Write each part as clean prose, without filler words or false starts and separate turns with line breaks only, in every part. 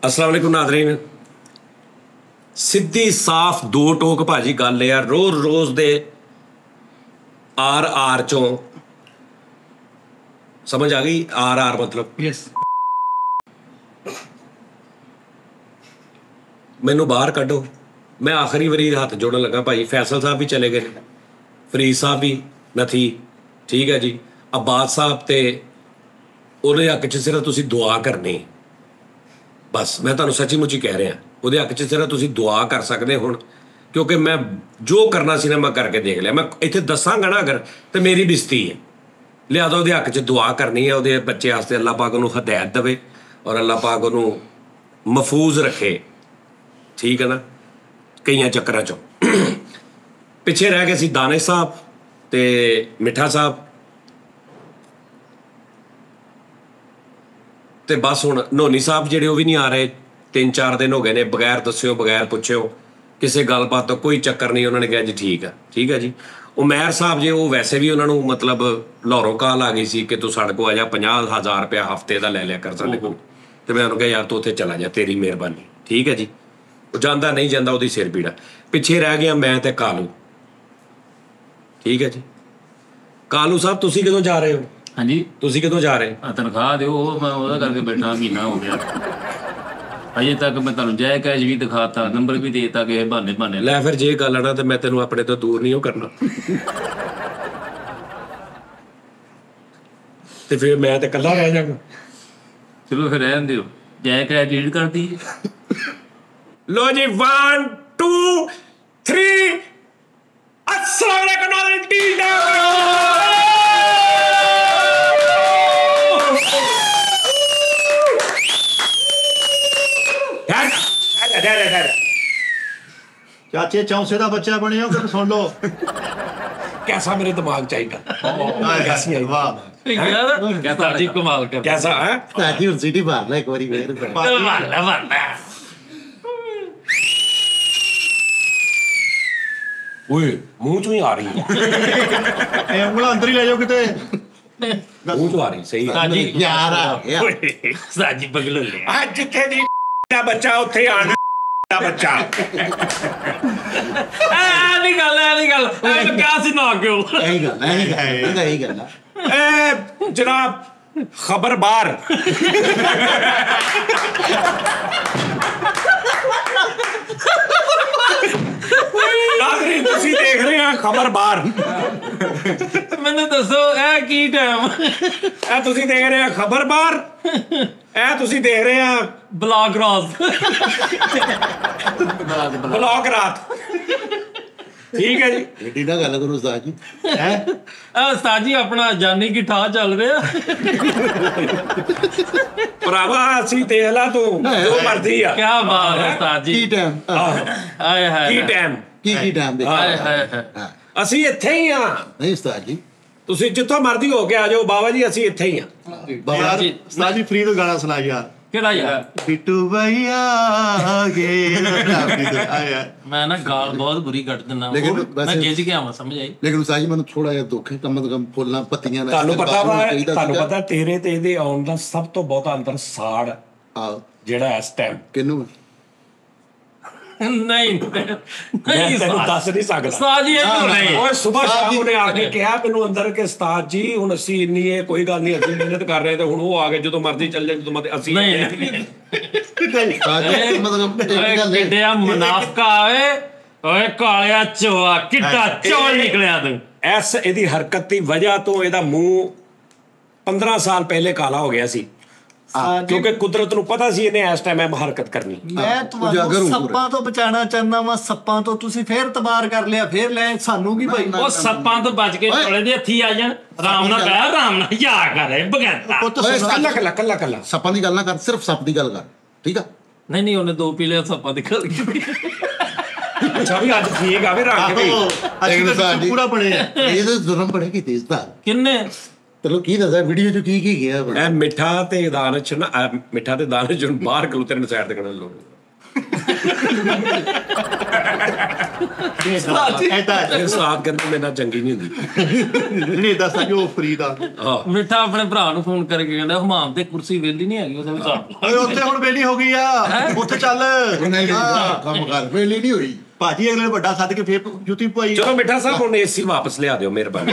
अस्सलाम वालेकुम नाज़रीन। सिद्धी साफ दो टोक भाजी गल है, रोज़ रोज़ दे आर चों समझ आ गई। आर मतलब
यस
मैनू बाहर कड्डो। मैं आखिरी वारी हथ जोड़न लगा भाई। फैसल साहब भी चले गए, फरीद साहब भी नथी, ठीक है जी। अब्बास साहब ते ਉਹਦੇ हक च सिर्फ तुसीं दुआ करनी, बस मैं तुहानूं सच्ची मुच्ची कह रहा। ਉਹਦੇ हक च सिर्फ तुसीं दुआ कर सकते हुण, क्योंकि मैं जो करना सी ना मैं करके देख लिया। मैं इत्थे दसांगा ना अगर तो मेरी बेइज्जती है, लिहाजा ਉਹਦੇ हक च दुआ करनी है। ਉਹਦੇ बच्चे वास्ते अल्लाह पाक ਉਹਨੂੰ हदायत देवे और अल्लाह पाक ਉਹਨੂੰ महफूज रखे, ठीक है ना। कई चक्कर चों पिछे रह गए सी दानिश साहब ते मिठा साहब, तो बस हुण नोनी साहब जिहड़े भी नहीं आ रहे। 3-4 दिन हो गए ने, बगैर दस्सिओ बगैर पुछिओ किसी गलबात तो कोई चक्कर नहीं। उन्होंने कहा जी ठीक है जी। उमैर साहब जे वो वैसे भी उन्होंने मतलब लाहौरों कॉल आ गई सी कि तू साढ़े को आ जा, 50,000 रुपया हफ्ते का लै लिया कर साढ़े को। तो मैं उन्होंने कहा यार तू उत्थे चला जा, तेरी मेहरबानी, ठीक है जी। वो जाता नहीं जाता ਉਹਦੀ सिर पीड़ा। पिछे रह गया मैं ते कालू, ठीक है जी। कालू साहब तुसी कदों जा रहे हो?
हाँ जी,
तुसी कदों जा रहे?
तनख्वाह दो, मैं ਉਹਦਾ करके बैठा, महीना हो गया। अजे तक मैं ਤੁਹਾਨੂੰ जय कैश भी दिखाता, नंबर भी देता कि बहाने
ਲੈ ਫਿਰ ਜੇ ਗੱਲ ਆਣਾ ਤੇ ਮੈਂ ਤੈਨੂੰ ਆਪਣੇ ਤੋਂ ਦੂਰ ਨਹੀਂ ਹੋ ਕਰਨਾ। ਤੇ ਫਿਰ ਮੈਂ ਤੇ ਇਕੱਲਾ ਰਹਿ ਜਾਵਾਂਗਾ।
चलो फिर रहने दियो, जय कैश डिलीट कर दी।
लो जी 1 2 3 अस्सलाम वालेकुम नाज़रीन।
ਚਾਚੇ ਚੌਂਸੇ ਦਾ ਬੱਚਾ ਬਣਿਆ ਫਿਰ ਸੁਣ ਲਓ।
कैसा मेरे दिमाग चाहिए? कैसी आई?
वाह
यार क्या ताजी कमाल कर,
कैसा है?
ਸਾਡੀ ਹੁਣ ਸਿਟੀ ਮਾਰ ਲੈ ਇੱਕ ਵਾਰੀ ਫੇਰ।
मारना
ओए मुंह चों ही आ रही है,
ਇਹ ਉਂਗਲਾਂ ਅੰਦਰ ਹੀ ਲੈ ਜਾਓ ਕਿਤੇ।
मुंह चों आ रही सही है।
ताजी
ਯਾਰ ਆ ਗਿਆ।
ताजी पगल ले
आज जिथे दी ਦਾ ਬੱਚਾ ਉੱਥੇ ਆਣਾ ਦਾ ਬੱਚਾ।
नहीं गल क्या सी ना क्यों
ਇਹੀ ਗੱਲ ਇਹੀ ਗੱਲ ਆ।
ए जनाब खबरबार नाज़रीन तुसी देख रहे हैं खबरबार।
मैंने दसो ए की टाइम
ए तुसी देख रहे हैं खबरबार, ए तुसी देख रहे हैं
ब्लॉक क्रॉस
ब्लॉक रात, ठीक है जी।
ਏਡੀ ਨਾ ਗੱਲ ਕਰੋ ਉਸਤਾਦ ਜੀ।
उस्ताद जी अपना जानी की ठा चल रहा।
भरावा असी देख ला तू जो मर्जी आ।
क्या बात है उस्ताद जी,
ਕੀ ਟਾਈਮ
हाय हाय
की टाइम
ਕੀ ਟਾਈਮ ਦੇ
हाय हाय
ਹਾਂ
ਅਸੀਂ ਇੱਥੇ ਹੀ ਆ।
ਨਹੀਂ ਉਸਤਾਦ ਜੀ।
ਤੁਸੀਂ ਜਿੱਥੋਂ ਮਰਜ਼ੀ ਹੋ ਕੇ ਆ ਜਾਓ ਬਾਬਾ ਜੀ, ਅਸੀਂ ਇੱਥੇ ਹੀ ਆ।
ਬਾਬਾ
जी
ਉਸਤਾਦ ਜੀ ਫਰੀ ਤੋਂ ਗਾਣਾ ਸੁਣਾ ਯਾਰ।
केड़ा यार,
ਬਿੱਟੂ ਭਈਆ ਆਗੇ ਆਇਆ।
मैं ना गाल बहुत बुरी कट देना,
लेकिन
मैं
वैसे-
गिज गया मैं, समझ आई।
ਲੇਕਿਨ ਉਸਤਾਦ ਜੀ ਮੈਨੂੰ ਥੋੜਾ ਜਿਹਾ ਦੁੱਖ ਹੈ, ਕਮ ਤੋਂ ਕਮ ਫੁੱਲਾਂ ਪੱਤੀਆਂ ਨਾਲ
ਤੁਹਾਨੂੰ ਪਤਾ ਵਾ,
ਚਾਹੀਦਾ
ਤੁਹਾਨੂੰ
ਸੀਗਾ।
ਪਤਾ ਤੇਰੇ ਤੇ ਇਹਦੇ ਆਉਣ ਦਾ ਸਭ ਤੋਂ ਬਹੁਤਾ ਅੰਦਰ ਸਾੜ
ਆਹੋ,
ਜਿਹੜਾ ਇਸ ਟਾਈਮ
ਕਿਹਨੂੰ
नहीं
ਮੈਂ
नहीं
ਤੈਨੂੰ ਦੱਸ ਨਹੀਂ ਸਕਦਾ।
उस्ताद जी एक तो नहीं
ਓਏ ਸਵੇਰ
ਉਸਤਾਦ
ਸ਼ਾਮ
ਜੀ-
ਉਹਨੇ ਆ ਕੇ ਕਿਹਾ ਮੈਨੂੰ ਅੰਦਰ ਕਿ ਉਸਤਾਦ ਜੀ ਹੁਣ ਅਸੀਂ ਇੰਨੀ ਇਹ ਕੋਈ ਗੱਲ ਨਹੀਂ, ਅਸੀਂ ਮਿਹਨਤ ਕਰ ਰਹੇ ਤੇ ਹੁਣ ਉਹ ਆ ਗਏ ਜਦੋਂ ਮਰਜ਼ੀ ਚੱਲ ਜਾਏ, ਜਦੋਂ ਮਰਜ਼ੀ ਅਸੀਂ
नहीं
ਉਸਤਾਦ ਜੀ ਮਤਲਬ ਇੱਕ ਗੱਲ ਹੈ।
किड्या मुनाफका आवे, ओए कालिया चोआ किड्डा चौल निकलिया तू।
ਇਸ ਇਹਦੀ ਹਰਕਤ ਦੀ ਵਜ੍ਹਾ ਤੋਂ ਇਹਦਾ ਮੂੰਹ 15 ਸਾਲ ਪਹਿਲੇ ਕਾਲਾ ਹੋ ਗਿਆ ਸੀ, ਕਿਉਂਕਿ ਕੁਦਰਤ ਨੂੰ ਪਤਾ ਸੀ ਇਹਨੇ ਇਸ ਟਾਈਮ ਇਹ ਹਰਕਤ ਕਰਨੀ।
ਮੈਂ
ਉਜਾਗਰ
ਤੁਹਾਨੂੰ
ਹੋ
ਸੱਪਾਂ ਤੋਂ ਬਚਾਉਣਾ ਚਾਹੁੰਦਾ ਵਾਂ। ਸੱਪਾਂ ਤੋਂ ਤੁਸੀਂ ਫੇਰ ਤਬਾਰ ਕਰ ਲਿਆ, ਫੇਰ ਲੈ ਸਾਨੂੰ ਕੀ ਭਾਈ।
ਉਹ ਸੱਪਾਂ ਤੋਂ ਬਚ ਕੇ ਝੋਲੇ ਦੇ ਹੱਥੀ ਆ ਜਾਣ, ਆਰਾਮ ਨਾਲ ਬਹਿ, ਆਰਾਮ ਨਾਲ ਯਾ ਕਰੇ ਬਗੈਤਾ।
ਪੁੱਤ
ਓਏ
ਸੁਣਾ।
ਕੱਲਾ ਕੱਲਾ ਕੱਲਾ ਕੱਲਾ
ਸੱਪਾਂ ਦੀ ਗੱਲ ਨਾ ਕਰ, ਸਿਰਫ ਸੱਪ ਦੀ ਗੱਲ ਕਰ, ਠੀਕ ਆ।
ਨਹੀਂ ਨਹੀਂ ਉਹਨੇ 2 ਪੀ ਲਿਆ, ਸੱਪਾਂ ਦੇ ਖਲ ਗਈ।
ਅੱਛਾ ਵੀ ਅੱਜ ਠੀਕ ਆ ਵੀ ਰੰਗ ਵੀ
ਲੇਕਿਨ ਉਸਤਾਦ ਜੀ ਪੂਰਾ ਬਣੇ ਇਹ ਤਾਂ ਜ਼ੁਰਮ ਬੜੇ ਕੀ ਤੇਜ਼ ਤਾਂ
ਕਿੰਨੇ
ਚਲੋ ਕੀ ਦੱਸਾਂ ਵੀਡੀਓ ਚ ਕੀ ਗਿਆ
ਇਹ ਮਿੱਠਾ ਤੇ ਦਾਨਸ਼ ਨਾ ਮਿੱਠਾ ਤੇ ਦਾਨਸ਼ ਨੂੰ ਬਾਹਰ ਖਲੋਤੇ ਨੇ ਸਾਈਡ ਤੇ ਕਰਨ ਲੋਕ ਇਹ ਸਵਾਦ ਕਹਿੰਦੇ ਮੇਰੇ ਨਾਲ ਚੰਗੀ ਨਹੀਂ ਹੁੰਦੀ।
ਨਹੀਂ ਦੱਸਦਾ ਕਿ ਉਹ ਫਰੀਦ ਆ
ਆਹ
ਮਿੱਠਾ ਆਪਣੇ ਭਰਾ ਨੂੰ ਫੋਨ ਕਰਕੇ ਕਹਿੰਦਾ ਹਮਾਮ ਤੇ ਕੁਰਸੀ ਵਿਹਲੀ ਨਹੀਂ ਹੈਗੀ ਉਹਦੇ ਹਿਸਾਬ
ਓਏ ਉੱਥੇ ਹੁਣ ਵੇਲੀ ਹੋ ਗਈ ਆ, ਉੱਥੇ ਚੱਲ।
ਨਹੀਂ ਕੰਮ ਕਰ ਵੇਲੀ ਨਹੀਂ ਹੋਈ।
ਭਾਜੀ ਅਗਲੇ ਨੇ ਵੱਡਾ ਸੱਦ ਕੇ ਫੇਰ ਜੁੱਤੀ ਪਵਾਈ।
ਚਲੋ ਮਿੱਠਾ ਸਾਹਿਬ ਹੁਣ ਏਸੀ ਵਾਪਸ ਲਿਆ ਦਿਓ ਮਿਹਰਬਾਨੀ।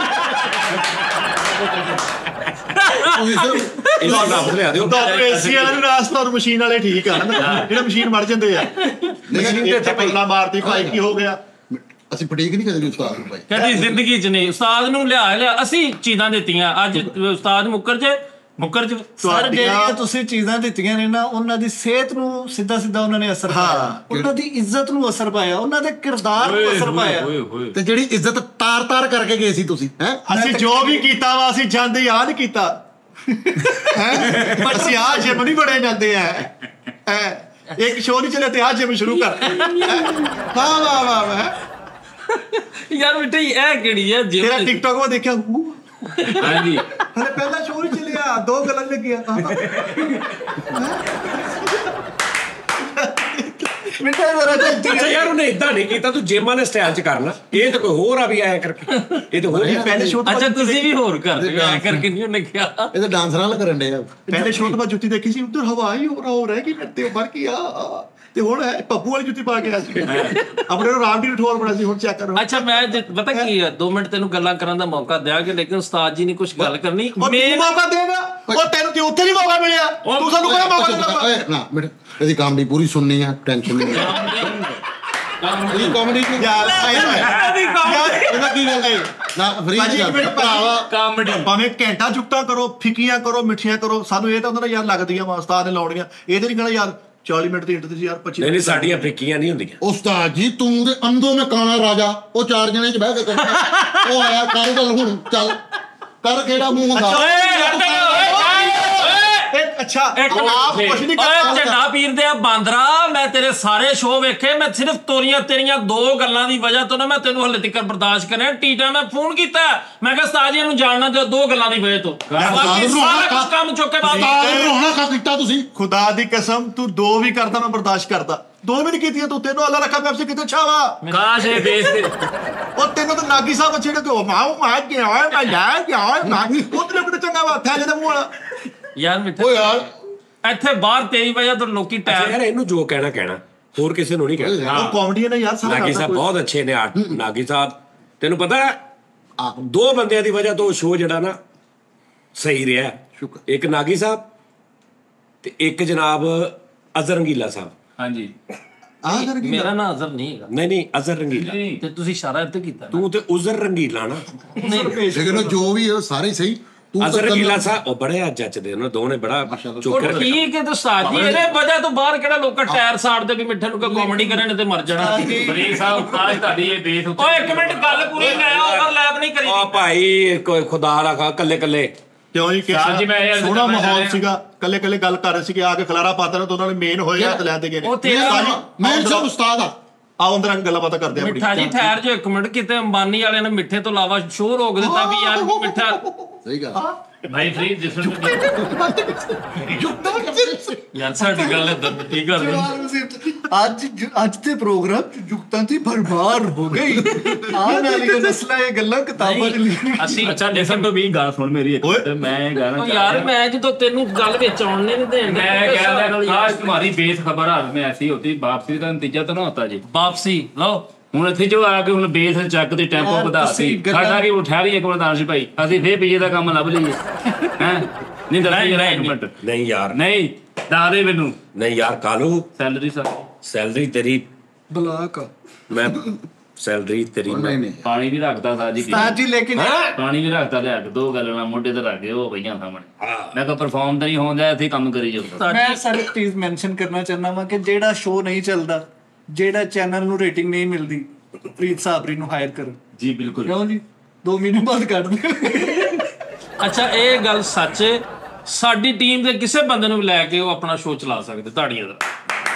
ਏਸੀ ਵਾਪਸ ਲਿਆ ਦਿਓ।
ਏਸੀ ਵਾਲੇ ਨੂੰ ਰਾਸਤਾ ਔਰ ਮਸ਼ੀਨ ਵਾਲੇ ਠੀਕ ਆ ਨਾ, ਜਿਹੜੇ ਮਸ਼ੀਨ ਮਰ ਜਾਂਦੇ ਆ।
ਮਸ਼ੀਨ ਤੇ
ਇੱਥੇ ਪੱਲਾ ਮਾਰਤੀ ਭਾਈ ਕੀ ਹੋ ਗਿਆ।
ਅਸੀਂ ਫਟੀਕ ਨਹੀਂ ਕਦੇ ਉਸਤਾਦ ਨੂੰ ਭਾਈ।
ਕਦੀ ਜ਼ਿੰਦਗੀ 'ਚ ਨਹੀਂ। ਉਸਤਾਦ ਨੂੰ ਲਿਆ ਅਸੀਂ ਚੀਜ਼ਾਂ ਦਿੱਤੀਆਂ, ਅੱਜ ਉਸਤਾਦ ਮੁੱਕਰ ਜੇ
ਸਰ ਜਿਹੜੀਆਂ ਤੁਸੀਂ ਚੀਜ਼ਾਂ ਦਿੱਤੀਆਂ ਨੇ ਨਾ, ਉਹਨਾਂ ਦੀ ਸਿਹਤ ਨੂੰ ਸਿੱਧਾ ਉਹਨਾਂ ਨੇ ਅਸਰ ਪਾਇਆ, ਉਹਨਾਂ ਦੀ ਇੱਜ਼ਤ ਨੂੰ ਅਸਰ ਪਾਇਆ, ਉਹਨਾਂ ਦੇ ਕਿਰਦਾਰ ਨੂੰ ਅਸਰ ਪਾਇਆ।
ਤੇ ਜਿਹੜੀ ਇੱਜ਼ਤ ਤਾਰ ਕਰਕੇ ਗਏ ਸੀ ਤੁਸੀਂ ਹੈ।
ਅਸੀਂ ਜੋ ਵੀ ਕੀਤਾ ਵਾ ਅਸੀਂ ਜਾਂਦੇ ਯਾਦ ਕੀਤਾ। ਪਰ ਅਸੀਂ ਆ ਜਿਮ ਨਹੀਂ ਬੜੇ ਜਾਂਦੇ ਆ। ਇੱਕ ਸ਼ੋਅ ਨਹੀਂ ਚੱਲਿਆ ਤੇ ਆ ਜਿਮ ਸ਼ੁਰੂ ਕਰ। ਵਾਹ ਵਾਹ ਵਾਹ ਵਾਹ।
ਯਾਰ ਮਿੱਠਾ ਇਹ ਕਿਹੜੀ ਹੈ
ਤੇਰਾ ਟਿਕਟੌਕ ਮੈਂ ਦੇਖਿਆ।
ਹਾਂਜੀ
ਹਲੇ ਪਹਿਲਾ ਸ਼ੋਅ ਨਹੀਂ ਚੱਲਿਆ, 2 ਗੱਲਾਂ ਲੱਗੀਆਂ।
ਮਿੱਠਾ ਜ਼ਰਾ
ਅੱਛਾ ਯਾਰ ਉਹਨੇ ਇਦਾਂ ਨਹੀਂ ਕੀਤਾ, ਤੂੰ ਜਿਮ ਵਾਲੇ ਸਟਾਈਲ ਚ ਕਰਨਾ। ਇਹ ਤਾਂ ਕੋਈ ਹੋਰ ਆ ਵੀ ਆਇਆ ਕਰਕੇ, ਇਹ ਤਾਂ ਹੋਰ
ਪਹਿਲੇ ਸ਼ੋਅ ਤੋਂ
ਅੱਛਾ ਤੁਸੀਂ ਵੀ ਹੋਰ ਕਰਦੇ ਐ ਕਰਕੇ ਨਹੀਂ ਉਹਨੇ ਕਿਹਾ।
ਇਹ ਤਾਂ ਡਾਂਸਰ ਨਾਲ ਕਰਨ ਡੇ ਆ।
ਪਹਿਲੇ ਸ਼ੋਅ ਤੋਂ ਬਾਅਦ ਜੁੱਤੀ ਦੇਖੀ ਸੀ, ਉਧਰ ਹਵਾ ਹੀ ਹੋ ਰਹਿ ਗਈ ਮੇਰੇ ਤੇ ਉੱਪਰ ਕੀ ਆ। ਤੇ ਹੁਣ ਪੱਪੂ ਵਾਲੀ ਜੁੱਤੀ ਪਾ ਕੇ ਆਇਆ ਸੀ। ਆਪਣੇ ਨੂੰ ਰਾਮ ਦੀ ਠੋਰ ਬਣਾ ਸੀ। ਹੁਣ ਚੈੱਕ ਕਰੋ।
ਅੱਛਾ ਮੈਂ ਪਤਾ ਕੀ ਆ, 2 ਮਿੰਟ ਤੈਨੂੰ ਗੱਲਾਂ ਕਰਨ ਦਾ ਮੌਕਾ ਦਿਆਂਗੇ, ਲੇਕਿਨ ਉਸਤਾਦ ਜੀ ਨੇ ਕੁਝ ਗੱਲ ਕਰਨੀ।
ਉਹ ਤੈਨੂੰ ਮੌਕਾ ਦੇਗਾ, ਉਹ ਤੈਨੂੰ ਤੇ ਉੱਥੇ ਨਹੀਂ ਮੌਕਾ ਮਿਲਿਆ, ਤੂੰ ਸਾਨੂੰ ਕਿਹੜਾ ਮੌਕਾ ਦੇਣਾ।
ਨਾ ਬੇਟਾ ਇਹਦੀ ਕਾਮੇਡੀ ਪੂਰੀ ਸੁਣਨੀ ਆ, ਟੈਨਸ਼ਨ ਨਹੀਂ। ਇਹ ਕਾਮੇਡੀ
ਯਾਰ
ਇਹਦਾ ਕੀ ਗੱਲ ਹੈ ਨਾ ਫਰੀ ਭਰਾਵਾ।
ਕਾਮੇਡੀ
ਭਾਵੇਂ ਘੰਟਾ ਚੁੱਕਤਾ ਕਰੋ, ਫਿੱਕੀਆਂ ਕਰੋ, ਮਿੱਠੀਆਂ ਕਰੋ, ਸਾਨੂੰ ਇਹ ਤਾਂ ਹੁੰਦਾ ਯਾਰ ਲੱਗਦੀਆਂ ਵਾ ਉਸਤਾਦ ਨੇ ਲਾਉਣੀਆਂ। ਇਹ ਤੇ ਨਹੀਂ ਕਹਿਣਾ ਯਾਰ 40 ਮਿੰਟ ਦੀ ਹਿੱਟ ਤੇ ਯਾਰ 25
ਨਹੀਂ ਸਾਡੀਆਂ ਫਿੱਕੀਆਂ ਨਹੀਂ ਹੁੰਦੀਆਂ।
ਉਸਤਾਦ ਜੀ ਤੂੰ ਤੇ ਅੰਦੋ ਮੈਂ ਕਾਣਾ ਰਾਜਾ, ਉਹ 4 ਜਣੇ ਚ ਬਹਿ ਕੇ ਕਰਨਾ। ਉਹ ਆਇਆ ਕਰ ਗੱਲ ਹੁਣ ਚੱਲ ਕਰ, ਕਿਹੜਾ ਮੂੰਹ ਹੁੰਦਾ।
ਅੱਛਾ
ਇੱਕ
ਆਪ ਕੁਛ ਨਹੀਂ ਕਰਦਾ।
ਓਏ ਝੰਡਾ ਪੀਰ ਦੇ ਆ ਬਾਂਦਰਾ, ਮੈਂ ਤੇਰੇ ਸਾਰੇ ਸ਼ੋਅ ਵੇਖੇ, ਮੈਂ ਸਿਰਫ ਤੇਰੀਆਂ 2 ਗੱਲਾਂ ਦੀ ਵਜ੍ਹਾ ਤੋਂ ਨਾ ਮੈਂ ਤੈਨੂੰ ਹਲੇ ਤੱਕ ਬਰਦਾਸ਼ਤ ਕਰਿਆ। ਟੀਟਾ ਮੈਂ ਫੋਨ ਕੀਤਾ, ਮੈਂ ਕਿਹਾ ਉਸਤਾਦ ਜੀ ਨੂੰ ਜਾਣਨਾ ਦਿਓ 2 ਗੱਲਾਂ ਦੀ ਵਜ੍ਹਾ ਤੋਂ। ਬਾਕੀ ਸਾਰਾ ਕੁਝ ਕੰਮ ਚੁੱਕ ਕੇ ਬਾਤ
ਰੋਣਾ ਕਾ ਕੀਤਾ ਤੁਸੀਂ।
ਖੁਦਾ ਦੀ ਕਸਮ ਤੂੰ 2 ਵੀ ਕਰਦਾ ਮੈਂ ਬਰਦਾਸ਼ਤ ਕਰਦਾ, 2 ਵੀ ਨਹੀਂ ਕੀਤੀਆਂ ਤੂੰ। ਤੈਨੂੰ ਅੱਲਾ ਰੱਖਾ ਪੈਪਸੀ ਕਿਤੇ ਛਾਵਾ।
ਕਾਸ਼ ਇਹ ਬੇਸ ਤੇ
ਉਹ ਤੈਨੂੰ ਤਾਂ ਨਾਗੀ ਸਾਹਿਬ ਛੇੜ ਕੇ ਮਾਂ ਗਿਆ ਮੈਂ ਲੈ ਗਿਆ ਉਹ ਤੇ ਕਿਤੇ ਚੰਗਾ ਵਾ ਥੈਲੇ ਦੇ ਮੂੰਹ ਵਾਲਾ।
ਯਾਰ ਮਿੱਠਾ
ਓ ਯਾਰ
ਇੱਥੇ ਬਾਹਰ ਤੇਰੀ ਵਜ੍ਹਾ ਤੋਂ ਲੋਕੀ ਟਾਇਰ
ਯਾਰ ਇਹਨੂੰ ਜੋ ਕਹਿਣਾ ਹੋਰ ਕਿਸੇ ਨੂੰ ਨਹੀਂ ਕਹਿਣਾ।
ਉਹ ਕਾਮੇਡੀ ਨੇ ਯਾਰ ਸਾਰਾ
ਨਾਗੀ ਸਾਹਿਬ ਬਹੁਤ ਅੱਛੇ ਨੇ। ਨਾਗੀ ਸਾਹਿਬ ਤੈਨੂੰ ਪਤਾ 2 ਬੰਦਿਆਂ ਦੀ ਵਜ੍ਹਾ ਤੋਂ ਸ਼ੋਅ ਜਿਹੜਾ ਨਾ ਸਹੀ ਰਿਹਾ। ਇੱਕ ਨਾਗੀ ਸਾਹਿਬ ਤੇ ਇੱਕ ਜਨਾਬ ਅਜ਼ਰ ਰੰਗੀਲਾ ਸਾਹਿਬ।
ਹਾਂਜੀ ਮੇਰਾ ਨਾਂ ਅਜ਼ਰ ਨਹੀਂ ਹੈਗਾ।
ਨਹੀਂ ਅਜ਼ਰ ਰੰਗੀਲਾ
ਤੇ ਤੁਸੀਂ ਇਸ਼ਾਰਾ ਇੱਥੇ ਕੀਤਾ
ਤੂੰ ਤੇ ਉਜ਼ਰ ਰੰਗੀਲਾ ਨਾ।
ਲੇਕਿਨ ਜੋ ਵੀ ਹੈ ਸਾਰੇ ਸਹੀ।
ਅਜ਼ਰ ਰੰਗੀਲਾ ਸਾਹਿਬ ਉਹ ਬੜੇ ਜੱਜਦੇ ਉਹਨਾਂ ਦੋਵਾਂ ਨੇ ਬੜਾ ਚੁੱਕ ਕੇ ਰੱਖਿਆ।
ਠੀਕ ਹੈ ਤੇ ਉਸਤਾਦ ਜੀ ਇਹਦੇ ਵਜ੍ਹਾ ਤੋਂ ਬਾਹਰ ਕਿਹੜਾ ਲੋਕਾਂ ਟਾਇਰ ਸਾੜਦੇ ਵੀ ਮਿੱਠੇ ਨੂੰ ਕਾਮੇਡੀ ਕਰਨ ਤੇ ਮਰ ਜਾਣਾ। ਬਰੀ ਸਾਹਿਬ ਕਾਸ਼ ਤੁਹਾਡੀ ਇਹ ਬੇਸ ਉੱਤੇ। ਓਏ 1 ਮਿੰਟ ਗੱਲ ਪੂਰੀ ਲੈ ਆ, ਓਵਰਲੈਪ ਨਹੀਂ ਕਰੀ।
ਆ ਭਾਈ ਕੋਈ ਖੁਦਾ ਰੱਖਾ ਕੱਲੇ
ਕਿਉਂ ਜੀ
ਸਾਹਿਬ ਜੀ, ਮੈਂ ਯਾਰ
ਸੋਹਣਾ
ਮੈਂ
ਮਾਹੌਲ ਸੀਗਾ, ਕੱਲੇ ਗੱਲ ਕਰ ਰਹੇ ਸੀਗੇ, ਆ ਕੇ ਖਲਾਰਾ ਪਾਤਾ ਨਾ ਤਾਂ ਉਹਨਾਂ ਨੇ ਮੇਨ ਹੋਏ ਹੱਥ ਲੈ ਦੇ ਗਏ ਨੇ।
ਉਹ ਤੇਰਾ
ਮੈਂ ਸਭ ਉਸਤਾਦ ਆ।
ਆਓ ਅੰਦਰ ਆ ਕੇ ਗੱਲਾਂ ਬਾਤਾਂ ਕਰਦੇ ਆ।
ਮਿੱਠਾ ਜੀ ਠਹਿਰ ਜੋ 1 ਮਿੰਟ, ਕਿਤੇ ਅੰਬਾਨੀ ਵਾਲਿਆਂ ਨੇ ਮਿੱਠੇ ਤੋਂ ਇਲਾਵਾ ਸ਼ੋਅ ਰੋਕ ਦਿੱਤਾ ਵੀ ਯਾਰ ਮਿੱਠਾ
ਸਹੀ ਗੱਲ
ਭਾਈ ਫਰੀ ਜਿਸਨ ਯਾਰ ਸਾਡੀ ਗੱਲ ਕੀ ਕਰਦੇ
ਅੱਜ ਦੇ ਪ੍ਰੋਗਰਾਮ ਚ ਜੁਗਤਾਂ ਦੀ ਭਰਮਾਰ ਹੋ ਗਈ। ਆਉਣ ਵਾਲੀਆਂ ਨਸਲਾਂ ਇਹ ਗੱਲਾਂ ਕਿਤਾਬਾਂ ਚ ਲਿਖੀਆਂ।
ਅਸੀਂ
ਅੱਛਾ ਲਿਸਨ ਤੋਂ ਵੀ ਗੱਲ ਸੁਣ ਮੇਰੀ ਇੱਕ
ਓਏ।
ਤੇ ਮੈਂ ਗਾਣਾ
ਯਾਰ ਮੈਂ ਜਦੋਂ ਤੈਨੂੰ ਗੱਲ ਵਿੱਚ ਆਉਣ ਨਹੀਂ ਦੇਣ
मैं कह रहा था आज तुम्हारी बेस खबर हाल में ऐसी होती वापसी का नतीजा तो ना होता जी।
ਵਾਪਸੀ ਲਓ
ਹੁਣ ਇੱਥੇ ਜੋ ਆ ਕੇ ਹੁਣ ਬੇਸ ਚੱਕ ਤੇ ਟੈਂਪੋ
ਯਾਰ
ਵਧਾਤੀ
ਤੁਸੀਂ ਗੱਲਾਂ-
ਸਾਡਾ ਕੀ ਉਠਾ ਰਹੀ ਇੱਕ ਪ੍ਰਧਾਨ ਸੀ ਭਾਈ ਅਸੀਂ ਫੇਰ ਪੀਏ ਦਾ ਕੰਮ ਲੱਭ ਲਈਏ ਹੈ ਨਹੀਂ ਦੱਸੀ ਜਰਾ ਇੱਕ ਮਿੰਟ
ਨਹੀਂ ਯਾਰ
ਨਹੀਂ ਦੱਸ ਦੇ ਮੈਨੂੰ
ਨਹੀਂ ਯਾਰ ਕਾਲੂ
ਸੈਲਰੀ ਸਰ
ਸੈਲਰੀ ਤੇਰੀ
ਬਲਾਕ
ਮੈਂ ਸੈਲਰੀ ਤੇਰੀ ਮੈਂ
ਨਹੀਂ ਨਹੀਂ
ਪਾਣੀ ਵੀ ਰੱਖਦਾ ਸਾਂ ਜੀ
ਉਸਤਾਦ ਜੀ ਲੇਕਿਨ
ਪਾਣੀ ਵੀ ਰੱਖਦਾ ਲਿਆ ਕੇ 2 ਗੱਲਾਂ ਮੋਢੇ ਤੇ ਰੱਖ ਕੇ ਉਹ ਪਈਆਂ ਸਾਹਮਣੇ ਮੈਂ ਕਿਹਾ ਪਰਫਾਰਮ ਤਾਂ ਨਹੀਂ ਹੋਉਂਦਾ ਇੱਥੇ ਕੰਮ ਕਰੀ ਜਾਊਗਾ
ਮੈਂ ਸਾਰੀ ਚੀਜ਼ ਮੈਂਸ਼ਨ ਕਰਨਾ ਚਾਹੁੰਦਾ ਵਾਂ ਕਿ ਜਿਹੜਾ ਸ਼ੋਅ ਨਹੀਂ ਚੱਲਦਾ, ਜਿਹੜਾ ਚੈਨਲ ਨੂੰ ਰੇਟਿੰਗ ਨਹੀਂ ਮਿਲਦੀ, ਪ੍ਰੀਤ ਸਾਬਰੀ ਨੂੰ ਹਾਇਰ ਕਰੋ।
ਜੀ ਬਿਲਕੁਲ
ਕਿਉਂ ਜੀ 2 ਮਹੀਨੇ ਬਾਅਦ ਕੱਢ ਦੇ।
ਅੱਛਾ ਇਹ ਗੱਲ ਸੱਚ ਹੈ, ਸਾਡੀ ਟੀਮ ਦੇ ਕਿਸੇ ਬੰਦੇ ਨੂੰ ਵੀ ਲੈ ਕੇ ਉਹ ਆਪਣਾ ਸ਼ੋਅ ਚਲਾ ਸਕਦੇ ਤਾੜੀਆਂ ਦਾ।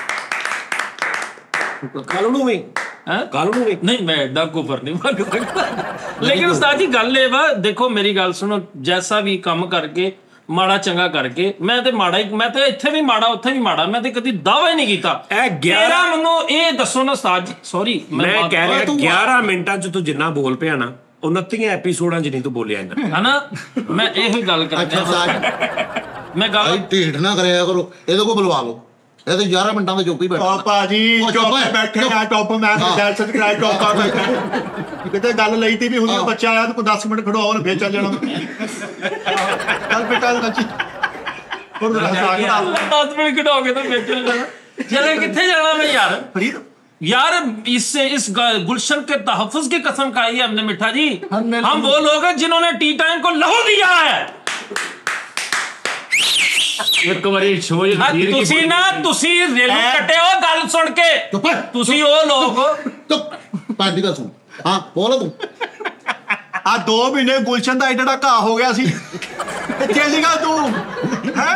ਕਾਲੂ ਨੂੰ ਵੀ
ਹੈ
ਕਾਲੂ ਨੂੰ ਵੀ
ਨਹੀਂ ਮੈਂ ਐਡਾ ਕੁਫਰ ਨਹੀਂ ਮੰਗ ਸਕਦਾ, ਲੇਕਿਨ ਉਸਤਾਦ ਜੀ ਗੱਲ ਇਹ ਵਾ ਦੇਖੋ ਮੇਰੀ ਗੱਲ ਸੁਣੋ, ਜੈਸਾ ਵੀ ਕੰਮ ਕਰਕੇ ਮਾੜਾ ਚੰਗਾ ਕਰਕੇ ਮੈਂ ਤੇ ਮਾੜਾ ਹੀ, ਮੈਂ ਤੇ ਇੱਥੇ ਵੀ ਮਾੜਾ ਉੱਥੇ ਵੀ ਮਾੜਾ, ਮੈਂ ਤੇ ਕਦੀ ਦਾਅਵਾ ਹੀ ਨਹੀਂ ਕੀਤਾ।
ਇਹ 11
ਤੇਰਾ ਮੈਨੂੰ ਇਹ ਦੱਸੋ ਨਾ ਉਸਤਾਦ ਜੀ, ਸੌਰੀ
ਮੈਂ ਕਹਿ ਰਿਹਾ 11 ਮਿੰਟਾਂ ਚ ਤੂੰ ਜਿੰਨਾ ਬੋਲ ਪਿਆ ਨਾ 29 ਐਪੀਸੋਡਾਂ ਚ ਨਹੀਂ ਤੂੰ ਬੋਲਿਆ ਇੰਨਾ,
ਹਨਾ। ਮੈਂ ਇਹੋ ਹੀ ਗੱਲ
ਅੱਛਾ
ਕਰਦਾ,
ਸਾਜ
ਮੈਂ ਗੱਲ
ਢੀਠ ਨਾ ਕਰਿਆ ਕਰੋ, ਇਹਦੇ ਕੋਲ ਬੁਲਵਾ ਲਓ, ਇਹ ਤੇ 11 ਮਿੰਟਾਂ ਦਾ ਚੁੱਪ ਹੀ ਬੈਠਾ।
ਭਾਜੀ
ਉਹ
ਚੁੱਪ
ਚੁੱਪ
ਬੈਠੇ ਆ, ਚੁੱਪ ਮੈਂ ਡੈਲ ਸਬਸਕ੍ਰਾਈਬ ਚੁੱਪ ਬੈਠੇ ਕਿਤੇ ਗੱਲ ਲਈ ਤੀ ਵੀ ਹੁਣ ਬੱਚਾ ਆਇਆ ਤੇ ਕੋਈ 10 ਮਿੰਟ ਖੜੋ ਉਹਨੇ ਫੇਰ ਚੱਲ ਜਾਣਾ। ਚੱਲ ਬੇਟਾ ਬੱਚੀ ਹੋਰ ਦੱਸ
10 ਮਿੰਟ ਘਟਾਓਗੇ ਤਾਂ ਵੇਚਣ ਜਾਣਾ, ਚਲੇ ਕਿੱਥੇ ਜਾਣਾ ਮੈਂ ਯਾਰ।
ਫਰੀਦ
यार इससे इस गुलशन के तहफ़्फ़ुज़ की कसम खाई है हमने मिठा जी।
हमने-
हम वो लोग हैं जिन्होंने टी टाइम को लहू दिया है।
ਇੱਕ ਵਾਰੀ ਸ਼ੋਅ ਜੇ
हाँ, तुसी ना तुसी रेलू कटे हो गल सुन के,
ਚੁੱਪ ਹੈ,
तुसी वो लोग
ਚੁੱਪ ਪੰਜ ਦੀ ਗੱਲ ਸੁਣ। ਹਾਂ ਬੋਲ ਤੂੰ।
ਆ 2 ਮਹੀਨੇ ਗੁਲਸ਼ਨ ਦਾ ਐਡਾ ਘਾਹ ਹੋ ਗਿਆ ਸੀ, ਕਿੱਥੇ ਸੀਗਾ ਤੂੰ ਹੈ?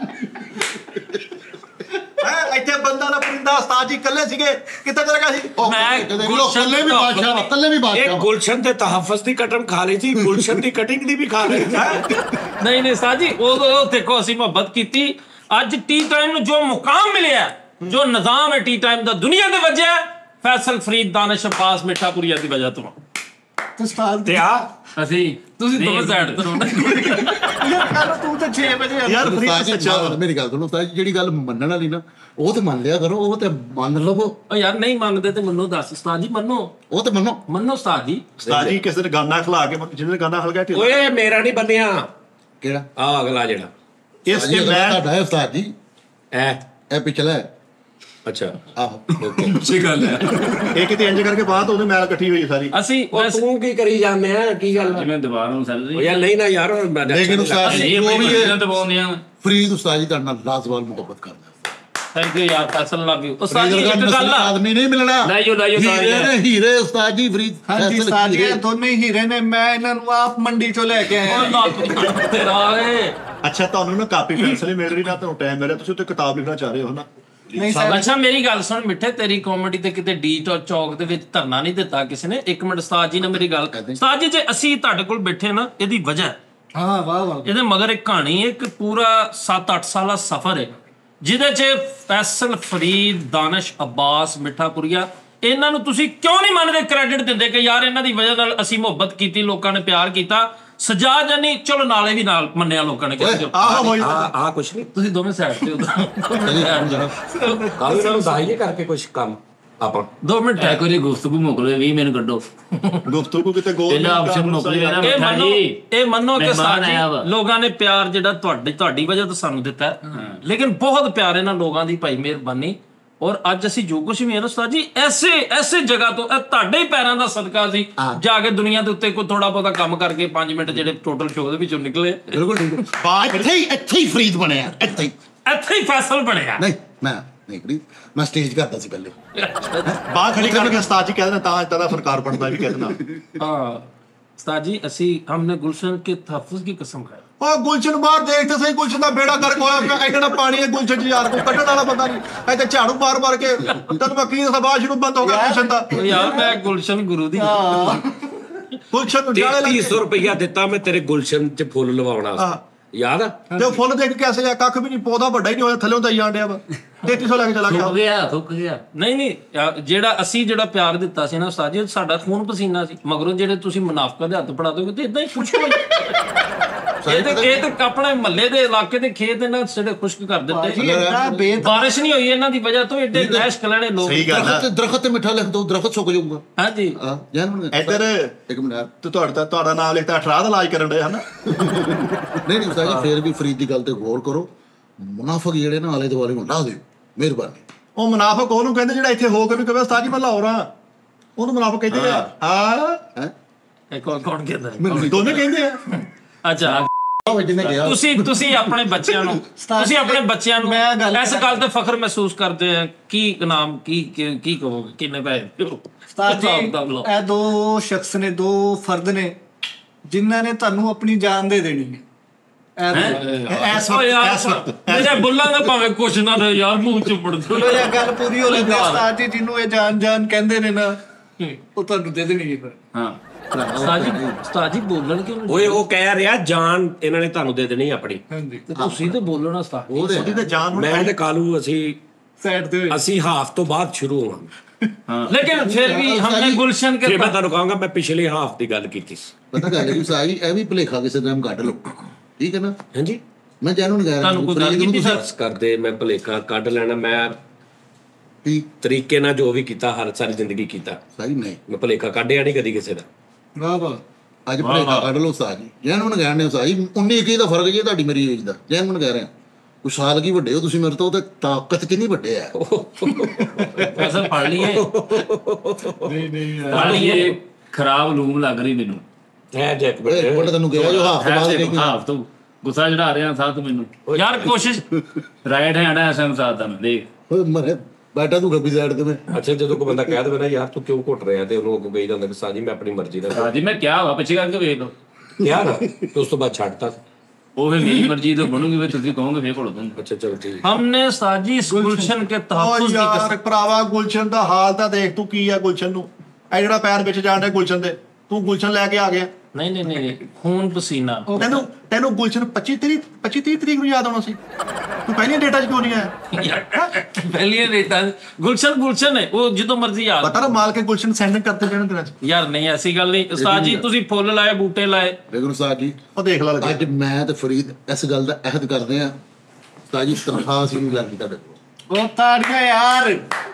ਇੱਥੇ ਬੰਦਾ ਨਾ ਪਰਿੰਦਾ ਉਸਤਾਦ ਜੀ ਇਕੱਲੇ ਸੀਗੇ, ਕਿੱਥੇ ਚਲੇ ਗਿਆ ਸੀ?
मैं
ਲੋਕ ਕੱਲੇ ਵੀ ਬਾਦਸ਼ਾਹ, ਕੱਲੇ ਵੀ
ਇਹ
ਬਾਦਸ਼ਾਹ।
ਗੁਲਸ਼ਨ ਦੇ ਤਹਫਜ਼ ਦੀ ਕਟਮ ਖਾ ਲਈ ਸੀ, ਗੁਲਸ਼ਨ ਦੀ ਕਟਿੰਗ ਦੀ ਵੀ ਖਾ ਲਈ ਸੀ।
नहीं नहीं साहब जी, वो देखो ਅਸੀਂ ਮੁਹੱਬਤ ਕੀਤੀ। ਅੱਜ ਟੀ ਟਾਈਮ ਨੂੰ ਜੋ ਮੁਕਾਮ ਮਿਲਿਆ, ਜੋ ਨਿਜ਼ਾਮ ਹੈ ਟੀ ਟਾਈਮ ਦਾ ਦੁਨੀਆ ਦੇ ਵਜ੍ਹਾ ਫੈਸਲ ਫਰੀਦ ਦਾਨਿਸ਼ ਅब्बास ਮਿੱਠਾਪੁਰੀਆ ਦੀ ਵਜ੍ਹਾ ਤੋਂ।
ਤੇ ਉਸਤਾਦ
ਤੇ ਆ
ਅਸੀਂ
ਤੁਸੀਂ ਦੋਵੇਂ ਸਾਈਡ ਤੋਂ
ਕੱਲ ਤੂੰ ਤਾਂ 6 ਵਜੇ
ਯਾਰ ਫਰੀਦ
ਉਸਤਾਦ ਜੀ,
ਸੱਚਾ
ਮੇਰੀ ਗੱਲ ਸੁਣੋ ਉਸਤਾਦ ਜੀ, ਜਿਹੜੀ ਗੱਲ ਮੰਨਣ ਵਾਲੀ ਨਾ ਉਹ ਤੇ ਮੰਨ ਲਿਆ ਕਰੋ, ਉਹ ਤੇ ਮੰਨ ਲਵੋ,
ਓ ਯਾਰ ਨਹੀਂ ਮੰਨਦੇ ਤੇ ਮੈਨੂੰ ਦੱਸ ਉਸਤਾਦ ਜੀ, ਮੰਨੋ
ਉਹ ਤੇ ਮੰਨੋ।
ਮੰਨੋ ਉਸਤਾਦ ਜੀ।
ਉਸਤਾਦ ਜੀ ਕਿਸੇ ਨੇ ਗਾਨਾ ਖਿਲਾ ਕੇ ਜਿਹਨੇ ਗਾਨਾ ਹਲ ਗਿਆ
ਓਏ ਮੇਰਾ ਨਹੀਂ ਬੰਨਿਆ
ਕਿਹੜਾ
ਆ ਅਗਲਾ ਜਿਹੜਾ
ਇਸ
ਇਹ
ਤੇ ਮੈਂ
ਤੁਹਾਡਾ ਹੈ ਉਸਤਾਦ ਜੀ,
ਐ
ਇਹ ਪਿਛਲਾ ਹੈ।
ਅੱਛਾ
ਆਹੋ ਓਕੇ।
ਅੱਛੀ ਗੱਲ ਹੈ।
ਇਹ ਕਿਤੇ ਇੰਜ ਕਰਕੇ ਬਾਅਦ ਉਹਦੇ ਮੈਲ ਇਕੱਠੀ ਹੋਈ ਸਾਰੀ।
ਅਸੀਂ
ਉਹ ਤੂੰ ਕੀ ਕਰੀ ਜਾਂਦੇ ਆ, ਕੀ ਗੱਲ
ਜਿਵੇਂ ਦੁਬਾਰਾ ਨੂੰ
ਉਹ
ਸੈਲਰੀ
ਯਾਰ ਨਹੀਂ ਨਾ ਯਾਰ
ਲੇਕਿਨ ਉਸਤਾਦ ਜੀ
ਇਹ
ਜੋ ਵੀ ਹੈ,
ਤਾਂ ਦਬਾਉਂਦੀਆਂ
ਫਰੀਦ ਉਸਤਾਦ ਜੀ ਤੁਹਾਡੇ ਨਾਲ ਲਾਜ਼ਵਾਲ ਮੁਹੱਬਤ ਕਰਦਾ।
ਥੈਂਕ ਯੂ ਯਾਰ, ਫੈਸਲ ਲਵ ਯੂ ਉਸਤਾਦ ਜੀ।
ਫਰੀਦ
ਇੱਕ
ਵਰਗਾ
ਗੱਲ ਆ,
ਆਦਮੀ ਨਹੀਂ ਮਿਲਣਾ।
ਲੈ ਜਾਓ
ਹੀਰੇ ਨੇ ਹੀਰੇ ਉਸਤਾਦ ਜੀ, ਫਰੀਦ
ਹਾਂਜੀ
ਫੈਸਲ
ਉਸਤਾਦ ਜੀ
ਹੀਰੇ।
ਇਹ ਦੋਨੇ ਹੀ ਹੀਰੇ ਨੇ, ਮੈਂ ਇਹਨਾਂ ਨੂੰ ਆਪ ਮੰਡੀ ਚੋਂ ਲੈ ਕੇ ਆਇਆ।
ਉਹ ਲੱਗ ਤੇਰਾ ਏ।
ਅੱਛਾ ਤੁਹਾਨੂੰ ਨਾ ਕਾਪੀ ਪੈਨਸਲ ਹੀ ਮਿਲ ਰਹੀ ਨਾ, ਤੁਹਾਨੂੰ ਟਾਈਮ ਮਿਲ ਰਿਹਾ, ਤੁਸੀਂ ਉੱਤੇ ਕਿਤਾਬ ਲਿਖਣਾ ਚਾਹ ਰਹੇ ਹੋ ਨਾ।
ਨਹੀਂ ਸਾਹਿਬ
ਅੱਛਾ ਮੇਰੀ ਗੱਲ ਸੁਣ ਮਿੱਠੇ, ਤੇਰੀ ਕਾਮੇਡੀ ਤੇ ਕਿਤੇ ਡੀ ਚੌਕ ਦੇ ਵਿੱਚ ਧਰਨਾ ਨਹੀਂ ਦਿੱਤਾ ਕਿਸੇ ਨੇ? ਇੱਕ ਮਿੰਟ ਉਸਤਾਦ ਜੀ ਨੇ ਮੇਰੀ ਗੱਲ, ਉਸਤਾਦ ਜੀ ਜੇ ਅਸੀਂ ਤੁਹਾਡੇ ਕੋਲ ਬੈਠੇ ਨਾ, ਇਹਦੀ ਵਜ੍ਹਾ
ਹਾਂ ਵਾਹ ਵਾਹ
ਇਹਦੇ ਮਗਰ ਇੱਕ ਕਹਾਣੀ ਹੈ, ਇੱਕ ਪੂਰਾ 7-8 ਸਾਲਾ ਸਫ਼ਰ ਹੈ ਜਿਹਦੇ 'ਚ ਫੈਸਲ ਫਰੀਦ ਦਾਨਿਸ਼ ਅब्बास ਮਿੱਠਾਪੁਰੀਆ, ਇਹਨਾਂ ਨੂੰ ਤੁਸੀਂ ਕਿਉਂ ਨਹੀਂ ਮੰਨਦੇ, ਕ੍ਰੈਡਿਟ ਦਿੰਦੇ ਕਿ ਯਾਰ ਇਹਨਾਂ ਦੀ ਵਜ੍ਹਾ ਨਾਲ ਅਸੀਂ ਮੁਹੱਬਤ ਕੀਤੀ, ਲੋਕਾਂ ਨੇ ਪਿਆਰ ਕੀਤਾ। ਸਜਾ ਜਾਨੀ ਚਲੋ ਨਾਲੇ ਵੀ ਨਾਲ ਮੰਨਿਆ ਲੋਕਾਂ ਨੇ ਕਿ
ਆਹੋ ਹੋਈ
ਆ ਕੁਛ ਨਹੀਂ,
ਤੁਸੀਂ ਦੋਵੇਂ ਸਾਈਡ ਤੇ
ਕੱਲ ਨੂੰ ਦਾਈਏ ਕਰਕੇ ਕੁਛ ਕੰਮ ਆਪਾਂ
2 ਮਿੰਟ
ਐ ਕੋਈ ਗੁਫ਼ਤਗੂ ਮੁਕਲੇ 20 ਮਿੰਟ ਕੱਢੋ,
ਗੁਫ਼ਤਗੂ ਕਿਤੇ ਗੋਲ
ਪਹਿਲਾ ਆਪਸ਼ਨ ਮੁਕਲੇ ਨਾ
ਇਹ
ਮਿੱਠਾ
ਮੰਨੋ,
ਜੀ।
ਇਹ ਮੰਨੋ ਕਿ
ਮਹਿਮਾਨ ਆਇਆ ਵਾ।
ਸਾਡੀ ਲੋਕਾਂ ਨੇ ਪਿਆਰ ਜਿਹੜਾ ਤੁਹਾਡੀ ਵਜ੍ਹਾ ਤੋਂ ਸਾਨੂੰ ਦਿੱਤਾ ਹੈ, ਲੇਕਿਨ ਬਹੁਤ ਪਿਆਰ ਇਹਨਾਂ ਲੋਕਾਂ ਦੀ ਭਾਈ ਮਿਹਰਬਾਨੀ। ਔਰ ਅੱਜ ਅਸੀਂ ਜੋ ਕੁਝ ਵੀ ਹੈ ਨਾ ਉਸਤਾਦ ਜੀ, ਐਸੇ ਜਗ੍ਹਾ ਤੋਂ ਇਹ ਤੁਹਾਡੇ ਹੀ ਪੈਰਾਂ ਦਾ ਸਦਕਾ ਸੀ ਜਾ ਕੇ ਦੁਨੀਆ ਦੇ ਉੱਤੇ ਕੋਈ ਥੋੜਾ ਬਹੁਤਾ ਕੰਮ ਕਰਕੇ 5 ਮਿੰਟ ਜਿਹੜੇ ਟੋਟਲ ਸ਼ੋਅ ਦੇ ਵਿੱਚੋਂ ਨਿਕਲੇ,
ਬਿਲਕੁਲ ਠੀਕ ਹੈ। ਇੱਥੇ ਹੀ ਫਰੀਦ ਬਣਿਆ, ਇੱਥੇ ਹੀ।
ਇੱਥੇ ਹੀ ਫੈਸਲ ਬਣਿਆ।
ਨਹੀਂ ਮੈਂ ਨਹੀਂ ਫਰੀਦ, ਮੈਂ ਸਟੇਜ ਕਰਦਾ ਸੀ ਪਹਿਲੇ।
ਬਾਹ ਖੜੀ ਕਰਕੇ ਉਸਤਾਦ ਜੀ ਕਹਿ ਦੇਣਾ ਤਾਂ ਇਦਾਂ ਦਾ ਫਨਕਾਰ ਬਣਦਾ ਵੀ ਕਹਿ ਦੇਣਾ।
हाँ उस्ताद जी ਅਸੀਂ हमने गुलशन के तहफ़्फ़ुज़ की कसम खाई।
ਉਹ ਗੁਲਸ਼ਨ ਬਾਹਰ ਦੇਖ ਤੇ ਸਹੀ, ਗੁਲਸ਼ਨ ਦਾ ਬੇੜਾ ਗਰਕ ਹੋਇਆ, ਐਡਾ ਪਾਣੀ ਹੈ ਗੁਲਸ਼ਨ ਚ ਯਾਰ, ਕੋਈ ਕੱਢਣ ਵਾਲਾ ਬੰਦਾ ਨਹੀਂ। ਇੱਥੇ ਝਾੜੂ ਮਾਰ ਕੇ ਤੈਨੂੰ ਮੈਂ ਕੀ ਦੱਸਾਂ, ਬਾਹਰ ਸ਼ੁਰੂ ਬੰਦ ਹੋ ਗਿਆ ਗੁਲਸ਼ਨ ਦਾ।
ओ यार मैं गुलशन गुरु दी
ਗੁਲਸ਼ਨ ਨੂੰ ਜਾਲੇ ਲੱਗੇ
3300 ਰੁਪਇਆ ਦਿੱਤਾ ਮੈਂ ਤੇਰੇ ਗੁਲਸ਼ਨ 'ਚ ਫੁੱਲ ਲਵਾਉਣਾ
ਹਾਂ।
ਯਾਦ ਆ?
ਤੇ ਉਹ ਫੁੱਲ ਦੇਖ ਕੇ ਐਸੇ ਆ, ਕੱਖ ਵੀ ਨਹੀਂ, ਪੌਦਾ ਵੱਡਾ ਹੀ ਨਹੀਂ ਹੋਇਆ, ਥੱਲੇ ਹੁੰਦਾ ਜਾਣ ਡਿਆ ਵਾ। 3300 ਲੈ ਕੇ ਚਲਾ ਗਿਆ।
ਥੁੱਕ ਗਿਆ
ਨਹੀਂ ਜਿਹੜਾ ਅਸੀਂ ਜਿਹੜਾ ਪਿਆਰ ਦਿੱਤਾ ਸੀ ਨਾ ਉਸਤਾਦ ਜੀ, ਸਾਡਾ ਖੂਨ ਪਸੀਨਾ ਸੀ। ਮਗਰੋਂ ਜਿਹੜੇ ਤੁਸੀਂ ਮੁਨਾਫਕਾਂ ਦੇ ਹੱਥ ਫੜਾ ਦੋਗੇ ਤੇ ਇਦਾਂ ਹੀ ਖੁਸ਼ਕ ਹੋ ਇਹ ਤੇ ਆਪਣੇ ਮਹੱਲੇ ਦੇ ਇਲਾਕੇ ਦੇ ਖੇਤ ਇਹਨਾਂ ਜਿਹੜੇ ਖੁਸ਼ਕ ਕਰ ਦਿੱਤੇ।
ਇੰਨਾ
ਬਾਰਿਸ਼ ਨਹੀਂ ਹੋਈ ਇਹਨਾਂ ਦੀ ਵਜ੍ਹਾ ਤੋਂ, ਏਡੇ ਰੈਸ਼ ਕਲਣੇ ਲੋਕ।
ਸਹੀ ਗੱਲ ਆ।
ਦਰਖਤ ਤੇ ਮਿੱਠਾ ਲਿਖ ਦੋ, ਦਰਖਤ ਸੁੱਕ ਜਾਊਗਾ।
ਹਾਂਜੀ
ਹਾਂ ਜਾਨ
ਇੱਧਰ
ਇੱਕ ਮਿੰਟ ਯਾਰ।
ਤੇ ਤੁਹਾਡਾ ਨਾਮ ਲਿਖਤਾ, ਅਠਰਾਹ ਦਾ ਇਲਾਜ ਕਰਨ ਡਏ ਹਨਾ।
ਨਹੀਂ ਉਸਤਾਦ ਜੀ, ਫੇਰ ਵੀ ਫਰੀਦ ਦੀ ਗੱਲ ਤੇ ਗੌਰ ਕਰੋ। ਮੁਨਾਫਿਕ ਜਿਹੜੇ ਨਾ ਆਲੇ ਦੁਆਲੇ ਨੂੰ ਲਾ ਦਿਓ, ਮਿਹਰਬਾਨੀ।
ਉਹ ਮੁਨਾਫਿਕ ਉਹਨੂੰ ਕਹਿੰਦੇ ਜਿਹੜਾ ਇੱਥੇ ਹੋ ਕੇ ਵੀ ਕਹੇ ਉਸਤਾਦ ਜੀ ਮੈਂ ਲਾਹੌਰ ਆ, ਉਹਨੂੰ ਮੁਨਾਫਿਕ ਕਹਿੰਦੇ ਆ। ਹਾਂ
ਹੈ
ਇਹ ਕੌਣ ਕਹਿੰਦਾ?
ਦੋਨੇ ਕਹਿੰਦੇ ਆ।
ਅੱਛਾ
ਜਿਹਨੇ ਕਿਹਾ
ਤੁਸੀਂ ਆਪਣੇ ਬੱਚਿਆਂ ਨੂੰ
ਮੈਂ ਗੱਲ
ਇਸ ਗੱਲ ਤੇ ਫਖਰ ਮਹਿਸੂਸ ਕਰਦੇ ਆ, ਕੀ ਨਾਮ ਕੀ ਕਹੋਗੇ, ਕਿੰਨੇ ਪੈਸੇ
ਉਸਤਾਦ ਜੀ ਇਹ 2 ਸ਼ਖਸ ਨੇ, 2 ਫਰਦ ਨੇ ਜਿਨ੍ਹਾਂ ਨੇ ਤੁਹਾਨੂੰ ਆਪਣੀ ਜਾਨ ਦੇ ਦੇਣੀ ਹੈ।
ਇਸ ਵਕਤ
ਮੇਰੇ ਬੁੱਲਾਂ ਦਾ ਭਾਵੇਂ ਕੁਛ ਨਾ ਰਹੇ ਯਾਰ, ਮੂੰਹ ਚੁੱਪੜ
ਚਲੋ ਇਹ ਗੱਲ ਪੂਰੀ ਹੋ ਲੈਂਦੀ ਉਸਤਾਦ ਜੀ, ਜਿਹਨੂੰ ਇਹ ਜਾਨ ਕਹਿੰਦੇ ਨੇ ਨਾ, ਉਹ ਤੁਹਾਨੂੰ ਦੇ ਦੇਣੀ ਹੈ।
ਹਾਂ
ਉਸਤਾਦ ਜੀ ਬੋਲਣ ਕਿਉਂ ਨਹੀਂ?
ਓਏ ਉਹ ਕਹਿ ਰਿਹਾ ਜਾਨ ਇਹਨਾਂ ਨੇ ਤੁਹਾਨੂੰ ਦੇ ਦੇਣੀ ਆਪਣੀ।
ਤੇ ਤੁਸੀਂ ਤੇ ਬੋਲਣਾ ਉਸਤਾਦ।
ਉਹਦੀ ਤੇ ਜਾਨ ਹੁਣ
ਮੈਂ ਤੇ ਕਾਲੂ ਅਸੀਂ
ਸਾਈਡ ਤੇ ਹੋਏ।
ਅਸੀਂ ਹਾਫ ਤੋਂ ਬਾਅਦ ਸ਼ੁਰੂ ਹੋਵਾਂਗੇ।
लेकिन फिर भी हमने गुलशन के
ਫਿਰ ਮੈਂ ਤੁਹਾਨੂੰ ਕਹਾਂਗਾ ਮੈਂ ਪਿਛਲੇ ਹਾਫ ਦੀ ਗੱਲ ਕੀਤੀ ਸੀ।
ਪਤਾ ਗੱਲ ਹੈ ਸਾਈ ਇਹ ਵੀ ਭੁਲੇਖਾ ਕਿਸੇ ਟਾਈਮ ਕੱਢ ਲਓ, ਠੀਕ ਹੈ ਨਾ?
ਹਾਂਜੀ
ਮੈਂ ਜੈਨੂਨ ਕਹਿ ਰਿਹਾ
ਤੁਹਾਨੂੰ ਕੋਈ ਗੱਲ ਕੀਤੀ ਸਰ?
ਬਸ ਕਰਦੇ ਮੈਂ ਭੁਲੇਖਾ ਕੱਢ ਲੈਣਾ। ਮੈਂ
ਠੀਕ
ਤਰੀਕੇ ਨਾਲ ਜੋ ਵੀ ਕੀਤਾ ਹਰ ਸਾਰੀ ਜ਼ਿੰਦਗੀ ਕੀਤਾ।
ਸਹੀ ਨਹੀਂ
ਮੈਂ ਭੁਲੇਖਾ ਕੱਢਿਆ ਨਹੀਂ ਕਦੀ ਕਿਸੇ ਦਾ।
ਵਾਹ ਵਾਹ।
ਅੱਜ ਭੁਲੇਖਾ ਕੱਢ ਲਓ ਸਾਜੀ, ਜੈਨੂਨ ਕਹਿਣ ਨੇ ਸਾਜੀ 19 21 ਦਾ ਫਰਕ ਜੇ ਤੁਹਾਡੀ ਮੇਰੀ ਏਜ ਦਾ, ਜੈਨੂਨ ਕਹਿ ਰਿਹਾ। ਕੁਛ ਸਾਲ ਕੀ ਵੱਡੇ ਹੋ ਤੁਸੀਂ ਮੇਰੇ ਤੋਂ, ਤੇ ਤਾਕਤ ਚ ਨਹੀਂ ਵੱਡੇ ਆ।
पैसा पढ़ लिए
ਪੜ੍ਹ ਲਈਏ ਖਰਾਬ ਲੂਮ ਲੱਗ ਰਹੀ ਮੈਨੂੰ।
ਹੈ ਜੈਕ
ਇੱਕ ਮਿੰਟ ਤੈਨੂੰ ਕਿਹਾ ਜੋ ਹਾਫ ਤੋਂ ਬਾਅਦ ਕਹੀ
ਹਾਫ ਤੋਂ ਗੁੱਸਾ ਚੜਾ ਰਿਹਾ ਸਾਥ ਮੈਨੂੰ।
यार कोशिश
ਰਾਈਟ ਹੈਂਡ ਹੈ ਐਸਐਮ ਸਾਥ ਦਾ ਦੇਖ।
ਓਏ ਮਰੇ ਬੈਠਾ ਤੂੰ ਗੱਬੀ ਸਾਈਡ ਤੇ ਮੈਂ।
ਅੱਛਾ ਜਦੋਂ ਕੋਈ ਬੰਦਾ ਕਹਿ ਦੇਵੇ ਨਾ ਯਾਰ ਤੂੰ ਕਿਉਂ ਘੁੱਟ ਰਿਹਾ ਤੇ ਉਹਨੂੰ ਅੱਗੋਂ ਕਹੀ ਜਾਂਦਾ ਕਿ ਸਾਜੀ ਮੈਂ ਆਪਣੀ ਮਰਜ਼ੀ ਦਾ
ਸਾਜੀ ਮੈਂ ਕਿਹਾ ਵਾ ਪਿੱਛੇ ਕਰਕੇ ਵੇਖ ਲਓ।
ਕਿਹਾ ਨਾ ਤੇ ਉਸ ਤੋਂ ਬਾਅਦ ਛੱਡਤਾ।
ਉਹ ਫਿਰ ਮੇਰੀ ਮਰਜ਼ੀ ਤੋਂ ਬਣੂਗੀ ਫਿਰ ਤੁਸੀਂ ਕਹੋਗੇ ਫੇਰ ਘੋਲ ਦੂੰਗਾ।
ਅੱਛਾ ਚਲੋ ਠੀਕ।
हमने साजी इस गुलशन के
ਓ
तहफ्फुज़ की
ਯਾਰ ਭਰਾਵਾ ਗੁਲਸ਼ਨ ਦਾ ਹਾਲ ਤਾਂ ਦੇਖ ਤੂੰ ਕੀ ਆ ਗੁਲਸ਼ਨ ਨੂੰ। ਇਹ ਜਿਹੜਾ ਪੈਰ ਵਿੱਚ ਜਾਣ ਡਿਆ ਗੁਲਸ਼ਨ ਦੇ, ਤੂੰ ਗੁਲਸ਼ਨ ਲੈ ਕੇ ਆ ਗਿਆ।
नहीं नहीं नहीं खून पसीना।
ਤੈਨੂੰ ਗੁਲਸ਼ਨ 25 30 ਤਰੀਕ ਨੂੰ ਯਾਦ ਆਉਣਾ ਸੀ। ਤੂੰ ਪਹਿਲੀਆਂ ਡੇਟਾਂ 'ਚ ਕਿਉਂ ਨਹੀਂ ਆਇਆ?
पहली रेटा गुलशन गुलशन है वो जितो मर्जी याद।
ਪਤਾ ਨਾ ਮਾਲ ਕੇ ਗੁਲਸ਼ਨ ਸੈਂਡ ਕਰਤੇ ਰਹਿਣ ਦਿਨਾਂ 'ਚ।
यार नहीं ऐसी गल नहीं उस्ताद जी ਤੁਸੀਂ ਫੁੱਲ ਲਾਏ ਬੂਟੇ ਲਾਏ।
ਲੇਕਿਨ ਸਾਜੀ
ਉਹ ਦੇਖ ਲਾ ਲੱਗੇ।
ਅੱਜ ਮੈਂ ਤੇ ਫਰੀਦ ਇਸ ਗੱਲ ਦਾ ਅਹਿਦ ਕਰਦੇ ਆ, ਸਾਜੀ ਤਨਖਾਹ ਸੀ ਨਹੀਂ ਲੱਗਦੀ ਤੁਹਾਡੇ ਕੋਲ।
ਉਹ ਤਾੜੀਆਂ ਯਾਰ।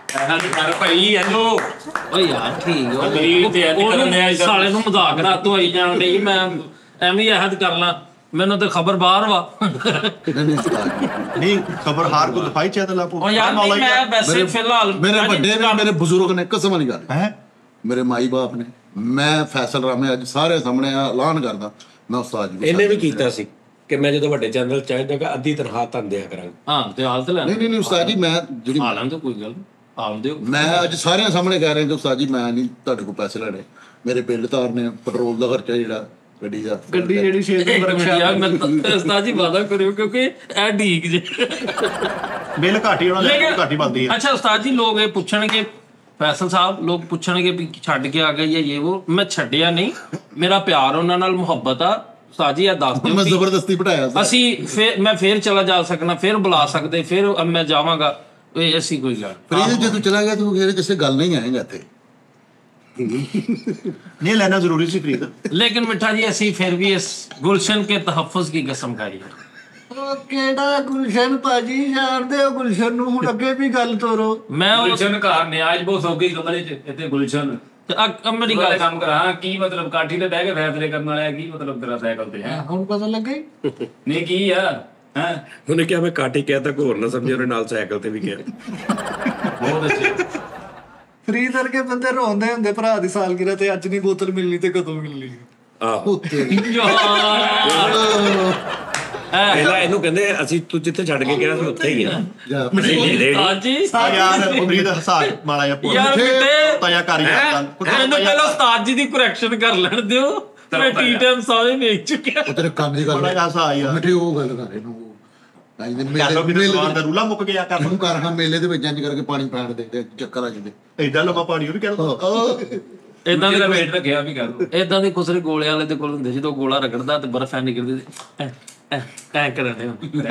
ਕਰ ਭਾਈ ਹੈਲੋ ਓਏ ਯਾਰ ਠੀਕ ਹੋ
ਅਗਲੀ ਤੇ ਅੱਜ ਕਰਨ ਲਿਆ ਇੱਧਰ।
ਸਾਲੇ ਨੂੰ ਮਜ਼ਾਕ ਰਾਤੋਂ ਆਈ ਜਾਣ ਡਈ ਮੈਂ ਐਵੇਂ ਹੀ ਅਹਿਦ ਕਰ ਲਾਂ ਮੈਨੂੰ ਤੇ ਖਬਰ ਬਾਹਰ ਵਾ।
ਨਹੀਂ ਸਾਜੀ
ਨਹੀਂ ਖਬਰ ਹਾਰ ਕੋ ਦਿਖਾਈ ਚਾਹਤਾ ਲਾਪੋ।
ਉਹ ਯਾਰ ਨਹੀਂ ਮੈਂ ਵੈਸੇ ਫਿਲਹਾਲ
ਮੇਰੇ ਵੱਡੇ ਨੇ, ਮੇਰੇ ਬਜ਼ੁਰਗ ਨੇ, ਕਸਮ ਵਾਲੀ ਗੱਲ
ਹੈ।
ਮੇਰੇ ਮਾਈ ਬਾਪ ਨੇ। ਮੈਂ ਫੈਸਲ ਰਾਮੇ ਅੱਜ ਸਾਰੇ ਸਾਹਮਣੇ ਐਲਾਨ ਕਰਦਾ, ਮੈਂ ਉਸਤਾਦ ਜੀ
ਇਹਨੇ ਵੀ ਕੀਤਾ ਸੀ ਕਿ ਮੈਂ ਜਦੋਂ ਵੱਡੇ ਚੈਨਲ ਚਾਹੀਦਾ ਅੱਧੀ ਤਨਖਾਹ ਤੁਹਾਨੂੰ ਦਿਆ ਕਰਾਂਗਾ।
ਹਾਂ ਤੇ ਹਾਲ ਤੇ ਲੈਣਾ
ਨਹੀਂ ਉਸਤਾਦ ਜੀ ਮੈਂ ਜਿਹੜੀ
ਹਾਲਾਂ ਤੇ ਕੋਈ ਗੱਲ ਆਉਂ ਦਿਓ।
ਮੈਂ ਅੱਜ ਸਾਰਿਆਂ ਸਾਹਮਣੇ ਕਹਿ ਰਿਹਾ ਕਿ ਉਸਤਾਦ ਜੀ ਮੈਂ ਨਹੀਂ ਤੁਹਾਡੇ ਕੋਲ ਪੈਸੇ ਲੈਣੇ। ਮੇਰੇ ਬਿੱਲ ਤਾਰਨੇ, ਪੈਟਰੋਲ ਦਾ ਖਰਚਾ ਜਿਹੜਾ ਗੱਡੀ ਦਾ,
ਗੱਡੀ ਜਿਹੜੀ 6 ਨੰਬਰ
ਯਾਰ ਮੈਂ ਉਸਤਾਦ ਜੀ ਵਾਦਾ ਕਰਿਓ ਕਿਉਂਕਿ ਇਹ ਢੀਕ ਜੇ
ਬਿੱਲ ਘੱਟ ਹੀ ਉਹਨਾਂ ਦੇ
ਲੇਕਿਨ-
ਘੱਟ ਹੀ ਬਣਦੀ ਹੈ।
ਅੱਛਾ ਉਸਤਾਦ ਜੀ ਲੋਕ ਇਹ ਪੁੱਛਣਗੇ ਫੈਸਲ ਸਾਹਿਬ ਲੋਕ ਪੁੱਛਣਗੇ ਵੀ ਛੱਡ ਕੇ ਆ ਗਏ ਜਾਂ ਇਹ ਉਹ ਮੈਂ ਛੱਡਿਆ ਨਹੀਂ ਮੇਰਾ ਪਿਆਰ ਉਹਨਾਂ ਨਾਲ ਮੁਹੱਬਤ ਆ ਉਸਤਾਦ ਜੀ ਇਹ ਦੱਸ ਦਿਓ
ਮੈਂ
ਕਿ
ਜ਼ਬਰਦਸਤੀ ਬਿਠਾਇਆ ਸੀ।
ਅਸੀਂ ਫਿਰ ਮੈਂ ਫਿਰ ਚਲਾ ਜਾ ਸਕਣਾ ਫਿਰ ਬੁਲਾ ਸਕਦੇ ਫਿਰ ਮੈਂ ਜਾਵਾਂਗਾ ਇਹ ਐਸੀ ਕੋਈ ਗੱਲ
ਫਰੀਦ ਜੇ ਤੂੰ ਚਲਾ ਗਿਆ ਤੂੰ ਫਿਰ ਕਿਸੇ ਗੱਲ ਨਹੀਂ ਆਏਗਾ ਇੱਥੇ।
ਨਹੀਂ ਲੈਣਾ ਜ਼ਰੂਰੀ ਸੀ ਫਰੀਦ।
लेकिन मिठा जी ऐसी फिर भी इस गुलशन के तहफ़्फ़ुज़ की कसम खाई है।
ਉਹ ਕਿਹੜਾ ਗੁਲਸ਼ਨ ਭਾਜੀ ਜਾਣਦੇ ਹੋ ਗੁਲਸ਼ਨ ਨੂੰ? ਹੁਣ ਅੱਗੇ ਵੀ ਗੱਲ ਤੋਰੋ।
मैं
ਗੁਲਸ਼ਨ ਘਰ ਨੇ ਅੱਜ ਬਹੁਤ ਸੌਗੀ ਕਮਰੇ 'ਚ ਇੱਥੇ ਗੁਲਸ਼ਨ
अब मेरी
ਗੱਲ
गल
ਕੰਮ ਕਰਾਂ ਕੀ ਮਤਲਬ ਕਾਠੀ ਤੇ ਬਹਿ ਕੇ ਫੈਸਲੇ ਕਰਨ ਵਾਲਾ ਕੀ ਮਤਲਬ ਤੇਰਾ ਸਾਈਕਲ ਤੇ ਹੈ
ਹੁਣ ਪਤਾ ਲੱਗਾ ਹੀ।
ਨਹੀਂ ਕੀ ਆ ਹੈ
ਉਹਨੇ ਕਿਹਾ ਮੈਂ ਕਾਟੀ ਕਹਿ ਤਾ ਕੋਈ ਹੋਰ ਨਾ ਸਮਝੇ ਉਹਨੇ ਨਾਲ ਸਾਈਕਲ ਤੇ ਵੀ ਕਿਹਾ।
ਬਹੁਤ ਅੱਛੇ
ਫਰੀ ਕਰਕੇ ਬੰਦੇ ਰੋਂਦੇ ਹੁੰਦੇ ਭਰਾ ਦੀ ਸਾਲਗਿਰਾ ਤੇ ਅੱਜ ਨਹੀਂ ਬੋਤਲ ਮਿਲਣੀ ਤੇ ਕਦੋਂ ਮਿਲਣੀ?
ਆਹੋ ਪਹਿਲਾਂ ਇਹਨੂੰ ਕਹਿੰਦੇ ਅਸੀਂ ਤੂੰ ਜਿੱਥੇ ਛੱਡ ਕੇ ਗਿਆ ਸੀ ਉੱਥੇ ਹੀ ਆ।
आज जी
ਆ ਯਾਰ ਫਰੀਦ ਹਸਾ ਮਾੜਾ ਜਿਹਾ ਪੂਰਾ
यार बेटे
ਤਾਇਆ ਕਰ ਯਾਰ
मैंने पहले उस्ताद जी दी करेक्शन कर लेने दियो मैं टी टाइम सारे देख चुका
ਉਹ ਤੇਰੇ ਕੰਮ ਦੀ ਗੱਲ
ਬੜਾ ਜਿਹਾ ਹਸਾ ਯਾਰ।
ਮਿੱਠੀ ਉਹ ਗੱਲ ਕਰ ਇਹਨੂੰ ਆਈ ਦੇ
ਕਰ ਲੋ ਵੀ
ਮੇਲੇ
ਸਵਾਲ ਦਾ ਰੂਲਾ ਮੁੱਕ ਗਿਆ ਕਰ
ਨੂੰ ਕਰ ਹਾਂ ਮੇਲੇ ਦੇ ਵਿੱਚ ਇੰਜ ਕਰਕੇ ਪਾਣੀ ਪੈਣ ਦੇ ਚੱਕਰ ਆ ਜਾਂਦੇ।
ਐਡਾ ਲੰਮਾ ਪਾਣੀ ਉਹ ਕਹਿੰਦਾ
ਇਦਾਂ
ਇਹਦਾ
ਦੇ
ਵੇਟ ਰੱਖਿਆ ਵੀ ਕਰ ਲੋ
ਇਦਾਂ ਦੇ ਖੁਸਰੇ ਗੋਲੇ ਵਾਲੇ ਦੇ ਕੋਲ ਹੁੰਦੇ ਜਦੋਂ ਗੋਲਾ ਰਗੜਦਾ ਤੇ ਬਰਫ਼ ਐ ਨਿਕਲਦੀ ਐ ਕਰਦੇ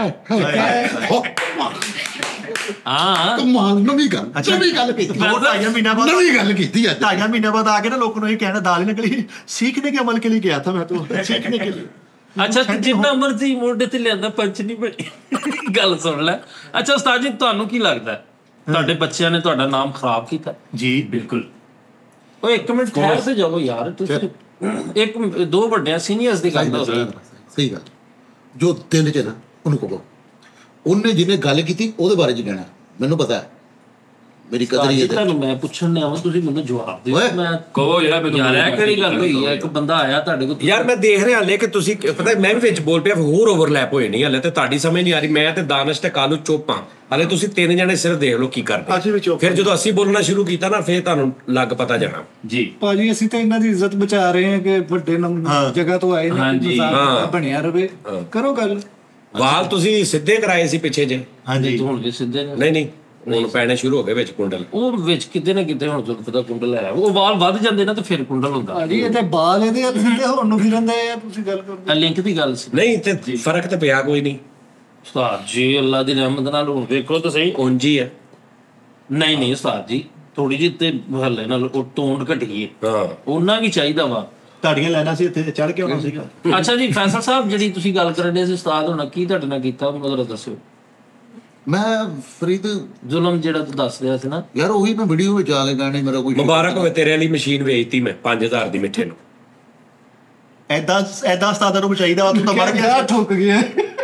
ਹਾਂ
ਕਮਾਲ ਨਵੀਂ ਗੱਲ ਨਵੀਂ ਗੱਲ ਕੀਤੀ।
ਦੋ ਢਾਈਆਂ ਮਹੀਨਾ ਬਾਅਦ
ਨਵੀਂ ਗੱਲ ਕੀਤੀ ਅੱਜ।
2.5 ਮਹੀਨੇ बाद आके ना लोगों ने ये कहना दाल ही निकली सीखने के अमल के लिए गया था मैं तो सीखने के लिए।
ਅੱਛਾ ਤੇ ਜਿੰਨਾ ਮਰਜ਼ੀ ਮੋਢੇ ਤੇ ਲਿਆਂਦਾ ਪੰਚ ਨਹੀਂ ਬਣੀ ਗੱਲ ਸੁਣ ਲੈ। ਅੱਛਾ ਉਸਤਾਦ ਜੀ ਤੁਹਾਨੂੰ ਕੀ ਲੱਗਦਾ ਤੁਹਾਡੇ ਬੱਚਿਆਂ ਨੇ ਤੁਹਾਡਾ ਨਾਮ ਖਰਾਬ ਕੀਤਾ?
जी
ਬਿਲਕੁਲ
ਓਏ ਇੱਕ ਮਿੰਟ ਠਹਿਰ ਤੇ ਜਾਓ ਯਾਰ ਤੁਸੀਂ ਇੱਕ ਦੋ ਵੱਡਿਆਂ ਸੀਨੀਅਰਸ ਦੀ ਗੱਲ ਦੱਸੋ।
ਸਹੀ ਗੱਲ ਜੋ ਦਿਲ 'ਚ ਨਾ ਉਹਨੂੰ ਕਹੋ। ਉਹਨੇ ਜਿਹਨੇ ਗੱਲ ਕੀਤੀ ਉਹਦੇ ਬਾਰੇ 'ਚ ਕਹਿਣਾ ਮੈਨੂੰ ਪਤਾ ਹੈ ਮੇਰੀ ਕਦਰ ਹੀ ਹੈ।
ਤੁਹਾਨੂੰ ਮੈਂ ਪੁੱਛਣ ਨੇ ਆਵਾਂ ਤੁਸੀਂ ਮੈਨੂੰ ਜਵਾਬ ਦਿਓ।
ਓਏ,
ਮੈਂ
ਕਹੋ ਜਿਹੜਾ ਮੈਨੂੰ
ਯਾਰ ਇਹ ਕਿਹੜੀ ਗੱਲ ਹੋਈ ਹੈ ਇੱਕ ਬੰਦਾ ਆਇਆ ਤੁਹਾਡੇ ਕੋਲ
ਯਾਰ ਮੈਂ ਦੇਖ ਰਿਹਾ ਹਲੇ ਕਿ ਤੁਸੀਂ ਪਤਾ ਮੈਂ ਵੀ ਵਿੱਚ ਬੋਲ ਪਿਆ ਹੋਰ ਓਵਰਲੈਪ ਹੋਏ ਨਹੀਂ ਹਲੇ ਤੇ ਤੁਹਾਡੀ ਸਮਝ ਨਹੀਂ ਆ ਰਹੀ। ਮੈਂ ਤੇ ਦਾਨਿਸ਼ ਤੇ ਕਾਲੂ ਚੁੱਪ ਹਾਂ ਹਲੇ ਤੁਸੀਂ ਤਿੰਨ ਜਣੇ ਸਿਰਫ ਦੇਖ ਲਓ ਕੀ ਕਰਦੇ।
ਅਸੀਂ ਵੀ ਚੁੱਪ
ਫਿਰ ਜਦੋਂ ਅਸੀਂ ਬੋਲਣਾ ਸ਼ੁਰੂ ਕੀਤਾ ਨਾ ਫਿਰ ਤੁਹਾਨੂੰ ਲੱਗ ਪਤਾ ਜਾਣਾ।
ਜੀ
ਭਾਜੀ ਅਸੀਂ ਤਾਂ ਇਹਨਾਂ ਦੀ ਇੱਜ਼ਤ ਬਚਾ ਰਹੇ ਹਾਂ ਕਿ ਵੱਡੇ ਜਗ੍ਹਾ ਤੋਂ ਆਏ ਨੇ
ਹਾਂਜੀ,
ਮਜ਼ਾਕ ਬਣਿਆ ਰਵੇ। ਕਰੋ ਗੱਲ।
ਵਾਲ ਤੁਸੀਂ ਸਿੱਧੇ ਕਰਾਏ ਸੀ ਪਿੱਛੇ ਜੇ?
हाँ जी
ਹੁਣ ਵੀ ਸਿੱਧੇ ਨੇ
ਨਹੀਂ ਨਹੀਂ ਹੁਣ ਪੈਣੇ ਸ਼ੁਰੂ ਹੋ ਗਏ ਵਿੱਚ ਕੁੰਡਲ।
ਉਹ ਵਿੱਚ ਕਿਤੇ ਨਾ ਕਿਤੇ ਹੁਣ ਤੁਹਾਨੂੰ ਪਤਾ ਕੁੰਡਲ ਹੈ, ਉਹ ਵਾਲ ਵੱਧ ਜਾਂਦੇ ਨਾ ਤੇ ਫਿਰ ਕੁੰਡਲ ਹੁੰਦਾ।
ਭਾਜੀ ਇਹ ਤੇ ਬਾਲ ਇਹਦੇ ਹੱਥ ਸਿੱਧੇ ਹੋਣ ਨੂੰ ਫਿਰਦੇ ਆ, ਤੁਸੀਂ ਗੱਲ ਕਰਦੇ।
ਇਹ ਲਿੰਕ ਦੀ ਗੱਲ ਸੀ।
ਨਹੀਂ ਤੇ ਫਰਕ ਤੇ ਪਿਆ ਕੋਈ ਨਹੀਂ,
ਉਸਤਾਦ ਜੀ ਅੱਲਾ ਦੀ ਰਹਿਮਤ ਨਾਲ ਹੁਣ ਵੇਖੋ ਤਾਂ ਸਹੀ।
ਉਂਝ ਹੀ ਹੈ।
ਨਹੀਂ ਉਸਤਾਦ ਜੀ, ਥੋੜੀ ਜਿਹੀ ਤੇ ਹੱਲੇ ਨਾਲ ਉਹ ਟੋਨ ਘਟੀਏ,
ਹਾਂ
ਉਹਨਾਂ ਵੀ ਚਾਹੀਦਾ ਵਾ।
ਤੁਹਾਡੀਆਂ ਲੈਣਾ ਸੀ ਇੱਥੇ ਚੜ ਕੇ ਆਉਣਾ ਸੀਗਾ।
ਅੱਛਾ ਜੀ ਫੈਸਲ ਸਾਹਿਬ, ਜਿਹੜੀ ਤੁਸੀਂ ਗੱਲ ਕਰਨ ਦੇ ਸੀ ਉਸਤਾਦ ਹੋਣਾ, ਕੀ ਤੁਹਾਡੇ ਨਾਲ ਕੀਤਾ ਉਹ ਮੈਨੂੰ ਦੱਸਿਓ।
ਮੈਂ ਫਰੀਦ
ਜ਼ੁਲਮ ਜਿਹੜਾ ਤੂੰ ਦੱਸ ਰਿਹਾ ਸੀ ਨਾ
ਯਾਰ, ਉਹੀ ਮੈਂ ਵੀਡੀਓ ਵਿੱਚ ਆ ਕੇ ਗਾਣੇ ਮੇਰਾ ਕੋਈ
ਮੁਬਾਰਕ ਹੋਵੇ ਤੇਰੇ ਵਾਲੀ ਮਸ਼ੀਨ ਵੇਚਤੀ ਮੈਂ 5000 ਦੀ ਮਿੱਠੇ ਨੂੰ।
ਐਦਾਂ ਉਸਤਾਦਾਂ ਨੂੰ ਚਾਹੀਦਾ ਵਾ, ਤੂੰ ਤਾਂ ਮਰ ਗਿਆ।
ਠੁੱਕ ਗਿਆ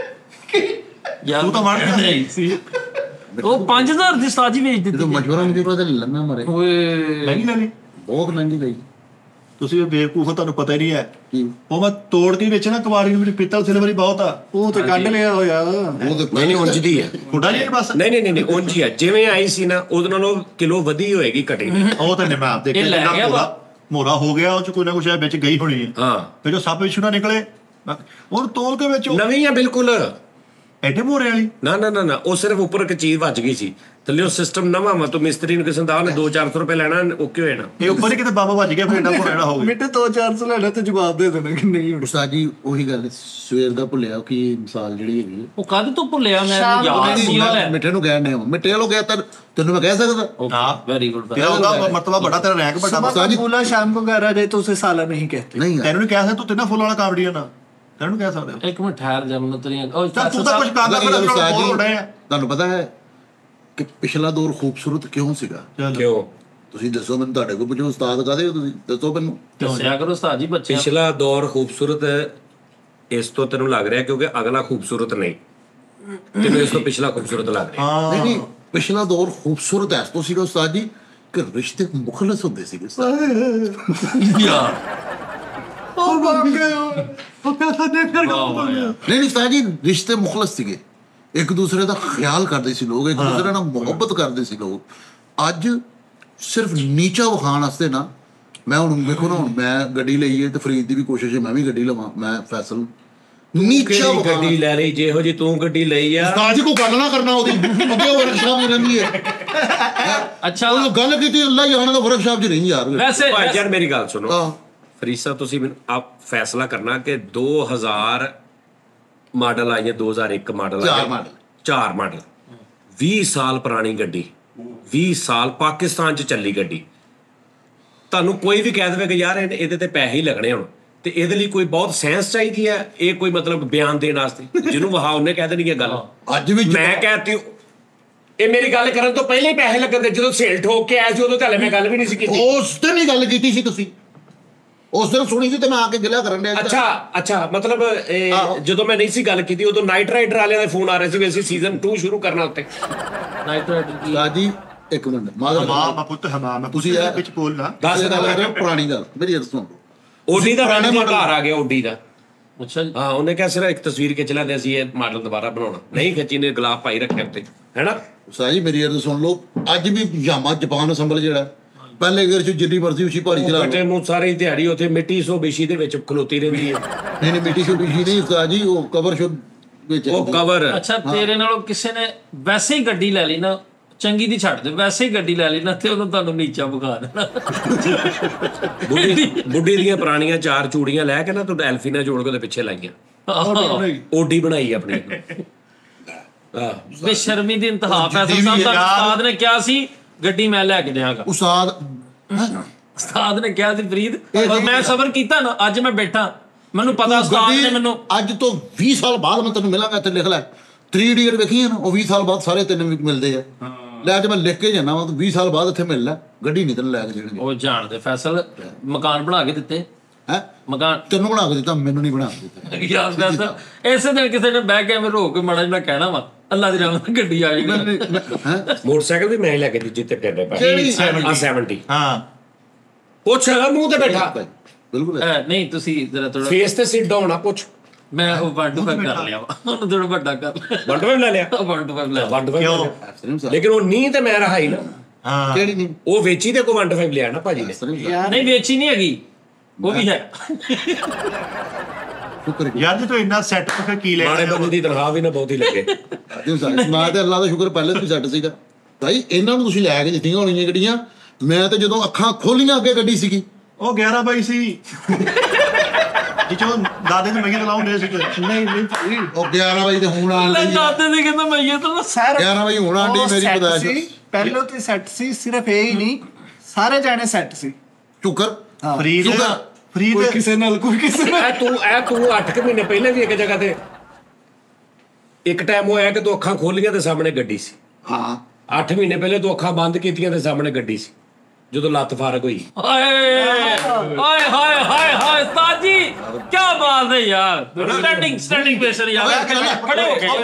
ਯਾਰ
ਤੂੰ ਤਾਂ ਮਾਰ ਕੇ
ਨਹੀਂ ਸੀ, ਉਹ 5000 ਦੀ ਉਸਤਾਦ ਜੀ ਵੇਚ ਦਿੱਤੀ।
ਜਦੋਂ ਮਸ਼ਵਰਾ ਮੁਝੇ ਪਤਾ ਲੰਨਾ ਮਰੇ
ਓਏ
ਮਹਿੰਗੀ ਲੈਣੀ।
ਬਹੁਤ ਮਹਿੰਗੀ ਲਈ।
ਤੁਸੀਂ ਇਹ ਬੇਵਕੂਫ ਹੋ, ਤੁਹਾਨੂੰ ਪਤਾ ਹੀ ਨਹੀਂ ਹੈ।
ਕੀ
ਉਹ ਮੈਂ ਤੋੜ ਕੇ ਵਿੱਚ ਨਾ ਕਵਾੜੀ ਨੂੰ, ਮੇਰੀ ਪਿੱਤਲ ਸਿਲਵਰ ਹੀ ਬਹੁਤ ਆ।
ਉਹ ਤੇ ਕੱਢ ਲਿਆ ਹੋਇਆ।
ਉਹ ਤੇ
ਨਹੀਂ ਨਹੀਂ ਉਂਝ ਦੀ ਹੈ।
ਥੋੜਾ ਜਿਹਾ ਬਸ।
ਨਹੀਂ ਉਂਝ ਹੀ ਹੈ, ਜਿਵੇਂ ਆਈ ਸੀ ਨਾ ਉਹਦੇ ਨਾਲੋਂ ਕਿਲੋ ਵਧੀ ਹੋਏਗੀ ਘਟੀ ਨਹੀਂ।
ਉਹ ਤਾਂ ਨਹੀਂ, ਮੈਂ ਆਪ ਦੇਖਿਆ
ਇਹ ਲੈ ਗਿਆ ਵਾ।
ਮੋਰਾ ਹੋ ਗਿਆ, ਉਹ ਚ ਕੋਈ ਨਾ ਕੁਛ ਹੈ ਵਿੱਚ ਗਈ ਹੋਣੀ ਹੈ।
ਹਾਂ
ਫਿਰ ਜੋ ਸੱਪ ਵਿੱਚੋਂ ਨਾ ਨਿਕਲੇ ਉਹਨੂੰ ਤੋਲ ਕੇ ਵਿੱਚ
ਨਵੀਂ ਹੈ ਬਿਲਕੁਲ।
ਐਡੇ ਮੋਰੇ ਵਾਲੀ।
ਨਾ ਉਹ ਸਿਰਫ ਉੱਪਰ ਇੱਕ ਚੀਜ਼ ਵੱਜ ਗਈ ਸੀ, ਥੱਲੇ ਉਹ ਸਿਸਟਮ ਨਵਾਂ ਵਾ। ਤੂੰ ਮਿਸਤਰੀ ਨੂੰ ਕਿਸੇ ਦਾ ਉਹਨੇ 200-400 ਰੁਪਏ ਲੈਣਾ, ਓਕੇ ਹੋ ਜਾਣਾ।
ਇਹ ਉੱਪਰ ਹੀ ਕਿਤੇ ਬੰਬ ਵੱਜ ਗਿਆ, ਫਿਰ ਐਡਾ ਮੋਰਾ ਹੋ ਗਿਆ।
ਮਿੱਟੇ 2-400 ਲੈਣਾ ਤੇ ਜਵਾਬ ਦੇ ਦੇਣਾ ਕਿ ਨਹੀਂ ਹੁਣ।
ਉਸਤਾਦ ਜੀ ਉਹੀ ਗੱਲ ਸਵੇਰ ਦਾ ਭੁੱਲਿਆ ਕਿ ਮਿਸਾਲ ਜਿਹੜੀ ਹੈਗੀ ਹੈ
ਉਹ ਕਦ ਤੋਂ ਭੁੱਲਿਆ ਮੈਂ
ਸ਼ਾਮ
ਯਾਦ ਸੀ ਉਹ ਲੈ।
ਮਿੱਠੇ ਨੂੰ ਕਹਿਣ ਨੇ ਮਿੱਠੇ ਵੱਲੋਂ ਗਿਆ ਤੈਨੂੰ ਮੈਂ ਕਹਿ ਸਕਦਾ।
Okay very good.
ਤੇਰਾ ਉਹਦਾ ਮਰਤਬਾ ਬੜਾ, ਤੇਰਾ ਰੈਂਕ ਵੱਡਾ।
सुबह का बोला शाम को कह रहा है तो उसे साला नहीं कहते।
ਨਹੀਂ
ਤੈਨੂੰ ਨਹੀਂ ਕਹਿ ਸਕਦਾ, ਤੂੰ ਤਿੰਨਾ ਫੁੱਲ ਵਾਲਾ ਕਾਮੇਡੀਅਨ ਆ, ਤੈਨੂੰ ਕਹਿ ਸਕਦੇ ਹੋ।
ਇੱਕ ਮਿੰਟ ਠਹਿਰ ਜਾ, ਮੈਨੂੰ ਤੇਰੀਆਂ ਉਹ
ਚੱਲ ਤੂੰ ਤਾਂ ਕੁਝ ਕਰਦਾ
ਗੱਲ ਉਸਤਾਦ ਜੀ,
ਬੋਲ ਰਿਹਾ।
ਤੁਹਾਨੂੰ ਪਤਾ ਹੈ ਕਿ ਪਿਛਲਾ ਦੌਰ ਖੂਬਸੂਰਤ ਕਿਉਂ ਸੀਗਾ?
ਕਿਉਂ?
ਤੁਸੀਂ ਦੱਸੋ ਮੈਨੂੰ, ਤੁਹਾਡੇ ਕੋਲ ਪੁੱਛੋ ਉਸਤਾਦ ਕਾਹਦੇ ਹੋ ਤੁਸੀਂ, ਦੱਸੋ ਮੈਨੂੰ।
ਦੱਸਿਆ ਕਰੋ ਉਸਤਾਦ ਜੀ ਬੱਚਿਆਂ।
ਪਿਛਲਾ ਦੌਰ ਖੂਬਸੂਰਤ ਇਸ ਤੋਂ ਤੈਨੂੰ ਲੱਗ ਰਿਹਾ ਕਿਉਂਕਿ ਅਗਲਾ ਖੂਬਸੂਰਤ ਨਹੀਂ, ਤੈਨੂੰ ਇਸ ਤੋਂ ਪਿਛਲਾ ਖੂਬਸੂਰਤ ਲੱਗ ਰਿਹਾ।
ਨਹੀਂ ਪਿਛਲਾ ਦੌਰ ਖੂਬਸੂਰਤ ਐਸ ਤੋਂ ਸੀਗਾ ਉਸਤਾਦ ਜੀ ਕਿ ਰਿਸ਼ਤੇ ਮੁਖਲਸ ਹੁੰਦੇ ਸੀਗੇ ਉਸਤਾਦ।
ਯਾਰ
ਉਹ ਬਣ ਗਏ ਉਹ ਪੈਸਾ ਦੇ ਫਿਰ
ਨਹੀਂ ਉਸਤਾਦ ਜੀ, ਰਿਸ਼ਤੇ ਮੁਖਲਸ ਸੀਗੇ, ਇੱਕ ਦੂਸਰੇ ਦਾ ਖਿਆਲ ਕਰਦੇ ਸੀ ਲੋਕ, ਇੱਕ ਦੂਸਰੇ ਨਾਲ ਮੁਹੱਬਤ ਕਰਦੇ ਸੀ ਲੋਕ। ਅੱਜ ਸਿਰਫ ਨੀਚਾ ਵਿਖਾਉਣ ਵਾਸਤੇ ਨਾ, ਮੈਂ ਹੁਣ ਵੇਖੋ ਨਾ, ਹੁਣ ਮੈਂ ਗੱਡੀ ਲਈ ਹੈ ਤੇ ਫਰੀਦ ਦੀ ਵੀ ਕੋਸ਼ਿਸ਼ ਹੈ ਮੈਂ ਵੀ ਗੱਡੀ ਲਵਾਂ, ਮੈਂ ਫੈਸਲ ਨੀਚਾ
ਕਿਹੜੀ
ਵਿਖਾਉਣਾ।
ਗੱਡੀ ਲੈ ਲਈ ਜਿਹੋ ਜੀ ਤੂੰ ਗੱਡੀ ਲਈ ਆ?
ਉਸਤਾਦ ਜੀ ਕੋਈ ਗੱਲ ਨਾ ਕਰਨਾ ਉਹਦੀ, ਅੱਗੇ ਉਹ ਵਰਕਸ਼ਾਪ ਹੀ ਰਹਿੰਦੀ ਹੈ।
ਅੱਛਾ
ਉਹ ਗੱਲ ਕੀਤੀ ਅੱਲਾ ਜਾਣੇ ਦਾ ਵਰਕਸ਼ਾਪ 'ਚ ਨਹੀਂ ਯਾਰ।
ਵੈਸੇ
ਭਾਈ ਯਾਰ ਮੇਰੀ ਗੱਲ ਸੁਣੋ,
ਹਾਂ
ਫਰੀਦ ਸਾਹਿਬ ਤੁਸੀਂ ਮੈਨੂੰ ਆਪ ਫੈਸਲਾ ਕਰਨਾ ਕਿ 2000 ਮਾਡਲ ਆਈ ਹੈ, 2001 ਮਾਡਲ
ਚਾਰ ਮਾਡਲ।
4 ਮਾਡਲ 20 ਸਾਲ ਪੁਰਾਣੀ ਗੱਡੀ, 20 ਸਾਲ ਪਾਕਿਸਤਾਨ 'ਚ ਚੱਲੀ ਗੱਡੀ। ਤੁਹਾਨੂੰ ਕੋਈ ਵੀ ਕਹਿ ਦੇਵੇ ਕਿ ਯਾਰ ਇਹਦੇ ਤੇ ਪੈਸੇ ਹੀ ਲੱਗਣੇ ਹੁਣ, ਤੇ ਇਹਦੇ ਲਈ ਕੋਈ ਬਹੁਤ ਸਾਇੰਸ ਚਾਹੀਦੀ ਹੈ, ਇਹ ਕੋਈ ਮਤਲਬ ਬਿਆਨ ਦੇਣ ਵਾਸਤੇ ਜਿਹਨੂੰ ਵਹਾ ਉਹਨੇ ਕਹਿ ਦੇਣੀ ਹੈ ਗੱਲ।
ਅੱਜ ਵੀ
ਮੈਂ ਕਹਤੀ ਇਹ ਮੇਰੀ ਗੱਲ ਕਰਨ ਤੋਂ ਪਹਿਲਾਂ ਹੀ ਪੈਸੇ ਲੱਗਣਗੇ। ਜਦੋਂ ਸੇਲ ਠੋਕ ਕੇ ਆਇਆ ਸੀ ਉਦੋਂ ਤਾਂ ਹਲੇ ਮੈਂ ਗੱਲ ਵੀ ਨਹੀਂ ਸੀ ਕੀਤੀ।
ਉਸ ਦਿਨ ਹੀ ਗੱਲ ਕੀਤੀ ਸੀ ਤੁਸੀਂ, ਉਸ ਦਿਨ ਸੁਣੀ ਸੀ ਤੇ ਮੈਂ ਆ ਕੇ ਗਿਲਾ ਕਰਨ ਡਿਆ।
ਅੱਛਾ ਮਤਲਬ ਜਦੋਂ ਮੈਂ ਨਹੀਂ ਸੀ ਗੱਲ ਕੀਤੀ ਉਦੋਂ ਨਾਈਟ ਰਾਈਡਰ ਵਾਲਿਆਂ ਦੇ ਫੋਨ ਆ ਰਹੇ ਸੀ ਵੀ ਅਸੀਂ ਸੀਜ਼ਨ 2 ਸ਼ੁਰੂ ਕਰਨਾ ਉੱਤੇ।
ਨਾਈਟ ਰਾਈਡਰ ਕੀ?
ਰਾਜੀ ਇੱਕ ਮਿੰਟ ਮਾਦਰ
ਮਾਂ ਪੁੱਤ ਹਮਾਮ
ਤੁਸੀਂ ਇਹ
ਵਿੱਚ ਬੋਲਣਾ।
ਦੱਸ ਗੱਲ ਕਰ ਰਹੇ ਹੋ ਪੁਰਾਣੀ ਗੱਲ, ਮੇਰੀ ਗੱਲ ਸੁਣੋ।
ਓਡੀ ਦਾ ਪੁਰਾਣਾ ਘਰ ਆ ਗਿਆ, ਓਡੀ ਦਾ।
ਅੱਛਾ ਜੀ।
ਹਾਂ ਉਹਨੇ ਕਿਹਾ ਸਿਰਫ ਇੱਕ ਤਸਵੀਰ ਖਿੱਚ ਲੈਂਦੇ ਅਸੀਂ ਇਹ ਮਾਡਲ ਦੁਬਾਰਾ ਬਣਾਉਣਾ, ਨਹੀਂ ਖਿੱਚੀ ਨੇ ਗਲਾਫ ਪਾਈ ਰੱਖਿਆ ਉੱਤੇ, ਹੈਨਾ।
ਸਾਜੀ ਮੇਰੀ ਗੱਲ ਸੁਣ ਲਓ, ਅੱਜ ਵੀ ਯਾਮਾ ਜਾਪਾਨ ਅਸੈਂਬਲ ਜਿਹੜਾ ਪਹਿਲੇ ਗੇਰ ਚ ਜਿੰਨੀ ਮਰਜ਼ੀ ਉਸੀ ਪਹਾੜੀ ਚਲਾ
ਬਟੇ ਮੂੰਹ ਸਾਰੀ ਦਿਹਾੜੀ ਉੱਥੇ ਮਿੱਟੀ ਸੋਬੀਸ਼ੀ ਦੇ ਵਿੱਚ ਖਲੋਤੀ ਰਹਿੰਦੀ ਹੈ।
ਨਹੀਂ ਮਿੱਟੀ ਸ਼ੁ ਬਿਸ਼ੀ ਨਹੀਂ ਸਾਜੀ, ਉਹ ਕਵਰ ਸ਼ੁ ਵਿੱਚ
ਉਹ ਕਵਰ
ਅੱਛਾ ਤੇਰੇ ਨਾਲੋਂ ਕਿਸੇ ਨੇ ਵੈਸੇ ਹੀ ਗੱਡੀ ਲੈ ਲਈ ਨਾ, ਚੰਗੀ ਦੀ ਛੱਡ ਦੇ, ਵੈਸੇ ਹੀ ਗੱਡੀ ਲੈ ਲਈ ਨਾ ਤੇ ਉਹਨੂੰ ਤੁਹਾਨੂੰ ਨੀਚਾ ਵਿਖਾ ਦੇਣਾ।
ਬੁੱਢੀ ਦੀਆਂ ਪੁਰਾਣੀਆਂ 4 ਚੂੜੀਆਂ ਲੈ ਕੇ ਨਾ ਤੂੰ ਐਲਫੀ ਨਾਲ ਜੋੜ ਕੇ ਉਹਦੇ ਪਿੱਛੇ ਲਾਈਆਂ, ਓਡੀ ਬਣਾਈ ਆਪਣੀ।
ਬੇਸ਼ਰਮੀ ਦੀ ਇੰਤਹਾ। ਫੈਸਲ ਸਾਹਿਬ ਦਾ ਉਸਤਾਦ ਨੇ ਕਿਹਾ ਸੀ ਗੱਡੀ ਮੈਂ ਲੈ ਕੇ ਦਿਆਂਗਾ,
ਉਸਤਾਦ
ਉਸਤਾਦ ਨੇ ਕਿਹਾ ਸੀ ਫਰੀਦ, ਪਰ ਮੈਂ ਸਬਰ ਕੀਤਾ ਨਾ, ਅੱਜ ਮੈਂ ਬੈਠਾ, ਮੈਨੂੰ ਪਤਾ ਉਸਤਾਦ ਨੇ ਮੈਨੂੰ।
ਅੱਜ ਤੋਂ 20 ਸਾਲ ਬਾਅਦ ਮੈਂ ਤੈਨੂੰ ਮਿਲਾਂਗਾ, ਇੱਥੇ ਲਿਖ ਲੈ 3 ਇਡੀਅਟ ਵੇਖੀ ਹੈ ਨਾ, ਉਹ 20 ਸਾਲ ਬਾਅਦ ਸਾਰੇ ਤੈਨੂੰ ਵੀ ਮਿਲਦੇ ਆ। ਲੈ ਅੱਜ ਮੈਂ ਲਿਖ ਕੇ ਜਾਣਾ ਵਾ, ਤੂੰ 20 ਸਾਲ ਬਾਅਦ ਇੱਥੇ ਮਿਲ ਲੈ, ਗੱਡੀ ਨਹੀਂ ਤੈਨੂੰ ਲੈ ਕੇ ਦੇਣਗੇ।
ਉਹ ਜਾਣਦੇ ਫੈਸਲ ਮਕਾਨ ਬਣਾ ਕੇ ਦਿੱਤੇ,
ਹੈ
ਮਕਾਨ
ਤੈਨੂੰ ਬਣਾ ਕੇ ਦਿੱਤਾ, ਮੈਨੂੰ ਨਹੀਂ ਬਣਾ ਕੇ ਦਿੱਤਾ।
ਯਾਰ ਫੈਸਲ ਇਸੇ ਦਿਨ ਕਿਸੇ ਨੇ ਬਹਿ ਕੇ ਮੈਂ ਰੋ ਕੇ ਮਾੜਾ ਜਿਹਾ ਕਹਿਣਾ ਵਾ, ਅੱਲਾ ਦੀ ਰਹਿਮਤ ਨਾਲ ਗੱਡੀ ਆ ਜਾਏਗੀ।
ਹੈ
ਮੋਟਰਸਾਈਕਲ ਵੀ ਮੈਂ ਹੀ ਲੈ ਕੇ ਦਿੱਤੇ ਤੇ ਟੱਡੇ ਪਾ
ਕਿਹੜੀ?
70
ਹਾਂ
ਪੁੱਛ ਮੂੰਹ ਤੇ ਬੈਠਾ,
ਬਿਲਕੁਲ
ਨਹੀਂ ਤੁਸੀਂ ਜਰਾ ਥੋੜਾ,
ਫੇਸ ਤੇ ਸਿੱਟ ਡਾਊਨ ਆ, ਪੁੱਛ।
ਮੈਂ ਉਹ 1-5 ਕਰ ਲਿਆ ਵਾ, ਉਹਨੂੰ ਥੋੜਾ ਵੱਡਾ ਕਰ ਲਿਆ,
1.5 ਲੈ ਲਿਆ,
1-5 ਲੈ
1.5 ਲੇਕਿਨ ਉਹ ਨੀ ਤੇ ਮੈਂ ਰਹਾ ਹੀ ਨਾ।
ਹਾਂ
ਕਿਹੜੀ ਨਹੀਂ
ਉਹ ਵੇਚੀ ਤੇ ਕੋ 1.5 ਲਿਆ ਨਾ ਭਾਜੀ ਨੇ।
ਨਹੀਂ ਵੇਚੀ ਨਹੀਂ ਹੈਗੀ, ਉਹ ਵੀ ਹੈ।
ਸ਼ੁਕਰ
ਯਾਰ ਜੇ ਤੂੰ ਇੰਨਾ ਸੈੱਟ ਫਿਰ ਕੀ ਲੈ
ਮਾੜੇ ਬੰਦੇ ਦੀ ਤਨਖਾਹ ਵੀ ਨਾ ਬਹੁਤੀ ਲੱਗੇ।
ਮੈਂ ਤੇ ਅੱਲਾ ਦਾ ਸ਼ੁਕਰ ਪਹਿਲੇ ਤੋਂ ਸੈੱਟ ਸੀਗਾ। ਭਾਈ ਇਹਨਾਂ ਨੂੰ ਤੁਸੀਂ ਲੈ ਕੇ ਦਿੱਤੀਆਂ ਹੋਣੀਆਂ ਗੱਡੀਆਂ, ਮੈਂ ਤੇ ਜਦੋਂ ਅੱਖਾਂ ਖੋਲੀਆਂ ਅੱਗੇ ਗੱਡੀ ਸੀਗੀ।
ਉਹ 11 ਬਾਈ ਸੀ ਜਿੱਚੋਂ ਦਾਦੇ ਨੂੰ ਮਈਆਂ ਲਾਉਂਦੇ ਸੀ।
ਨਹੀਂ ਭਾਈ,
ਉਹ 11 ਵਜੇ ਤੇ ਹੁਣ ਆਣ
ਲੈ
ਲਈ
ਦਾਦੇ ਦੀ ਕਹਿੰਦਾ ਮੈਂ ਇਹ ਤਾਂ
ਸਰ
11 ਵਜੇ ਹੁਣ ਆਣ
ਉਹ
ਡਈ ਮੇਰੀ
set
ਪਦਾਇਸ਼।
ਸੀ, ਪਹਿਲਾਂ ਤੇ ਸੈੱਟ ਸੀ, ਸਿਰਫ ਇਹ ਹੀ ਨਹੀਂ ਸਾਰੇ ਜਾਣੇ ਸੈੱਟ ਸੀ।
ਸ਼ੁਕਰ
ਫਰੀਦ
ਸ਼ੁਕਰ।
ਫਰੀਦ
ਕੋਈ ਕਿਸੇ ਨਾਲ ਕੋਈ ਕਿਸੇ ਨਾਲ।
ਇਹ ਤੂੰ 8 ਮਹੀਨੇ ਪਹਿਲੇ ਵੀ ਇੱਕ ਜਗ੍ਹਾ ਤੇ ਇੱਕ ਟਾਈਮ ਹੋਇਆ ਕਿ ਤੂੰ ਅੱਖਾਂ ਖੋਲੀਆਂ ਤੇ ਸਾਹਮਣੇ ਗੱਡੀ ਸੀ।
ਹਾਂ
8 ਮਹੀਨੇ ਪਹਿਲੇ ਤੂੰ ਅੱਖਾਂ ਬੰਦ ਕੀਤੀਆਂ ਤੇ ਸਾਹਮਣੇ ਗੱਡੀ ਸੀ, ਜਦੋਂ ਲੱਤ ਫਾਰਗ ਹੋਈ।
ਹਾਏ ਹਾਏ ਹਾਏ ਹਾਏ ਹਾਏ ਉਸਤਾਦ ਜੀ ਕੀ ਬਾਤ ਹੈ ਯਾਰ। ਸਟੈਂਡਿੰਗ ਪੇਸ਼ਰ ਯਾਰ, ਖੜੇ ਹੋ ਕੇ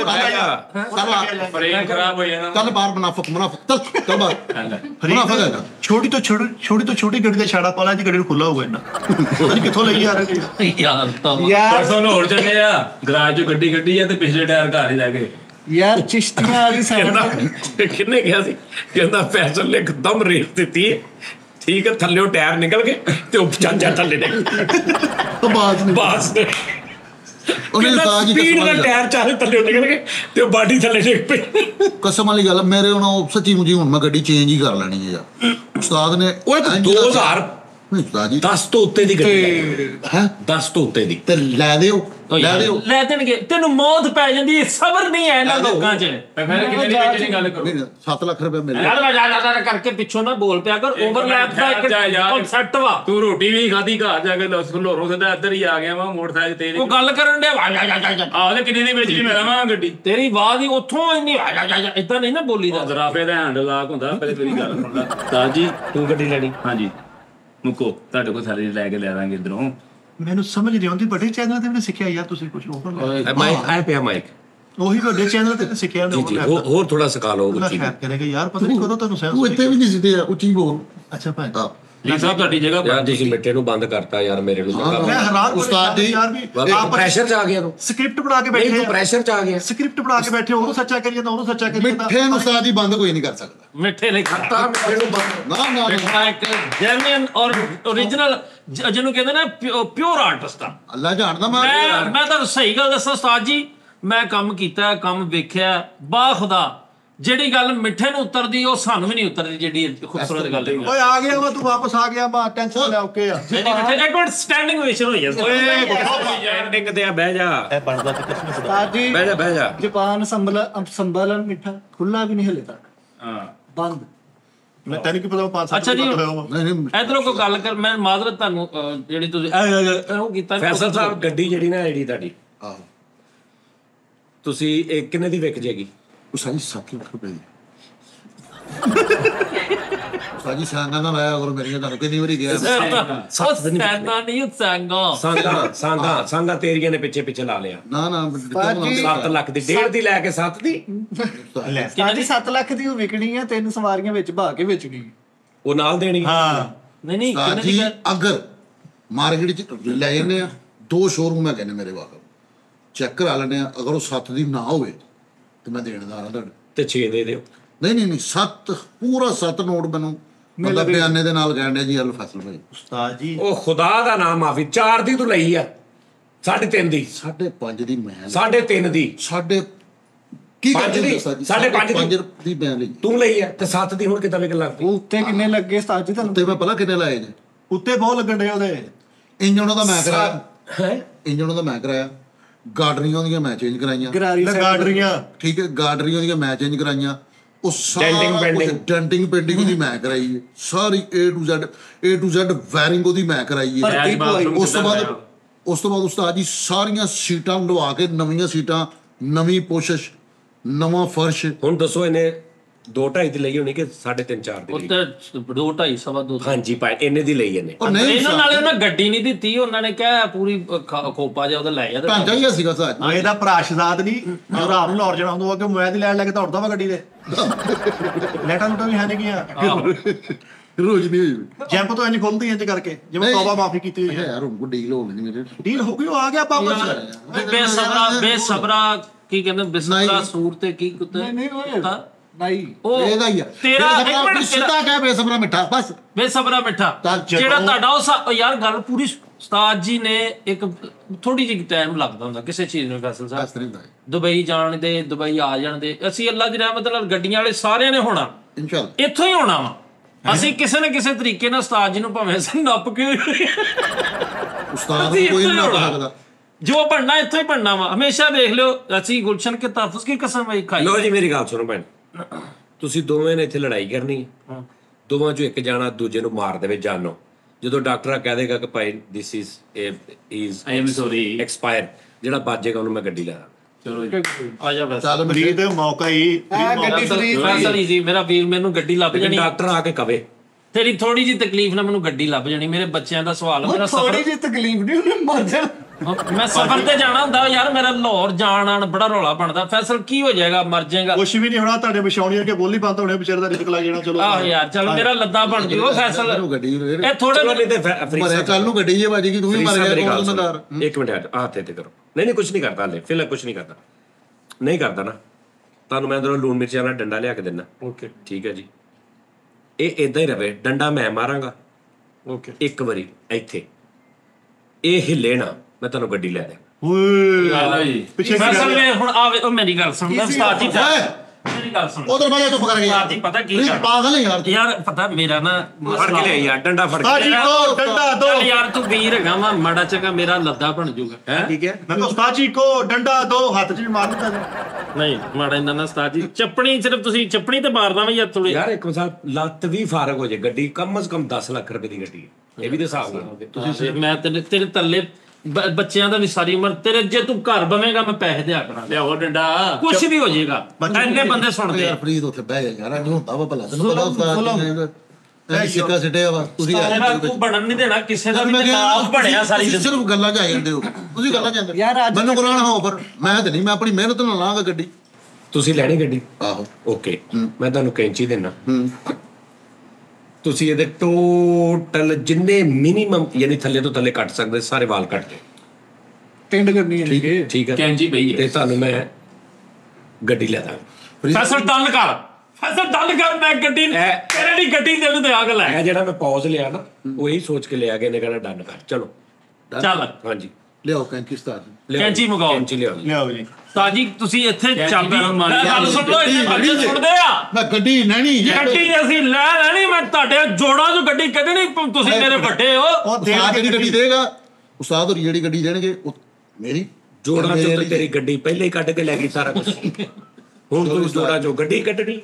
ਫਰੇਮ ਖਰਾਬ ਹੋ ਜਾਣਾ।
ਚੱਲ ਬਾਹਰ ਮੁਨਾਫਕ ਚੱਲ ਬਾਹਰ ਮੁਨਾਫਕ ਹੈਗਾ।
ਛੋਟੀ ਤੋਂ ਛੋਟੀ ਗੱਡੀ ਦਾ ਛਾੜਾ ਪਾ ਲਿਆ ਜੀ, ਗੱਡੀ ਨੂੰ ਖੁੱਲਾ ਹੋ ਗਿਆ ਇੰਨਾ। ਪਤਾ ਨੀ ਕਿੱਥੋਂ ਲਈ ਯਾਰ
ਯਾਰ ਤਾਂ
ਯਾਰ
ਪਰਸੋਂ ਨੂੰ ਹੋਰ ਚੱਲੇ ਆ, ਗਰਾਜ 'ਚ ਗੱਡੀ ਕੱਢੀ ਆ ਤੇ ਪਿਛਲੇ ਟਾਇਰ ਘਰ ਹੀ ਲੈ ਗਏ।
ਯਾਰ ਚਿਸ਼ਤੀਆਂ ਵਾਲੀ ਸਾਈਡ
ਕਿੰਨੇ ਕਿਹਾ ਸੀ, ਕਹਿੰਦਾ ਫੈਸਲ ਨੇ ਇੱਕਦਮ ਰੇਸ ਦਿੱਤੀ ਹੈ, ਠੀਕ ਹੈ, ਥੱਲਿਓ ਟਾਇਰ ਨਿਕਲ ਗਏ ਤੇ ਉਹ ਚਾਂਜਾ ਥੱਲੇ ਨਿਕਲ
ਤਾਂ ਬਾਤ ਨਹੀਂ
ਬਾਸ ਨੇ
ਉਹਨੇ ਉਸਤਾਦ ਜੀ
ਸਪੀਡ
ਕਸਮ
ਦਾ
ਵਾਲੀ
ਟਾਇਰ ਚਾਰੇ ਥੱਲੇ ਨਿਕਲ ਗਏ ਤੇ ਉਹ ਬਾਡੀ ਥੱਲੇ ਡਿੱਗ ਪਈ।
ਕਸਮ ਵਾਲੀ ਗੱਲ ਮੇਰੇ ਹੁਣ ਉਹ ਸੱਚੀ ਮੁੱਚੀ ਹੁਣ ਮੈਂ ਗੱਡੀ ਚੇਂਜ ਹੀ ਕਰ ਲੈਣੀ ਹੈ ਯਾਰ। ਉਸਤਾਦ ਨੇ
ਉਹ ਇੱਕ 2010
ਨਹੀਂ ਉਸਤਾਦ ਜੀ
ਤੋਂ ਉੱਤੇ ਦੀ ਗੱਡੀ
ਹੈ
10 ਤੋਂ ਉੱਤੇ ਦੀ
ਤੇ ਲੈ ਦਿਓ ਲੈ ਦਿਓ।
ਲੈ ਦੇਣਗੇ, ਤੈਨੂੰ ਮੌਤ ਪੈ ਜਾਂਦੀ ਹੈ, ਸਬਰ ਨਹੀਂ ਹੈ ਇਹਨਾਂ ਲੋਕਾਂ 'ਚ।
ਮੈਂ ਫਿਰ ਕਿੰਨੇ ਦੀ ਵੇਚਣੀ ਗੱਲ ਕਰੋ।
ਨਹੀਂ 7 ਲੱਖ ਰੁਪਏ ਮਿਲ
ਯਾਰ ਕਰਕੇ ਪਿੱਛੋਂ ਨਾ ਬੋਲ ਪਿਆ ਕਰ। ਓਵਰਲੈਪ ਦਾ ਇੱਕ ਕਨਸੈਪਟ ਵਾ।
ਤੂੰ ਰੋਟੀ ਵੀ ਖਾਧੀ, ਘਰ ਜਾ ਕੇ ਲੋਰੋਂ ਸਿੱਧਾ ਇੱਧਰ ਹੀ ਆ ਗਿਆ ਵਾ ਮੋਟਰਸਾਈਕਲ ਤੇ।
ਉਹ ਗੱਲ ਕਰਨ ਦੇ
ਆਹ ਤੇ ਕਿੰਨੇ ਦੀ ਵੇਚਣੀ ਮੈਂ ਲਵਾਂ ਗੱਡੀ।
ਤੇਰੀ ਆਵਾਜ਼ ਹੀ ਉੱਥੋਂ ਇੰਨੀ ਇਦਾਂ ਨਹੀਂ ਨਾ ਬੋਲੀ ਦਾ।
ਜ਼ਰਾਫੇ ਦਾ ਹੈਂਡਲ ਲਾਕ ਹੁੰਦਾ, ਪਹਿਲੇ ਤੇਰੀ ਗੱਲ ਸੁਣਦਾ। ਤਾਂ ਜੀ
ਤੂੰ ਗੱਡੀ ਲੈਣੀ।
ਹਾਂਜੀ ਮੁੱਕੋ, ਤੁਹਾਡੇ ਕੋਲ ਸੈਲਰੀ ਲੈ ਕੇ ਲੈ ਦਾਂਗੇ ਇਧਰੋਂ।
ਮੈਨੂੰ ਸਮਝ ਨਹੀਂ ਆਉਂਦੀ, ਵੱਡੇ ਚੈਨਲ ਤੇ ਵੀ ਸਿੱਖਿਆ ਯਾਰ ਤੁਸੀਂ ਕੁਝ ਹੋਰ।
ਮਾਈਕ ਆਇਆ ਪਿਆ ਮਾਈਕ
ਉਹੀ ਵੱਡੇ ਚੈਨਲ ਤੇ ਸਿੱਖਿਆ
ਜੀ ਜੀ, ਹੋਰ ਥੋੜਾ ਸਿਖਾ ਲਓ
ਉਹਦਾ
ਉੱਚੀ।
ਖੈਰ ਕਰੇਗਾ ਯਾਰ, ਪਤਾ ਨਹੀਂ ਕਦੋਂ ਤੁਹਾਨੂੰ
ਤੂੰ ਇੱਥੇ ਵੀ ਨਹੀਂ ਸਿੱਧੇ ਉੱਚੀ ਬੋਲ।
ਅੱਛਾ ਭਾਈ
ਹਾਂ
ਜੀ ਸਾਹਿਬ ਤੁਹਾਡੀ ਜਗ੍ਹਾ
ਯਾਰ ਤੁਸੀਂ ਮਿੱਟੇ ਨੂੰ ਬੰਦ ਕਰਤਾ ਯਾਰ, ਮੇਰੇ ਨੂੰ
ਮੈਂ ਹੈਰਾਨ
ਉਸਤਾਦ ਜੀ,
ਯਾਰ ਵੀ
ਆਪ ਪ੍ਰੈਸ਼ਰ ਚ ਆ ਗਿਆ ਤੂੰ।
ਸਕ੍ਰਿਪਟ ਬਣਾ ਕੇ
ਨਹੀਂ
ਬੈਠੇ
ਤੂੰ ਪ੍ਰੈਸ਼ਰ ਚ ਆ ਗਿਆ।
ਸਕ੍ਰਿਪਟ ਬਣਾ ਕੇ ਬੈਠੇ, ਉਹਨੂੰ ਸੱਚਾ ਕਰੀ ਜਾਂਦਾ, ਉਹਨੂੰ ਸੱਚਾ ਕਰੀ ਜਾਂਦਾ।
ਮਿੱਠੇ ਨੂੰ ਉਸਤਾਦ ਜੀ ਬੰਦ ਕੋਈ ਨਹੀਂ ਕਰ ਸਕਦਾ।
ਮਿੱਠੇ ਨਹੀਂ
ਤਾਂ ਮਿੱਟੇ ਨੂੰ ਬੰਦ
ਨਾ ਨਾ
ਮਿੱਠਾ ਇੱਕ ਜੈਨੂਇਨ ਔਰ ਓਰੀਜਨਲ ਜਿਹਨੂੰ ਕਹਿੰਦੇ ਨੇ ਪਿਓਰ ਆਰਟਿਸਟ ਆ।
ਅੱਲਾ ਜਾਣਦਾ
ਮੈਂ ਤੁਹਾਨੂੰ ਸਹੀ ਗੱਲ ਦੱਸਾਂ ਉਸਤਾਦ ਜੀ, ਮੈਂ ਕੰਮ ਕੀਤਾ, ਕੰਮ ਵੇਖਿਆ, ਬਾ ਖੁਦਾ ਜਿਹੜੀ ਗੱਲ ਮਿੱਠੇ ਨੂੰ ਉਤਰਦੀ ਉਹ ਸਾਨੂੰ ਵੀ ਨਹੀਂ ਉਤਰਦੀ, ਜਿਹੜੀ ਖੂਬਸੂਰਤ ਗੱਲ ਹੈ।
ਓਏ ਆ ਗਿਆ ਵਾ, ਤੂੰ ਵਾਪਸ ਆ ਗਿਆ, ਮੈਂ ਟੈਨਸ਼ਨ ਲੈ ਓਕੇ ਆ।
ਇੱਕ ਮਿੰਟ ਸਟੈਂਡਿੰਗ ਓਵੇਸ਼ਨ ਹੋਈ ਹੈ।
ਐਂਡਿੰਗ ਤੇ ਆ, ਬਹਿ ਜਾ
ਇਹ ਬਣਦਾ ਤੇ ਕਿਸਮ
ਉਸਤਾਦ ਜੀ
ਬਹਿ ਜਾ।
ਜਾਪਾਨ ਸੰਭਲਨ ਮਿੱਠਾ ਖੁੱਲਾ ਵੀ ਨਹੀਂ ਹਲੇ ਤੱਕ,
ਹਾਂ
ਬੰਦ।
ਮੈਂ ਤੈਨੂੰ ਕੀ ਪਤਾ 5-7
ਅੱਛਾ ਜੀ।
ਨਹੀਂ ਨਹੀਂ
ਇਧਰੋਂ ਕੋਈ ਗੱਲ ਕਰ, ਮੈਂ ਮਾਜ਼ਰਤ ਤੁਹਾਨੂੰ ਜਿਹੜੀ ਤੁਸੀਂ ਉਹ ਕੀਤਾ
ਫੈਸਲ ਸਾਹਿਬ ਗੱਡੀ ਜਿਹੜੀ ਨਾ ਜਿਹੜੀ ਤੁਹਾਡੀ
ਆਹੋ
ਤੁਸੀਂ ਇਹ ਕਿੰਨੇ ਦੀ ਵਿਕ ਜੇਗੀ?
ਉਸਤਾਦ ਜੀ 7 ਲੱਖ ਰੁਪਏ ਦੀ। ਉਸਤਾਦ ਜੀ ਸਾਂਗਾ ਨਾ ਲਾਇਆ ਕਰੋ ਮੇਰੀਆਂ, ਤੁਹਾਨੂੰ ਕਿੰਨੀ ਵਾਰੀ ਗਿਆ। ਸੰਗਾ
ਤੇਰੀਆਂ ਨੇ ਪਿੱਛੇ ਲਾ ਲਿਆ।
ਨਾ ਨਾ
7 ਲੱਖ ਦੀ, 1.5 ਦੀ ਲੈ ਕੇ 7 ਦੀ
ਉਸਤਾਦ ਜੀ 7 ਲੱਖ ਦੀ ਉਹ ਵਿਕਣੀ ਆ, 3 ਸਵਾਰੀਆਂ ਵਿੱਚ ਭਾ ਕੇ ਵੇਚਣੀ।
ਉਹ ਨਾਲ ਦੇਣੀ।
ਹਾਂ
ਨਹੀਂ
ਉਸਤਾਦ
ਕਿੰਨੇ ਦੀ
ਜੀ
ਗੱਲ?
ਅਗਰ ਮਾਰਕੀਟ ਚ ਲੈ ਜਾਂਦੇ ਆ, 2 ਸ਼ੋਰੂਮ ਹੈ ਕਹਿੰਦੇ ਮੇਰੇ ਵਾਕਫ, ਚੈੱਕ ਕਰਾ ਲੈਂਦੇ ਆ। ਅਗਰ ਉਹ 7 ਦੀ ਨਾ ਹੋਵੇ ਤੇ ਮੈਂ ਦੇਣਦਾਰ ਆ ਤੁਹਾਡੇ।
ਤੇ 6 ਦੇ ਦਿਓ।
ਨਹੀਂ 7 ਪੂਰਾ 7 ਨੋਟ ਮੈਨੂੰ ਮਤਲਬ ਬਿਆਨੇ ਦੇ ਨਾਲ ਕਹਿਣ ਡਿਆ ਜੀ ਹਲ ਫਸਲ ਭਾਈ।
ਉਸਤਾਦ ਜੀ
ਉਹ ਖੁਦਾ ਦਾ ਨਾਮ ਮਾਫੀ, 4 ਦੀ ਤੂੰ ਲਈ ਆ, 3.5 ਦੀ,
5.5 ਦੀ ਮੈਂ
3.5 ਦੀ,
ਸਾਢੇ ਕੀ
ਪੰਜ
ਕਰਦੇ
ਦੀ,
ਉਸਤਾਦ ਜੀ?
5.5
5 ਦੀ ਮੈਂ ਲਈ।
ਤੂੰ ਲਈ ਆ ਤੇ 7 ਦੀ ਹੁਣ ਕਿੱਦਾਂ ਵਿਕਣ ਲੱਗ ਪਈ?
ਉਹ ਉੱਤੇ ਕਿੰਨੇ ਲੱਗੇ ਉਸਤਾਦ ਜੀ ਤੁਹਾਨੂੰ?
ਤੇ ਮੈਂ ਪਹਿਲਾਂ ਕਿੰਨੇ ਲਾਏ ਜੇ?
ਉੱਤੇ ਬਹੁਤ ਲੱਗਣ ਡਿਆ ਉਹਦੇ।
ਇੰਜਣ ਉਹਦਾ ਮੈਂ ਕਰਾਇਆ,
ਹੈ
ਇੰਜਣ ਉਹਦਾ ਮੈਂ ਕਰਾਇਆ, ਗਾਡਰੀਆਂ ਉਹਦੀਆਂ ਮੈਂ ਚੇਂਜ ਕਰਾਈਆਂ,
ਗਰਾਰੀ side
ਗਾਡਰੀਆਂ
ਠੀਕ ਹੈ, ਗਾਡਰੀਆਂ ਉਹਦੀਆਂ ਮੈਂ ਚੇਂਜ ਕਰਾਈਆਂ। ਉਹ
Denting, pending।
ਡੈਂਟਿੰਗ ਪੈਂਟਿੰਗ ਉਹਦੀ ਮੈਂ ਕਰਾਈ ਹੈ ਸਾਰੀ A to Z ਵਾਇਰਿੰਗ ਉਹਦੀ ਮੈਂ ਕਰਾਈ ਹੈ।
ਭਰਤੀ ਪਵਾਈ।
ਉਸ ਤੋਂ ਬਾਅਦ ਉਸਤਾਦ ਜੀ ਸਾਰੀਆਂ ਸੀਟਾਂ ਲਵਾ ਕੇ, ਨਵੀਆਂ ਸੀਟਾਂ, ਨਵੀਂ ਪੋਸ਼ਸ਼, ਨਵਾਂ ਫਰਸ਼।
ਹੁਣ ਦੱਸੋ ਇਹਨੇ 2.5 ਦੀ ਲਈ ਹੋਣੀ ਕਿ 3.5-4 ਦੀ ਲਈ?
ਉੱਤੇ 2.5 ਸਵਾ 2
ਹਾਂਜੀ ਭਾਈ ਇਹਨੇ ਦੀ ਲਈ ਇਹਨੇ।
ਉਹ ਨਹੀਂ
ਇਹਨਾਂ ਨਾਲੇ ਉਹਨਾਂ ਗੱਡੀ ਨਹੀਂ ਦਿੱਤੀ, ਉਹਨਾਂ ਨੇ ਕਿਹਾ ਪੂਰੀ ਖੋਪਾ ਜਿਹਾ ਉਹਦਾ ਲੈ ਜਾ।
ਢਾਂਚਾ ਹੀ ਸੀਗਾ ਸਾਜ।
ਆ ਇਹਦਾ ਭਰਾ ਸ਼ਹਜ਼ਾਦ ਨਹੀਂ, ਜੋ ਰਾਤ ਨੂੰ ਲਾਹੌਰ ਜਾਣਾ ਹੁੰਦਾ ਕਿ ਮੋਬਾਈਲ ਦੀ ਲੈਣ ਲੈ ਕੇ ਦੌੜਦਾ ਵਾ ਗੱਡੀ ਦੇ। ਲੈਟਾਂ ਲੂਟਾਂ ਵੀ ਹੈ ਨਹੀਂ ਗਿਆ,
ਰੋਜ਼ ਨਹੀਂ ਹੋਈ
ਜੈਂਪ ਤੋਂ ਇੰਜ ਖੁੱਲਦੀ ਇੰਜ ਕਰਕੇ, ਜਿਵੇਂ ਤੋਬਾ ਮਾਫੀ ਕੀਤੀ ਹੋਈ ਹੈ।
ਯਾਰ ਹੁਣ ਡੀਲ ਹੋ ਗਈ ਮੇਰੇ।
ਡੀਲ ਹੋ ਗਈ, ਉਹ ਆ ਗਿਆ ਵਾਪਸ।
ਬੇਸਬਰਾ ਕੀ ਕਹਿੰਦੇ ਬਿਸਤਰਾ ਸੂਰ ਤੇ ਕੀ ਕੁੱਤੇ
ਨਹੀਂ ਓਏ ਨਹੀਂ
ਉਹ
ਇਹਦਾ ਹੀ ਆ
ਤੇਰਾ ਇੱਕ
ਬੇਸਬਰਾ,
ਮਿੰਟ
ਸਿੱਧਾ ਕਹਿ ਬੇਸਬਰਾ ਮਿੱਠਾ ਬਸ।
ਬੇਸਬਰਾ ਮਿੱਠਾ
ਤਾਂ
ਜਿਹੜਾ ਤੁਹਾਡਾ ਉਹ ਯਾਰ ਗੱਲ ਪੂਰੀ ਉਸਤਾਦ ਜੀ ਨੇ ਇੱਕ ਥੋੜੀ ਜਿਹੀ ਟਾਈਮ ਲੱਗਦਾ ਹੁੰਦਾ ਕਿਸੇ ਚੀਜ਼ ਨੂੰ ਫੈਸਲ ਸਾਹਿਬ
ਦੱਸ ਰਿਹਾ
ਦੁਬਈ ਜਾਣ ਦੇ ਦੁਬਈ ਆ ਜਾਣ ਦੇ ਅਸੀਂ ਅੱਲਾ ਦੀ ਰਹਿਮਤ ਨਾਲ ਗੱਡੀਆਂ ਵਾਲੇ ਸਾਰਿਆਂ ਨੇ ਹੋਣਾ
ਇਨਸ਼ਾਅੱਲਾ।
ਇੱਥੋਂ ਹੀ ਹੋਣਾ ਵਾ ਅਸੀਂ ਕਿਸੇ ਨਾ ਕਿਸੇ ਤਰੀਕੇ ਨਾਲ ਉਸਤਾਦ ਜੀ ਨੂੰ ਭਾਵੇਂ ਅਸੀਂ ਨੱਪ ਕੇ
ਉਸਤਾਦ
ਅਸੀਂ
ਨੂੰ ਕੋਈ
ਇੱਥੋਂ ਹੀ
ਨਹੀਂ ਨੱਪ
ਹੋਣਾ।
ਸਕਦਾ।
ਜੋ ਬਣਨਾ ਇੱਥੋਂ ਹੀ ਬਣਨਾ ਵਾ ਹਮੇਸ਼ਾ ਦੇਖ ਲਿਓ ਅਸੀਂ ਗੁਲਸ਼ਨ ਕੇ ਤਹਫੁਜ਼ ਕੀ ਕਸਮ ਹੈ ਖਾਈ
ਲੋ ਜੀ ਮੇਰੀ ਗੱਲ ਸੁਣੋ ਭੈਣ, ਤੁਸੀਂ ਦੋਵੇਂ ਨੇ ਇੱਥੇ ਲੜਾਈ ਕਰਨੀ ਹੈ, ਦੋਵਾਂ ਚੋਂ ਇੱਕ ਜਾਣਾ ਦੂਜੇ ਨੂੰ ਮਾਰ ਦੇਵੇ ਜਾਨੋ। ਜਦੋਂ ਡਾਕਟਰ ਕਹਿ ਦੇਗਾ ਕਿ ਭਾਈ this is
I am sorry
expire, ਜਿਹੜਾ ਬਾਜੇਗਾ ਉਹਨੂੰ ਮੈਂ ਗੱਡੀ ਲਾ ਦਾਂ।
ਚਲੋ
ਆ ਜਾ ਬਸ
ਚੱਲ
ਫਰੀਦ ਮੌਕਾ ਹੀ
ਗੱਡੀ
ਫੈਸਲ ਹੀ ਜੀ ਮੇਰਾ ਵੀਰ ਮੈਨੂੰ ਗੱਡੀ ਲੱਭ ਜਾਣੀ
ਡਾਕਟਰ ਆ ਕੇ ਕਵੇ
ਤੇਰੀ ਥੋੜੀ ਜੀ ਤਕਲੀਫ ਨਾਲ ਮੈਨੂੰ ਗੱਡੀ ਲੱਭ ਜਾਣੀ ਮੇਰੇ ਬੱਚਿਆਂ ਦਾ ਸਵਾਲ ਮੇਰਾ
ਥੋੜੀ
ਸਫਰ
ਜਿਹੀ ਤਕਲੀਫ ਨਹੀਂ ਉਹਨੇ ਮਰ ਜਾਣਾ।
ਮੈਂ ਸਫਰ ਤੇ ਜਾਣਾ ਹੁੰਦਾ ਯਾਰ ਮੇਰਾ ਲਾਹੌਰ ਜਾਣ ਆਣ ਬੜਾ ਰੌਲਾ ਬਣਦਾ ਫੈਸਲ ਕੀ ਹੋ ਜਾਏਗਾ ਮਰ ਜਾਏਗਾ
ਕੁਛ ਵੀ ਨਹੀਂ ਹੋਣਾ ਤੁਹਾਡੇ ਵਿਛਾਉਣੀਆਂ ਕੇ ਬੋਲੀ ਬੰਦ ਹੋਣੇ ਵਿਚਾਰੇ ਦਾ ਰਿਜ਼ਕ ਲੱਗ ਜਾਣਾ। ਚਲੋ
ਆਹ ਯਾਰ ਚੱਲ ਮੇਰਾ ਲੱਦਾ ਬਣ ਜਿਓ ਫੈਸਲ
ਇਹਨੂੰ ਗੱਡੀ
ਇਹ ਥੋੜੇ
ਚਲੋ ਨਹੀਂ ਤੇ ਫਰੀਦ
ਮਰੇ ਕੱਲ ਨੂੰ ਗੱਡੀ ਜੇ ਵੱਜੇਗੀ ਤੂੰ ਵੀ ਮਰ ਗਿਆ
ਮੇਰੀ ਗੱਲ
ਕੌਣ
ਸੁਣੋ।
ਜ਼ਿੰਮੇਦਾਰ?
ਇੱਕ ਮਿੰਟ ਹੱਥ ਤੇ ਕਰੋ। ਨਹੀਂ ਕੁਝ ਨਹੀਂ ਕਰਦਾ ਹਲੇ ਫਿਲਹਾਲ ਕੁਝ ਨਹੀਂ ਕਰਦਾ। ਨਹੀਂ ਕਰਦਾ ਨਾ ਤੁਹਾਨੂੰ ਮੈਂ ਅੰਦਰੋਂ ਲੂਣ ਮਿਰਚ ਵਾਲਾ ਡੰਡਾ ਲਿਆ ਕੇ ਦਿੰਦਾ।
ਓਕੇ
ਠੀਕ ਹੈ ਜੀ, ਇਹ ਇਦਾਂ ਹੀ ਰਵੇ। ਡੰਡਾ ਮੈਂ ਮਾਰਾਂਗਾ
ਓਕੇ
ਇੱਕ ਵਾਰੀ ਇੱਥੇ, ਇਹ ਹਿੱਲੇ ਨਾ ਮੈਂ ਤੁਹਾਨੂੰ ਗੱਡੀ ਲੈ ਦਿਆਂ।
ਓਏ ਪਿੱਛੇ ਕੀ
ਫੈਸਲ
ਗੱਲ
ਵੇ ਹੁਣ ਆਵੇ ਉਹ ਮੇਰੀ ਗੱਲ ਸੁਣ ਲੈ ਉਸਤਾਦ ਜੀ ਮੇਰੀ ਗੱਲ ਸੁਣ
ਉਧਰ ਬਾਜਾ ਚੁੱਪ ਕਰ ਗਿਆ।
ਉਸਤਾਦ ਜੀ ਪਤਾ ਕੀ
ਇਹ
ਕਰ
ਪਾਗਲ ਹੈ ਯਾਰ ਤੂੰ।
ਯਾਰ ਪਤਾ ਮੇਰਾ ਨਾ
ਫੜ ਕੇ ਲਿਆ ਯਾਰ ਡੰਡਾ ਫੜ ਕੇ
ਹਾਜੀ ਕੋ ਡੰਡਾ ਦੋ।
ਚੱਲ ਯਾਰ ਤੂੰ ਵੀਰ ਹੈਗਾ ਵਾ ਮਾੜਾ ਚੰਗਾ ਮੇਰਾ ਲੱਦਾ ਬਣ ਜਾਊਗਾ ਹੈ
ਠੀਕ ਹੈ।
ਮੈਂ ਕਿਹਾ ਉਸਤਾਦ ਜੀ ਕੋ ਡੰਡਾ ਦੋ, ਹੱਥ 'ਚ ਵੀ ਮਾਰ ਦਿੱਤਾ ਜੀ।
ਨਹੀਂ ਮਾੜਾ ਇੰਨਾ ਨਾ ਉਸਤਾਦ ਜੀ ਚੱਪਣੀ ਸਿਰਫ ਤੁਸੀਂ ਚੱਪਣੀ ਤੇ ਮਾਰਨਾ ਵੀ ਯਾਰ ਥੋੜੇ
ਯਾਰ ਇੱਕ ਮਿਸਾਲ ਲੱਤ ਵੀ ਫਾਰਗ ਹੋ ਜੇ ਗੱਡੀ ਕਮ ਸੇ ਕਮ 10 ਲੱਖ ਰੁਪਏ ਦੀ ਗੱਡੀ ਹੈ। ਇਹ ਵੀ ਤੇ ਹਿਸਾਬ ਨਾਲ
ਤੁਸੀਂ ਮੈਂ ਤੇਰੇ ਤੱਲੇ ਬੱਚਿਆਂ ਦਾ ਵੀ ਸਾਰੀ ਉਮਰ ਤੇਰੇ ਜੇ ਤੂੰ ਘਰ ਬਵੇਂਗਾ ਮੈਂ ਪੈਸੇ ਦਿਆ ਕਰਾਂ
ਲਿਆਓ ਡੰਡਾ
ਕੁਛ ਵੀ ਹੋ ਜਾਏਗਾ ਇੰਨੇ ਬੰਦੇ ਸੁਣਦੇ
ਯਾਰ ਫਰੀਦ ਉੱਥੇ ਬਹਿ ਜਾ ਯਾਰ ਨਹੀਂ ਹੁੰਦਾ ਵਾ ਭਲਾ ਤੈਨੂੰ ਪਤਾ ਉਸਤਾਦ ਨੇ ਇਹ ਸਿੱਕਾ ਸਿੱਟਿਆ ਵਾ ਤੁਸੀਂ ਆ
ਤੇਰਾ ਤੂੰ ਬਣਨ ਨਹੀਂ ਦੇਣਾ ਕਿਸੇ ਦਾ ਵੀ ਤੇ ਨਾਮ ਬਣਿਆ ਸਾਰੀ
ਤੁਸੀਂ
ਜ਼ਿੰਦਗੀ
ਸਿਰਫ ਗੱਲਾਂ 'ਚ ਆ ਜਾਂਦੇ ਹੋ। ਤੁਸੀਂ ਗੱਲਾਂ 'ਚ ਜਾਂਦੇ
ਯਾਰ ਅੱਜ
ਮੈਨੂੰ ਕਰਾਣਾ ਹੋ ਪਰ ਮੈਂ ਤੇ ਨਹੀਂ, ਮੈਂ ਆਪਣੀ ਮਿਹਨਤ ਨਾਲ ਲਾਂਗਾ ਗੱਡੀ।
ਤੁਸੀਂ ਲੈਣੀ ਗੱਡੀ
ਆਹੋ
ਓਕੇ ਮੈਂ ਤੁਹਾਨੂੰ ਕੈਂਚੀ ਦੇਣਾ।
ਹੂੰ
ਤੁਸੀਂ ਇਹਦੇ ਟੋਟਲ ਜਿੰਨੇ ਮਿਨੀਮਮ ਯਾਨੀ ਥੱਲੇ ਤੋਂ ਥੱਲੇ ਕੱਟ ਸਕਦੇ ਸਾਰੇ ਵਾਲ ਕੱਟ ਦੇ।
ਟਿੰਡ ਕਰਨੀ ਹੈ
ਠੀਕ ਹੈ
ਕੈਂਚੀ ਪਈ
ਤੇ
ਹੈ
ਤੁਹਾਨੂੰ ਮੈਂ ਗੱਡੀ ਲੈ ਦਾਂਗਾ।
ਫੈਸਲ ਡਨ ਕਰ ਫੈਸਲ ਡਨ ਕਰ ਮੈਂ ਗੱਡੀ ਤੇਰੇ ਲਈ ਗੱਡੀ ਦੇਣ ਤੇ ਆ ਗੱਲ ਹੈ
ਇਹ ਜਿਹੜਾ ਮੈਂ ਪੌਜ਼ ਲਿਆ ਨਾ ਉਹ ਇਹੀ ਸੋਚ ਕੇ ਲਿਆ ਕਿ ਇਹਨੇ ਕਹਿੰਦਾ ਡਨ ਕਰ ਚਲੋ।
ਚੱਲ
ਹਾਂਜੀ
ਲਿਆਓ ਕੈਂਚੀ ਉਸਤਾਦ।
ਲਿਆਓ।
ਕੈਂਚੀ ਮੰਗਾਓ।
ਕੈਂਚੀ ਲਿਆਓ ਜੀ।
ਲਿਆਓ ਜੀ।
ਸਾਜੀ ਤੁਸੀਂ ਇੱਥੇ ਚਾਬੀ
ਕਰਨ ਮਾਰੀ
ਗੱਲ ਸੁਣ ਲਓ ਇੱਥੇ ਬੰਦੇ ਸੁਣਦੇ ਆ
ਮੈਂ ਗੱਡੀ ਨਹੀਂ
ਗੱਡੀ ਅਸੀਂ ਲੈ ਲੈਣੀ ਮੈਂ ਤੁਹਾਡੇ ਜੋੜਾਂ 'ਚ ਗੱਡੀ ਕੱਢਣੀ ਤੁਸੀਂ ਮੇਰੇ ਵੱਡੇ ਹੋ
ਉਹ ਦੇ
ਉਸਤਾਦ ਜਿਹੜੀ ਗੱਡੀ ਦੇਗਾ ਉਸਤਾਦ ਹੋਰੀ ਜਿਹੜੀ ਗੱਡੀ ਦੇਣਗੇ ਉਹ ਮੇਰੀ
ਜੋੜਾਂ ਚੋਂ ਤਾਂ ਤੇਰੀ ਗੱਡੀ ਪਹਿਲੇ ਹੀ ਕੱਢ ਕੇ ਲੈ ਗਈ ਸਾਰਾ ਕੁਝ। ਹੁਣ ਤੂੰ ਜੋੜਾਂ ਚੋਂ ਗੱਡੀ ਕੱਢਣੀ।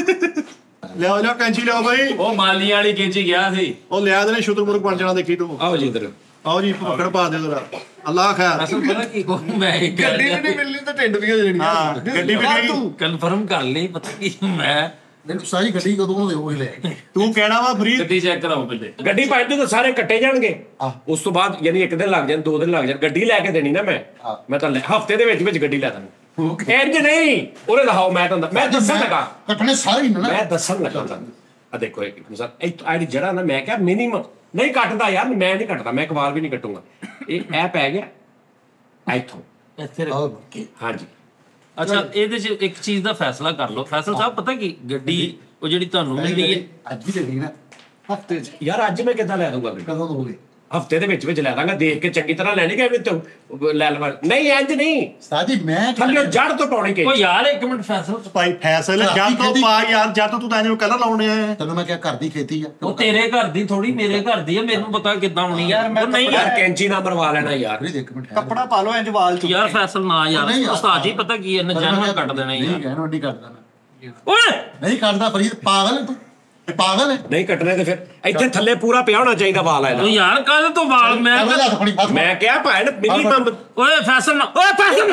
ਲਿਆਓ ਲਿਆਓ ਕੈਂਚੀ ਲਿਆਓ ਬਾਈ।
ਉਹ ਮਾਲੀ ਵਾਲੀ ਕੈਂਚੀ ਗਿਆ ਸੀ
ਉਹ ਲਿਆ ਦੇਣੇ ਸ਼ੁਤਰਮੁਰਗ ਬਣ ਜਾਣਾ ਦੇਖੀ ਤੂੰ।
ਆਓ ਜੀ ਇੱਧਰ।
ਆਓ ਜੀ ਭੁੱਖੜ ਪਾ ਦਿਓ ਜ਼ਰਾ। ਅੱਲਾਹ ਖੈਰ।
ਅਸਲ ਪਤਾ ਕੀ ਕੋ ਮੈਂ ਇੱਕ
ਗੱਡੀ ਵੀ ਨਹੀਂ ਮਿਲਣੀ ਤੇ ਟਿੰਡ ਵੀ ਹੋ ਜਾਣੀ
ਹਾਂ ਗੱਡੀ ਵੀ ਨਹੀਂ।
ਕਨਫਰਮ ਕਰ ਲਈ ਪਤਾ ਕੀ ਮੈਂ
ਨਹੀਂ ਸਾਰੀ ਗੱਡੀ ਕਦੋਂ ਦੇ ਉਹ ਹੀ ਲੈ
ਤੂੰ ਕਹਿਣਾ ਵਾ ਫਰੀਦ
ਗੱਡੀ ਚੈੱਕ ਕਰਾਓ ਪਹਿਲੇ
ਗੱਡੀ ਪਾਈ ਤਾਂ ਸਾਰੇ ਕੱਟੇ ਜਾਣਗੇ। ਉਸ ਤੋਂ ਬਾਅਦ ਯਾਨੀ ਇੱਕ ਦਿਨ ਲੱਗ ਜਾਣ 2 ਦਿਨ ਲੱਗ ਜਾਣ ਗੱਡੀ ਲੈ ਕੇ ਦੇਣੀ ਨਾ ਮੈਂ ਤਾਂ ਹਫਤੇ ਦੇ ਵਿੱਚ ਗੱਡੀ ਲੈ ਦਾਂਗਾ। ਇੰਜ ਨਹੀਂ ਉਹਨੇ ਦਿਖਾਓ ਮੈਂ ਤੁਹਾਨੂੰ ਮੈਂ ਦੱਸਣ ਲੱਗਾ
ਕੱਟਣੇ ਸਾਰੇ ਹੀ ਨੇ ਨਾ।
ਮੈਂ ਦੱਸਣ ਲੱਗਾ ਤੁਹਾਨੂੰ ਆ ਦੇਖੋ ਇੱਕ ਮਿਸਾਲ ਇਹ ਜਿਹੜਾ ਨਾ ਮੈਂ ਕਿਹਾ ਮਿਨੀਮਮ ਨਹੀਂ ਕੱਟਦਾ ਯਾਰ ਮੈਂ ਨਹੀਂ ਕੱਟਦਾ ਮੈਂ ਕਵਾਲ ਵੀ ਨਹੀਂ ਕੱਟੂੰਗਾ। ਇਹ ਪੈ ਗਿਆ ਇੱਥੋਂ
ਇੱਥੇ
ਹਾਂਜੀ।
ਅੱਛਾ ਇਹਦੇ 'ਚ ਇੱਕ ਚੀਜ਼ ਦਾ ਫੈਸਲਾ ਕਰ ਲਓ ਫੈਸਲ ਸਾਹਿਬ ਪਤਾ ਕੀ ਗੱਡੀ ਉਹ ਜਿਹੜੀ ਤੁਹਾਨੂੰ ਮਿਲਣੀ ਹੈ
ਅੱਜ ਹੀ ਦੇਣੀ ਨਾ ਹਫਤੇ 'ਚ
ਯਾਰ ਅੱਜ ਮੈਂ ਕਿੱਦਾਂ ਲੈ ਦੂੰਗਾ
ਕਦੋਂ ਹੋਵੇ
ਹਫਤੇ ਦੇ ਵਿੱਚ ਲੈ ਦਾਂਗਾ ਦੇਖ ਕੇ ਚੰਗੀ ਤਰ੍ਹਾਂ ਲੈਣੀ ਕਿ ਤੂੰ ਲੈ ਲਵਾ ਨਹੀਂ ਇੰਜ ਨਹੀਂ
ਸਾਜੀ ਮੈਂ
ਥੱਲੇ ਜੜ ਤੋਂ ਪਾਉਣੀ ਕਿ
ਉਹ ਯਾਰ ਇੱਕ ਮਿੰਟ ਫੈਸਲ
ਭਾਈ ਫੈਸਲ ਜਦ ਤੋਂ ਪਾ ਯਾਰ ਜਦ ਤੋਂ ਤੂੰ ਤਾਂ ਇਹਨੂੰ ਕਲਰ ਲਾਉਣੇ ਆ।
ਤੈਨੂੰ ਮੈਂ ਕਿਹਾ ਘਰ ਦੀ ਖੇਤੀ ਆ
ਉਹ ਤੇਰੇ ਘਰ ਦੀ ਥੋੜੀ ਮੇਰੇ ਘਰ ਦੀ ਹੈ ਮੈਨੂੰ ਪਤਾ ਕਿੱਦਾਂ ਹੋਣੀ ਯਾਰ ਮੈਂ ਨਹੀਂ
ਯਾਰ ਕੈਂਚੀ ਨਾ ਮਰਵਾ ਲੈਣਾ ਯਾਰ।
ਫਰੀਦ ਇੱਕ ਮਿੰਟ
ਕੱਪੜਾ ਪਾ ਲਓ ਇੰਜ ਵਾਲ ਚ
ਯਾਰ ਫੈਸਲ ਨਾ ਯਾਰ
ਨਹੀਂ ਯਾਰ।
ਉਸਤਾਦ ਜੀ ਪਤਾ ਕੀ ਹੈ ਨਜਾਇਜ਼ ਕੱਟ ਦੇਣਾ
ਨਹੀਂ
ਯਾਰ
ਕਹਿਣਾ ਨਹੀਂ ਕੱਟਦਾ ਮੈਂ
ਓਏ
ਨਹੀਂ ਕੱਟਦਾ ਫਰੀਦ ਪਾਗਲ ਹੈ ਤੂੰ ਪਾਗਲ ਹੈ।
ਨਹੀਂ ਕੱਟਣੇ ਤੇ ਫਿਰ ਇੱਥੇ ਥੱਲੇ ਪੂਰਾ ਪਿਆ ਹੋਣਾ ਚਾਹੀਦਾ ਵਾਲ
ਉਹ
ਇਹਦਾ।
ਯਾਰ ਕਾਹਦੇ ਤੋਂ ਵਾਲ ਮੈਂ
ਅਗਲਾ ਆਪਣੀ ਹੱਥ
ਮੈਂ ਕਿਹਾ ਭੈਣ ਮਿਨੀਮਮ
ਓਏ ਫੈਸਲ ਨਾ ਓਏ ਫੈਸਲ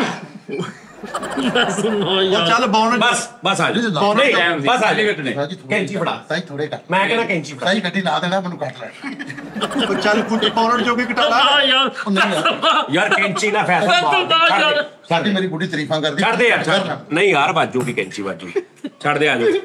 ਫੈਸਲ ਨਾ
ਉਹ
ਯਾਰ
ਚੱਲ ਬੌਨ
ਬਸ ਆ ਜਾ ਨਹੀਂ ਬਸ ਆ ਜਾ ਕੈਂਚੀ ਫੜਾ
ਸਾਈ ਥੋੜੇ ਕੱਟ
ਮੈਂ ਕਹਿੰਦਾ ਕੈਂਚੀ ਫੜਾ
ਸਾਈ ਗੱਡੀ ਲਾ ਦੇਣਾ ਮੈਨੂੰ ਕੱਟ ਲੈ
ਚੱਲ ਫੁੱਟ ਪਾਉਣ ਜੋਗੇ ਘਟਾ ਲਾ।
ਆ ਯਾਰ
ਯਾਰ ਕੈਂਚੀ ਨਾ ਫੈਸਲਾ ਮਾਰ
ਸਾਡੀ ਮੇਰੀ ਬੁੱਢੀ ਤਾਰੀਫਾਂ ਕਰਦੀ
ਛੱਡ ਦੇ ਯਾਰ ਨਹੀਂ ਯਾਰ ਬਾਜੂਗੀ ਕੈਂਚੀ ਬਾਜੂ ਛੱਡ ਦੇ ਆ ਜਾ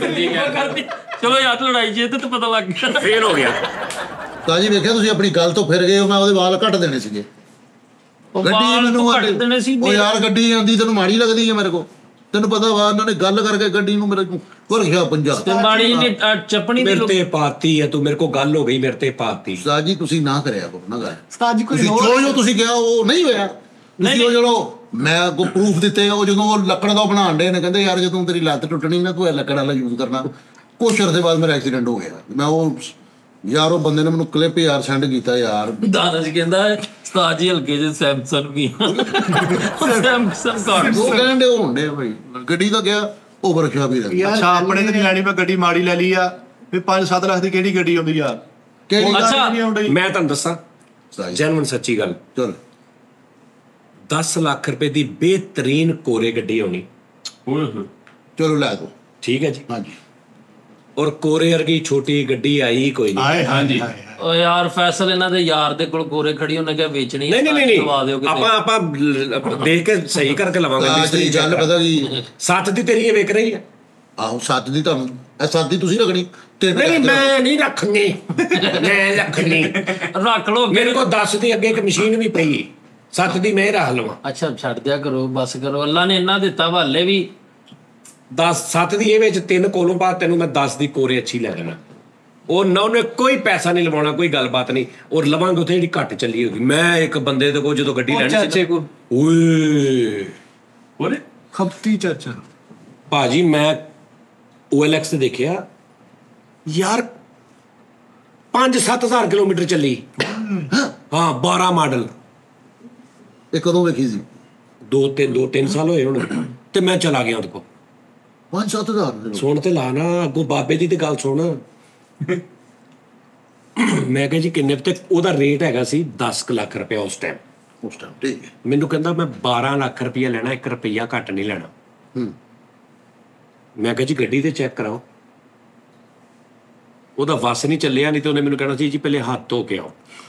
ਚਲੋ ਯਾਰ ਲੜਾਈ ਜੇ ਤੇ ਪਤਾ ਲੱਗ ਗਿਆ
ਫੇਰ ਹੋ ਗਿਆ।
ਤਾਜੀ ਵੇਖਿਆ ਤੁਸੀਂ ਆਪਣੀ ਗੱਲ ਤੋਂ ਫਿਰ ਗਏ ਮੈਂ ਉਹਦੇ ਵਾਲ ਕੱਟ ਦੇਣੇ ਸੀਗੇ। ਗੱਡੀ ਮੈਨੂੰ
ਕੱਟ ਦੇਣੇ ਸੀ
ਉਹ ਯਾਰ ਗੱਡੀ ਆਉਂਦੀ ਤੈਨੂੰ ਮਾੜੀ ਲੱਗਦੀ ਹੈ ਮੇਰੇ ਕੋ ਤੈਨੂੰ ਪਤਾ ਵਾ ਇਹਨਾਂ ਨੇ ਗੱਲ ਕਰਕੇ ਗੱਡੀ ਨੂੰ ਮੇਰੇ ਵਰਖਿਆ ਪੰਜਾਬ।
ਤੇ ਮਾੜੀ ਜਿਹੀ ਚੱਪਣੀ ਦੀ
ਮੇਰੇ ਤੇ ਪਾਤੀ ਹੈ ਤੂੰ, ਮੇਰੇ ਕੋ ਗੱਲ ਹੋ ਗਈ ਮੇਰੇ ਤੇ ਪਾਤੀ।
ਉਸਤਾਦ ਜੀ ਤੁਸੀਂ ਨਾ ਕਰਿਆ ਕਰੋ ਨਾ ਗੱਲ।
ਉਸਤਾਦ ਜੀ ਕੋਈ
ਤੁਸੀਂ
ਹੋਰ
ਜੋ ਤੁਸੀਂ ਕਿਹਾ ਉਹ ਨਹੀਂ ਹੋਇਆ। ਤੁਸੀਂ ਉਹ ਜਦੋਂ ਮੈਂ ਕੋ ਪ੍ਰੂਫ ਦਿੱਤੇ, ਉਹ ਜਦੋਂ ਉਹ ਲੱਕੜ ਦਾ ਬਣਾਉਣ ਦੇ ਨੇ, ਕਹਿੰਦੇ ਯਾਰ ਜਦੋਂ ਤੇਰੀ ਲੱਤ ਟੁੱਟਣੀ ਨਾ ਤੂੰ ਇਹ ਲੱਕੜ ਵਾਲਾ ਯੂਜ਼ ਕਰਨਾ। ਕੁਛ ਅਰਸੇ ਬਾਅਦ ਮੇਰਾ ਐਕਸੀਡੈਂਟ ਹੋ ਗਿਆ। ਮੈਂ ਉਹ ਯਾਰ ਉਹ ਬੰਦੇ ਨੇ ਮੈਨੂੰ ਕਲਿੱਪ ਯਾਰ ਸੈਂਡ ਕੀਤਾ ਯਾਰ।
ਦਾਨਸ਼ ਕਹਿੰਦਾ ਉਸਤਾਦ ਜੀ ਹਲਕੇ ਜਿਹੇ ਸੈਮਸੰਗ ਵੀ ਸੈਮਸੰਗ ਕਾਰ
ਉਹ ਕਹਿੰਦੇ ਉਹ ਹੁੰਦੇ ਭਾਈ ਗੱਡੀ ਦਾ ਗਿਆ ਉਹ ਵਰਖਿਆ ਵੀ ਰਹਿ
ਅੱਛਾ ਆਪਣੇ ਤੇ ਨਹੀਂ ਲੈਣੀ, ਮੈਂ ਗੱਡੀ ਮਾੜੀ ਲੈ ਲਈ ਆ ਵੀ 5-7 ਲੱਖ ਦੀ ਕਿਹੜੀ ਗੱਡੀ ਆਉਂਦੀ ਆ?
ਕਿਹੜੀ
ਅੱਛਾ
ਮੈਂ ਤੁਹਾਨੂੰ ਦੱਸਾਂ ਜੈਨੂਇਨ ਸੱਚੀ ਗੱਲ,
ਚਲ
10 ਲੱਖ ਰੁਪਏ ਦੀ ਬਿਹਤਰੀਨ ਕੋਰੇ ਗੱਡੀ ਆਉਣੀ।
ਚਲੋ ਲੈ ਦੋ।
ਠੀਕ ਹੈ ਜੀ।
ਹਾਂਜੀ
ਔਰ ਕੋਰੇ ਵਰਗੀ ਛੋਟੀ ਗੱਡੀ ਆਈ ਕੋਈ ਨਹੀਂ।
ਹਾਏ ਹਾਂਜੀ
ਓ ਯਾਰ ਫੈਸਲ ਇਹਨਾਂ ਦੇ ਯਾਰ ਦੇ ਕੋਲ ਕੋਰੇ ਖੜੀ, ਉਹਨੇ ਕਿਹਾ ਵੇਚਣੀ
ਨਹੀਂ
ਦਵਾ ਦਿਓ ਕਿਤੇ।
ਆਪਾਂ ਦੇਖ ਕੇ ਸਹੀ ਕਰਕੇ ਲਵਾਂਗੇ ਮਿਸਤਰੀ।
ਗੱਲ ਪਤਾ ਕੀ
7 ਦੀ ਤੇਰੀ ਇਹ ਵਿਕ ਰਹੀ ਹੈ।
ਆਹੋ 7 ਦੀ ਤੁਹਾਨੂੰ ਇਹ 7 ਦੀ ਤੁਸੀਂ ਰੱਖਣੀ ਤੇ
ਨਹੀਂ ਮੈਂ ਨਹੀਂ ਰੱਖਣੀ, ਮੈਂ ਰੱਖਣੀ।
ਰੱਖ ਲੋ
ਮੇਰੇ ਕੋਲ 10 ਦੀ ਅੱਗੇ ਇੱਕ ਮਸ਼ੀਨ ਵੀ ਪਈ, 7 ਦੀ ਮੈਂ ਰੱਖ ਲਵਾਂ।
ਅੱਛਾ ਛੱਡ ਦਿਆ ਕਰੋ, ਬਸ ਕਰੋ। ਅੱਲਾ ਨੇ ਇੰਨਾ ਦਿੱਤਾ ਵਾ, ਹਲੇ ਵੀ
7 ਦੀ ਇਹ ਵਿੱਚ 3 ਕੋਲੋਂ ਬਾਅਦ ਤੈਨੂੰ ਮੈਂ 10 ਦੀ ਕੋਰੇ ਅੱਛੀ ਲੈ ਦੇਣਾ। ਉਹ ਨਾ ਉਹਨੇ ਕੋਈ ਪੈਸਾ ਨਹੀਂ ਲਵਾਉਣਾ, ਕੋਈ ਗੱਲਬਾਤ ਨਹੀਂ। ਔਰ ਲਵਾਂਗੇ ਉੱਥੇ ਜਿਹੜੀ ਘੱਟ ਚੱਲੀ ਹੋਗੀ। ਮੈਂ ਇੱਕ ਬੰਦੇ ਦੇ ਕੋਲ ਜਦੋਂ ਗੱਡੀ ਲੈਣੀ
ਚਾਚੇ ਕੋ
ਓਏ
ਖਪਤੀ ਚਾਚਾ
ਭਾਜੀ ਮੈਂ OLX ਤੇ ਦੇਖਿਆ ਯਾਰ 5-7 ਹਜ਼ਾਰ ਕਿਲੋਮੀਟਰ ਚੱਲੀ। ਹਾਂ 12 ਮਾਡਲ।
ਇਹ ਕਦੋਂ ਵੇਖੀ ਸੀ?
2-3 ਸਾਲ ਹੋਏ ਹੁਣ ਤੇ ਮੈਂ ਚਲਾ ਗਿਆ ਉਹਦੇ ਕੋਲ।
5-7 ਹਜ਼ਾਰ
ਸੁਣ ਤੇ ਲਾ ਨਾ, ਅੱਗੋਂ ਬਾਬੇ ਦੀ ਤੇ ਗੱਲ ਸੁਣ। ਮੈਂ ਕਿਹਾ ਜੀ ਕਿੰਨੇ ਤੇ ਉਹਦਾ ਰੇਟ ਹੈਗਾ ਸੀ 10 ਲੱਖ ਰੁਪਇਆ ਉਸ ਟਾਈਮ।
ਠੀਕ ਹੈ।
ਮੈਨੂੰ ਕਹਿੰਦਾ ਮੈਂ 12 ਲੱਖ ਰੁਪਇਆ ਲੈਣਾ, 1 ਰੁਪਇਆ ਘੱਟ ਨਹੀਂ ਲੈਣਾ। ਮੈਂ ਕਿਹਾ ਜੀ ਗੱਡੀ ਤੇ ਚੈੱਕ ਕਰਾਓ। ਉਹਦਾ ਵਸ ਨਹੀਂ ਚੱਲਿਆ, ਨਹੀਂ ਤੇ ਉਹਨੇ ਮੈਨੂੰ ਕਹਿਣਾ ਸੀ ਜੀ ਪਹਿਲੇ ਹੱਥ ਧੋ ਕੇ ਆਓ।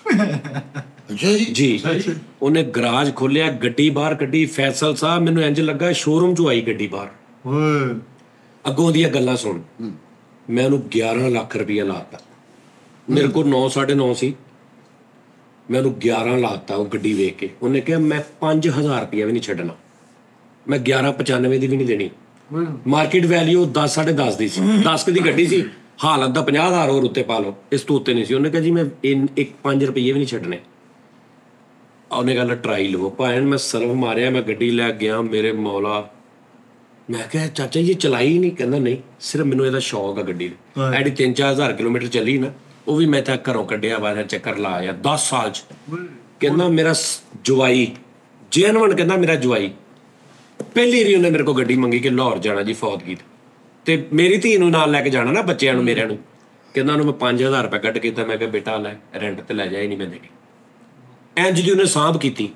ਅੱਛਾ ਜੀ
ਜੀ ਉਹਨੇ ਗਰਾਜ ਖੋਲਿਆ, ਗੱਡੀ ਬਾਹਰ ਕੱਢੀ। ਫੈਸਲ ਸਾਹਿਬ ਮੈਨੂੰ ਇੰਜ ਲੱਗਾ ਸ਼ੋਰੂਮ ਚੋਂ ਆਈ ਗੱਡੀ ਬਾਹਰ।
ਓਏ
ਅੱਗੋਂ ਦੀਆਂ ਗੱਲਾਂ ਸੁਣ। ਮੈਂ ਉਹਨੂੰ 11 ਲੱਖ ਰੁਪਇਆ ਲਾਤਾ। ਮੇਰੇ ਕੋਲ 9-9.5 ਸੀ, ਮੈਂ ਉਹਨੂੰ 11 ਲਾਤਾ ਉਹ ਗੱਡੀ ਵੇਖ ਕੇ। ਉਹਨੇ ਕਿਹਾ ਮੈਂ 5000 ਰੁਪਇਆ ਵੀ ਨਹੀਂ ਛੱਡਣਾ, ਮੈਂ 11.95 ਦੀ ਵੀ ਨਹੀਂ ਦੇਣੀ। ਮਾਰਕੀਟ ਵੈਲਿਊ 10-10.5 ਦੀ ਸੀ, 10 ਦੀ ਗੱਡੀ ਸੀ। ਹਾਲਤ ਦਾ 50,000 ਹੋਰ ਉੱਤੇ ਪਾ ਲਓ, ਇਸ ਤੋਂ ਉੱਤੇ ਨਹੀਂ ਸੀ। ਉਹਨੇ ਕਿਹਾ ਜੀ ਮੈਂ 5 ਰੁਪਏ ਵੀ ਨਹੀਂ ਛੱਡਣੇ। ਉਹਨੇ ਗੱਲ ਟਰਾਈ ਲਵੋ ਭਾਵੇਂ। ਮੈਂ ਸਰਵ ਮਾਰਿਆ, ਮੈਂ ਗੱਡੀ ਲੈ ਗਿਆ। ਮੇਰੇ ਮੌਲਾ ਮੈਂ ਕਿਹਾ ਚਾਚਾ ਜੀ ਚਲਾਈ ਨਹੀਂ? ਕਹਿੰਦਾ ਨਹੀਂ, ਸਿਰਫ ਮੈਨੂੰ ਇਹਦਾ ਸ਼ੌਕ ਆ ਗੱਡੀ ਦਾ। ਐਡੀ 3-4 ਹਜ਼ਾਰ ਕਿਲੋਮੀਟਰ ਚੱਲੀ ਨਾ, ਉਹ ਵੀ ਮੈਂ ਤਾਂ ਘਰੋਂ ਕੱਢਿਆ ਬਾਹਰ ਚੱਕਰ ਲਾਇਆ 10 ਸਾਲ 'ਚ। ਕਹਿੰਦਾ ਮੇਰਾ ਜਵਾਈ ਜੈਨੂਇਨ, ਕਹਿੰਦਾ ਮੇਰਾ ਜਵਾਈ ਪਹਿਲੀ ਵਾਰੀ ਉਹਨੇ ਮੇਰੇ ਕੋਲ ਗੱਡੀ ਮੰਗੀ ਕਿ ਲਾਹੌਰ ਜਾਣਾ ਜੀ ਫੌਤਗੀ ਤੇ ਮੇਰੀ ਧੀ ਨੂੰ ਨਾਲ ਲੈ ਕੇ ਜਾਣਾ ਨਾ, ਬੱਚਿਆਂ ਨੂੰ ਮੇਰਿਆਂ ਨੂੰ। ਕਹਿੰਦਾ ਉਹਨੂੰ ਮੈਂ 5000 ਰੁਪਏ ਕੱਢ ਕੇ ਦਿੱਤਾ। ਮੈਂ ਕਿਹਾ ਬੇਟਾ ਲੈ ਰੈਂਟ ਤੇ ਲੈ ਜਾ, ਹੀ ਨਹੀਂ ਮੈਂ ਦੇਣੀ। ਇੰਜ ਦੀ ਉਹਨੇ ਸਾਂਭ ਕੀਤੀ।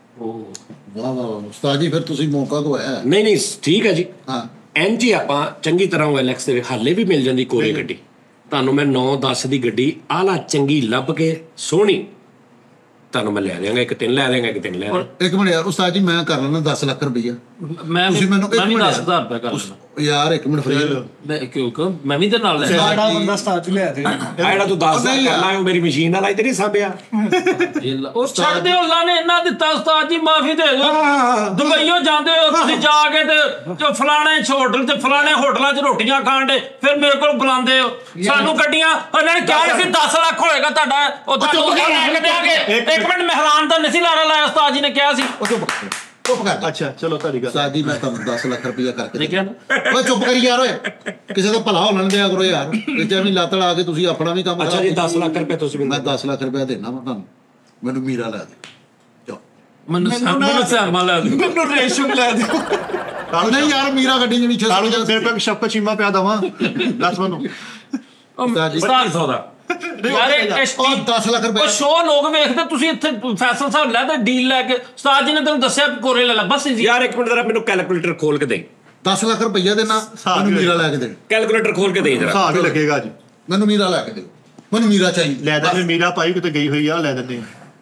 ਵਾਹ ਵਾਹ ਉਸਤਾਦ ਜੀ ਫਿਰ ਤੁਸੀਂ ਮੌਕਾ ਦਵਾਇਆ।
ਨਹੀਂ ਠੀਕ ਹੈ ਜੀ।
ਹਾਂ
ਇੰਜ ਹੀ ਆਪਾਂ ਚੰਗੀ ਤਰ੍ਹਾਂ OLX ਦੇ ਹਾਲੇ ਵੀ ਮਿਲ ਜਾਂਦੀ ਕੋਰੇ ਗੱਡੀ। ਤੁਹਾਨੂੰ ਮੈਂ 9-10 ਦੀ ਗੱਡੀ ਆਲਾ ਚੰਗੀ ਲੱਭ ਕੇ ਸੋਹਣੀ ਤੁਹਾਨੂੰ ਮੈਂ ਲੈ ਦਿਆਂਗਾ। ਇੱਕ 3 ਲੈ ਦਿਆਂਗਾ, ਇੱਕ 3 ਲੈ ਦਿਆਂਗਾ।
ਇੱਕ ਮਿੰਟ ਯਾਰ ਉਸਤਾਦ ਜੀ ਮੈਂ ਕਰ ਲੈਣਾ 10 ਲੱਖ ਰੁਪਈਆ।
ਮੈਂ ਵੀ
ਤੁਸੀਂ ਮੈਨੂੰ ਇੱਕ ਮਿੰਟ
10,000 ਰੁਪਏ ਕਰ ਲੈਣਾ।
ਯਾਰ ਇੱਕ ਮਿੰਟ ਫਰੀ
ਮੈਂ ਕਿਉਂ ਮੈਂ ਵੀ ਤੇ ਨਾਲ ਲੈ
ਸਾਡਾ ਬੰਦਾ ਉਸਤਾਦ ਜੀ ਲਿਆ ਦੇ।
ਜਿਹੜਾ ਤੂੰ 10,000 ਕਰਨਾ ਉਹ ਮੇਰੀ ਮਸ਼ੀਨ ਨਾਲ ਆਈ ਤੇ ਨਹੀਂ ਸਾਂਭਿਆ।
ਉਹ ਛੱਡ ਦਿਓ, ਅੱਲਾ ਨੇ ਇੰਨਾ ਦਿੱਤਾ। ਉਸਤਾਦ ਜੀ ਮਾਫੀ ਦੇ ਦਿਓ। ਦੁਬਈਓ ਜਾਂਦੇ ਹੋ ਤੁਸੀਂ ਜਾ ਕੇ ਤੇ ਜੋ ਫਲਾਣੇ ਹੋਟਲ ਤੇ ਫਲਾਣੇ ਹੋਟਲਾਂ 'ਚ ਰੋਟੀਆਂ ਖਾਣ ਦੇ, ਫਿਰ ਮੇਰੇ ਕੋਲ ਬੁਲਾਉਂਦੇ ਹੋ ਸਾਨੂੰ ਗੱਡੀਆਂ। ਉਹਨਾਂ ਨੇ ਕਿਹਾ ਸੀ 10 ਲੱਖ ਹੋਏਗਾ ਤੁਹਾਡਾ, ਉਹ ਤੁਹਾਨੂੰ ਲੈ ਕੇ ਦੇਾਂਗੇ। ਇੱਕ ਮਿੰਟ ਮਹਿਰਾਨ ਦਾ ਨਹੀਂ ਲਾਰਾ ਲਾਇਆ, ਉਸਤਾਦ ਜੀ ਨੇ ਕਿਹਾ ਸੀ।
ਚੁੱਪ ਕਰ।
ਅੱਛਾ ਚਲੋ ਤੁਹਾਡੀ ਗੱਲ।
ਉਸਤਾਦ ਜੀ ਮੈਂ ਤੁਹਾਨੂੰ 10 ਲੱਖ ਰੁਪਈਆ ਕਰਕੇ
ਦੇਖਿਆ ਨਾ?
ਓਏ ਚੁੱਪ ਕਰੀ ਯਾਰ, ਓਏ ਕਿਸੇ ਦਾ ਭਲਾ ਹੋਣ ਦਿਆ ਕਰੋ ਯਾਰ। ਇਹ ਵੀ ਲੱਤ ਲਾ ਕੇ ਤੁਸੀਂ ਆਪਣਾ ਵੀ ਕੰਮ
ਅੱਛਾ ਜੀ 10 ਲੱਖ ਰੁਪਏ ਤੁਸੀਂ
ਮੈਂ 10 ਲੱਖ ਰੁਪਇਆ ਦੇਣਾ ਮੈਂ ਤੁਹਾਨੂੰ। ਮੈਨੂੰ ਮੀਰਾ ਲੈ ਦੇ ਜਾਓ।
ਮੈਨੂੰ ਸਹਿਮਾ ਲੈ ਦਿਓ।
ਮੈਨੂੰ ਰੇਸ਼ਮ ਲੈ ਦਿਓ।
ਨਹੀਂ ਯਾਰ ਮੀਰਾ ਗੱਡੀ ਜਿਹੜੀ
ਕਾਲੂ ਜੀ ਮੇਰੇ ਕੋਲ ਸ਼ੱਕ ਚੀਮਾ ਪਿਆ ਦਵਾਂ 10 ਮੈਨੂੰ।
ਉਸਤਾਦ ਜੀ
2500 ਦਾ
ਯਾਰ
ਉਹ 10 ਲੱਖ ਰੁਪਏ
ਉਹ ਸ਼ੋ ਲੋਕ ਵੇਖਦੇ, ਤੁਸੀਂ ਇੱਥੇ ਫੈਸਲ ਸਾਹਿਬ ਲੈ ਤੇ ਡੀਲ ਲੈ ਕੇ। ਉਸਤਾਦ ਜੀ ਨੇ ਤੈਨੂੰ ਦੱਸਿਆ ਕੋਰੇ ਲੈ ਲਾ ਬਸ।
ਯਾਰ ਇੱਕ ਮਿੰਟ ਜ਼ਰਾ ਮੈਨੂੰ ਕੈਲਕੂਲੇਟਰ ਖੋਲ ਕੇ ਦੇ।
10 ਲੱਖ ਰੁਪਈਆ ਦੇਣਾ ਮੈਨੂੰ ਮੀਰਾ ਲੈ ਕੇ ਦੇ।
ਕੈਲਕੂਲੇਟਰ ਖੋਲ ਕੇ ਦੇ ਜਰਾ।
ਹਿਸਾਬ ਹੀ ਲੱਗੇਗਾ ਜੀ।
ਮੈਨੂੰ ਮੀਰਾ ਲੈ ਕੇ ਦਿਓ, ਮੈਨੂੰ ਮੀਰਾ ਚਾਹੀਦਾ।
ਲੈ ਦਿੰਦੇ ਮੀਰਾ ਭਾਈ ਕਿਤੇ ਗਈ ਹੋਈ ਆ, ਲੈ ਦਿੰਦੇ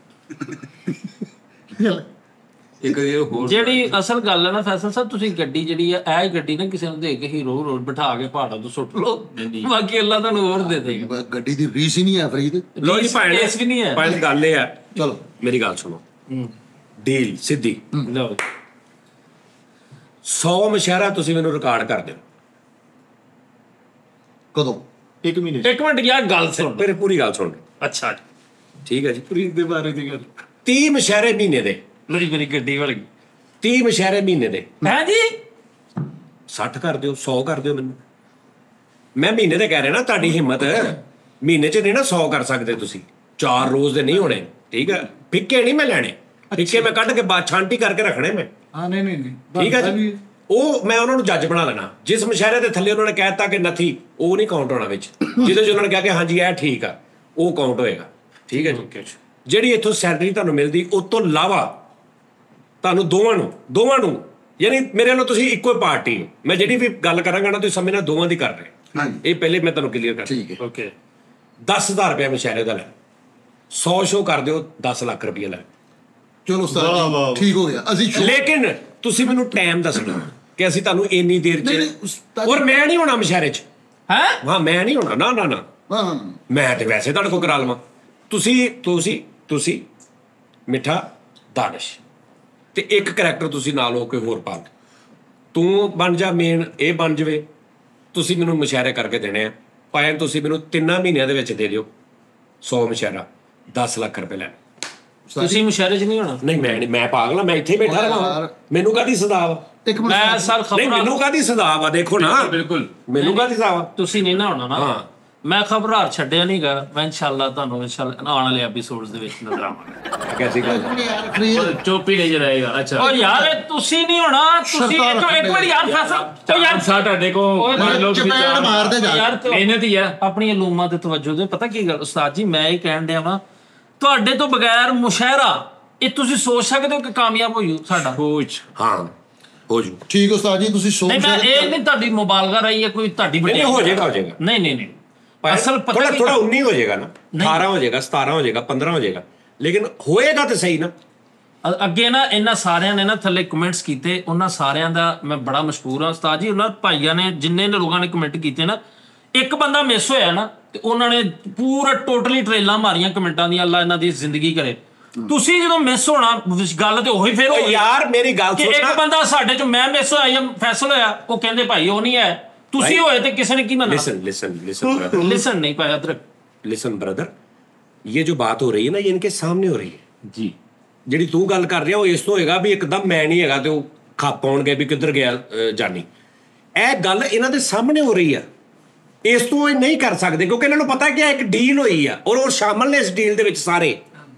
ਆ।
ਜਿਹੜੀ ਅਸਲ ਗੱਲ ਹੈ ਨਾ ਫੈਸਲ ਸਾਹਿਬ, ਤੁਸੀਂ ਗੱਡੀ ਜਿਹੜੀ ਆ ਇਹ ਗੱਡੀ ਨਾ ਕਿਸੇ ਨੂੰ ਦੇ ਕੇ ਹੀਰੋ ਰੋਡ ਬਿਠਾ ਕੇ ਪਹਾੜਾਂ ਤੋਂ ਸੁੱਟ ਲਓ, ਬਾਕੀ ਅੱਲਾ ਤੁਹਾਨੂੰ ਹੋਰ ਦੇ ਦੇਗਾ।
ਗੱਡੀ ਦੀ ਰੀਸ ਹੀ ਨਹੀਂ ਹੈ ਫਰੀਦ।
ਲੋ ਜੀ ਭਾਈ
ਰੀਸ ਵੀ ਨਹੀਂ ਹੈ।
ਭਾਈ ਗੱਲ ਇਹ ਹੈ,
ਚਲੋ
ਮੇਰੀ ਗੱਲ ਸੁਣੋ। ਡੀਲ ਸਿੱਧੀ।
ਲਓ
100 ਮੁਸ਼ਾਇਰਾ ਤੁਸੀਂ ਮੈਨੂੰ ਰਿਕਾਰਡ ਕਰ ਦਿਓ।
ਕਦੋਂ?
1 ਮਹੀਨੇ 'ਚ।
ਇੱਕ ਮਿੰਟ ਯਾਰ ਗੱਲ ਸੁਣ।
ਮੇਰੇ ਪੂਰੀ ਗੱਲ ਸੁਣ।
ਅੱਛਾ
ਠੀਕ ਹੈ ਜੀ।
ਫਰੀਦ ਦੇ ਬਾਰੇ ਦੀ ਗੱਲ
30 ਮੁਸ਼ਾਇਰੇ ਮਹੀਨੇ ਦੇ,
ਮੇਰੀ ਗੱਡੀ ਵੜ ਗਈ
30 ਮੁਸ਼ਾਇਰੇ ਮਹੀਨੇ ਦੇ
ਹੈ ਜੀ।
60 ਕਰ ਦਿਓ, 100 ਕਰ ਦਿਓ ਮੈਨੂੰ। ਮੈਂ ਮਹੀਨੇ ਦੇ ਕਹਿ ਰਿਹਾ ਨਾ, ਤੁਹਾਡੀ ਹਿੰਮਤ ਮਹੀਨੇ 'ਚ ਨਹੀਂ ਨਾ 100 ਕਰ ਸਕਦੇ ਤੁਸੀਂ। 4 ਰੋਜ਼ ਦੇ ਨਹੀਂ ਹੋਣੇ, ਠੀਕ ਹੈ। ਫਿੱਕੇ ਨਹੀਂ ਮੈਂ ਲੈਣੇ, ਫਿੱਕੇ ਮੈਂ ਕੱਢ ਕੇ ਬਾਅਦ ਛਾਂਟੀ ਕਰਕੇ ਰੱਖਣੇ ਮੈਂ।
ਹਾਂ ਨਹੀਂ
ਠੀਕ ਹੈ ਜੀ। ਉਹ ਮੈਂ ਉਹਨਾਂ ਨੂੰ ਜੱਜ ਬਣਾ ਲੈਣਾ। ਜਿਸ ਮੁਸ਼ਾਇਰੇ ਦੇ ਥੱਲੇ ਉਹਨਾਂ ਨੇ ਕਹਿ ਦਿੱਤਾ ਕਿ ਨਥੀ, ਉਹ ਨਹੀਂ ਕਾਊਂਟ ਹੋਣਾ ਵਿੱਚ। ਜਿਹਦੇ 'ਚ ਉਹਨਾਂ ਨੇ ਕਿਹਾ ਕਿ ਹਾਂਜੀ ਇਹ ਠੀਕ ਆ, ਉਹ ਕਾਊਂਟ ਹੋਏਗਾ। ਠੀਕ ਹੈ ਜੀ। ਜਿਹੜੀ ਇੱਥੋਂ ਸੈਲਰੀ ਤੁਹਾਨੂੰ ਮਿਲਦੀ, ਉਸ ਤੋਂ ਇਲਾਵਾ ਤੁਹਾਨੂੰ ਦੋਵਾਂ ਨੂੰ ਯਾਨੀ ਮੇਰੇ ਵੱਲੋਂ ਤੁਸੀਂ ਇੱਕੋ ਹੀ ਪਾਰਟੀ ਹੋ। ਮੈਂ ਜਿਹੜੀ ਵੀ ਗੱਲ ਕਰਾਂਗਾ ਨਾ, ਤੁਸੀਂ ਸਮਝਣਾ ਦੋਵਾਂ ਦੀ ਕਰ ਰਹੇ। ਇਹ ਪਹਿਲੇ ਮੈਂ ਤੁਹਾਨੂੰ ਕਲੀਅਰ ਕਰ।
ਠੀਕ ਹੈ।
ਓਕੇ
10,000 ਰੁਪਏ ਮੁਸ਼ਾਇਰੇ ਦਾ ਲੈ, 100 ਸ਼ੋ ਕਰ ਦਿਓ, 10 ਲੱਖ ਰੁਪਏ ਲੈ।
ਚਲੋ ਉਸਤਾਦ ਜੀ, ਠੀਕ ਹੋ ਗਿਆ। ਅਸੀਂ
ਲੇਕਿਨ ਤੁਸੀਂ ਮੈਨੂੰ ਟਾਈਮ ਦੱਸਣਾ ਕਿ ਅਸੀਂ ਤੁਹਾਨੂੰ ਇੰਨੀ ਦੇਰ
ਨਹੀਂ,
ਚ,
ਉਸਤਾਦ
ਔਰ ਮੈਂ ਨਹੀਂ ਹੋਣਾ ਮੁਸ਼ਾਇਰੇ ਚ।
ਹੈ
ਹਾਂ ਮੈਂ ਨਹੀਂ ਹੋਣਾ, ਨਾ ਨਾ ਨਾ।
ਹਾਂ
ਮੈਂ ਤੇ ਵੈਸੇ ਤੁਹਾਡੇ ਕੋਲ ਕਰਾ ਲਵਾਂ। ਤੁਸੀਂ ਮਿੱਠਾ, ਦਾਨਿਸ਼ ਤੇ ਇੱਕ ਕਰੈਕਟਰ ਤੁਸੀਂ ਨਾਲ ਹੋ ਕੇ ਹੋਰ ਪਾ ਦਿਓ। ਤੂੰ ਬਣ ਜਾ ਮੇਨ, ਇਹ ਬਣ ਜਵੇ। ਤੁਸੀਂ ਮੈਨੂੰ ਮੁਸ਼ਾਇਰੇ ਕਰਕੇ ਦੇਣੇ ਆ। ਭਾਵੇਂ ਤੁਸੀਂ ਮੈਨੂੰ 3 ਮਹੀਨਿਆਂ ਦੇ ਵਿੱਚ ਦੇ ਦਿਓ 100 ਮੁਸ਼ਾਇਰਾ, 10 ਲੱਖ ਰੁਪਏ ਲੈ।
ਤੁਸੀਂ ਮੁਸ਼ਾਇਰੇ 'ਚ ਨਹੀਂ ਹੋਣਾ।
ਨਹੀਂ ਮੈਂ ਪਾਗਲ ਆ, ਮੈਂ ਇੱਥੇ ਹੀ ਬੈਠਾ ਰਹਾਂ। ਮੈਨੂੰ ਕਾਹਦੀ ਸਦਾ ਵਾ?
ਇੱਕ ਮਿੰਟ
ਮੈਂ ਸਰ
ਨਹੀਂ
ਖਬਰਾਂ
ਮੈਨੂੰ ਕਾਹਦੀ ਸਦਾ ਵਾ? ਦੇਖੋ ਨਾ,
ਬਿਲਕੁਲ
ਮੈਨੂੰ ਕਾਹਦੀ ਸਦਾ ਵਾ?
ਤੁਸੀਂ ਨਹੀਂ ਨਾ ਹੋਣਾ ਨਾ।
ਹਾਂ।
ਮੈਂ ਖਬਰਾਂ ਛੱਡਿਆ ਨਹੀਂਗਾ। ਮੈਂ ਇਨਸ਼ਾਅੱਲਾ ਤੁਹਾਨੂੰ ਇਨਸ਼ਾਅੱਲਾ ਆਉਣ ਵਾਲੇ ਐਪੀਸੋਡਸ ਦੇ ਵਿੱਚ ਨਜ਼ਰ ਆਵਾਂਗਾ।
ਕੈਸੀ ਗੱਲ?
ਯਾਰ clear
ਚੋਪੀ ਨਹੀਂ ਰਹੇਗਾ। ਅੱਛਾ
ਓ ਯਾਰ ਤੁਸੀਂ ਨਹੀਂ ਹੋਣਾ। ਤੁਸੀਂ ਇੱਕ ਵਾਰ ਯਾਰ ਫੈਸਲਾ ਓ ਯਾਰ
ਤੁਹਾਡੇ ਕੋ ਮੰਨ ਲਓ
ਚਪੇੜ ਮਾਰਦੇ ਜਾ।
ਯਾਰ
ਮਿਹਨਤ ਹੀ ਆ।
ਆਪਣੀ ਇਲੂਮਾਂ ਤੇ ਤਵੱਜੋ ਦੇ। ਪਤਾ ਕੀ ਗੱਲ ਉਸਤਾਦ ਜੀ, ਮੈਂ ਇਹ ਕਹਿਣ ਡਿਆ ਵਾਂ, ਤੁਹਾਡੇ ਤੋਂ ਬਗੈਰ ਮੁਸ਼ਾਇਰਾ ਇਹ ਤੁਸੀਂ ਸੋਚ ਸਕਦੇ ਹੋ ਕਿ ਕਾਮਯਾਬ ਹੋਈਓ ਸਾਡਾ?
ਕੁਛ
ਹਾਂ ਹੋ ਜੂ।
ਠੀਕ ਉਸਤਾਦ ਜੀ, ਤੁਸੀਂ
ਨਹੀਂ ਮੈਂ ਇਹ ਨਹੀਂ ਤੁਹਾਡੀ ਮੁਬਾਲਗਾ ਰਹੀ ਹੈ ਕੋਈ ਤੁਹਾਡੀ
ਨਹੀਂ ਹੋ ਜਾਏਗਾ
ਨਹੀਂ ਅਸਲ ਪਤਾ
ਥੋੜਾ
ਕੀ
ਥੋੜਾ 19 ਹੋ ਜਾਏਗਾ ਨਾ, 18 ਹੋ ਜਾਏਗਾ, 17 ਹੋ ਜਾਏਗਾ, 15 ਹੋ ਜਾਏਗਾ, ਲੇਕਿਨ ਹੋਏਗਾ ਤੇ ਸਹੀ ਨਾ।
ਅੱਗੇ ਨਾ ਇਹਨਾਂ ਸਾਰਿਆਂ ਨੇ ਨਾ ਥੱਲੇ ਕਮੈਂਟਸ ਕੀਤੇ, ਉਹਨਾਂ ਸਾਰਿਆਂ ਦਾ ਮੈਂ ਬੜਾ ਮਸ਼ਹੂਰ ਹਾਂ ਉਸਤਾਦ ਜੀ। ਉਹਨਾਂ ਭਾਈਆਂ ਨੇ ਜਿੰਨੇ ਨੇ ਲੋਕਾਂ ਨੇ ਕਮੈਂਟ ਕੀਤੇ ਨਾ, ਇੱਕ ਬੰਦਾ ਮਿਸ ਹੋਇਆ ਨਾ ਤੇ ਉਹਨਾਂ ਨੇ ਪੂਰਾ ਟੋਟਲੀ ਟ੍ਰੇਲਾਂ ਮਾਰੀਆਂ ਕਮੈਂਟਾਂ ਦੀਆਂ। ਅੱਲਾ ਇਹਨਾਂ ਦੀ ਜ਼ਿੰਦਗੀ ਕਰੇ। ਤੁਸੀਂ ਜਦੋਂ ਮਿਸ ਹੋਣਾ ਗੱਲ ਤੇ ਉਹੀ ਫਿਰ
ਯਾਰ ਮੇਰੀ ਗੱਲ
ਕਿ
ਸੁਣ।
ਇੱਕ ਬੰਦਾ ਸਾਡੇ ਚ ਮੈਂ ਮਿਸ ਹੋਇਆ ਜਾਂ ਫੈਸਲ ਹੋਇਆ, ਉਹ ਕਹਿੰਦੇ ਭਾਈ ਉਹ ਨਹੀਂ ਹੈ, ਤੁਸੀਂ ਹੋਏ ਤੇ ਕਿਸੇ ਨੇ ਕੀ ਮੰਨਣਾ? लिसन नहीं पाया अदरक।
लिसन ब्रदर, ये जो बात हो रही है ना, ये इनके सामने हो रही है
ਜੀ।
ਜਿਹੜੀ ਤੂੰ ਗੱਲ ਕਰ ਰਿਹਾ ਉਹ ਇਸ ਤੋਂ ਹੋਏਗਾ ਵੀ ਇੱਕਦਮ ਮੈਂ ਨਹੀਂ ਹੈਗਾ ਤੇ ਉਹ ਖੱਪ ਆਉਣਗੇ ਵੀ ਕਿੱਧਰ ਗਿਆ ਜਾਨੀ। ਇਹ ਗੱਲ ਇਹਨਾਂ ਦੇ ਸਾਹਮਣੇ ਹੋ ਰਹੀ ਆ। ਇਸ ਤੋਂ ਇਹ ਨਹੀਂ ਕਰ ਸਕਦੇ ਕਿਉਂਕਿ ਇਹਨਾਂ ਨੂੰ ਪਤਾ ਕਿ ਇਹ ਇੱਕ ਡੀਲ ਹੋਈ ਆ ਔਰ ਉਹ ਸ਼ਾਮਲ ਨੇ ਇਸ ਡੀਲ ਦੇ ਵਿੱਚ ਸਾਰੇ,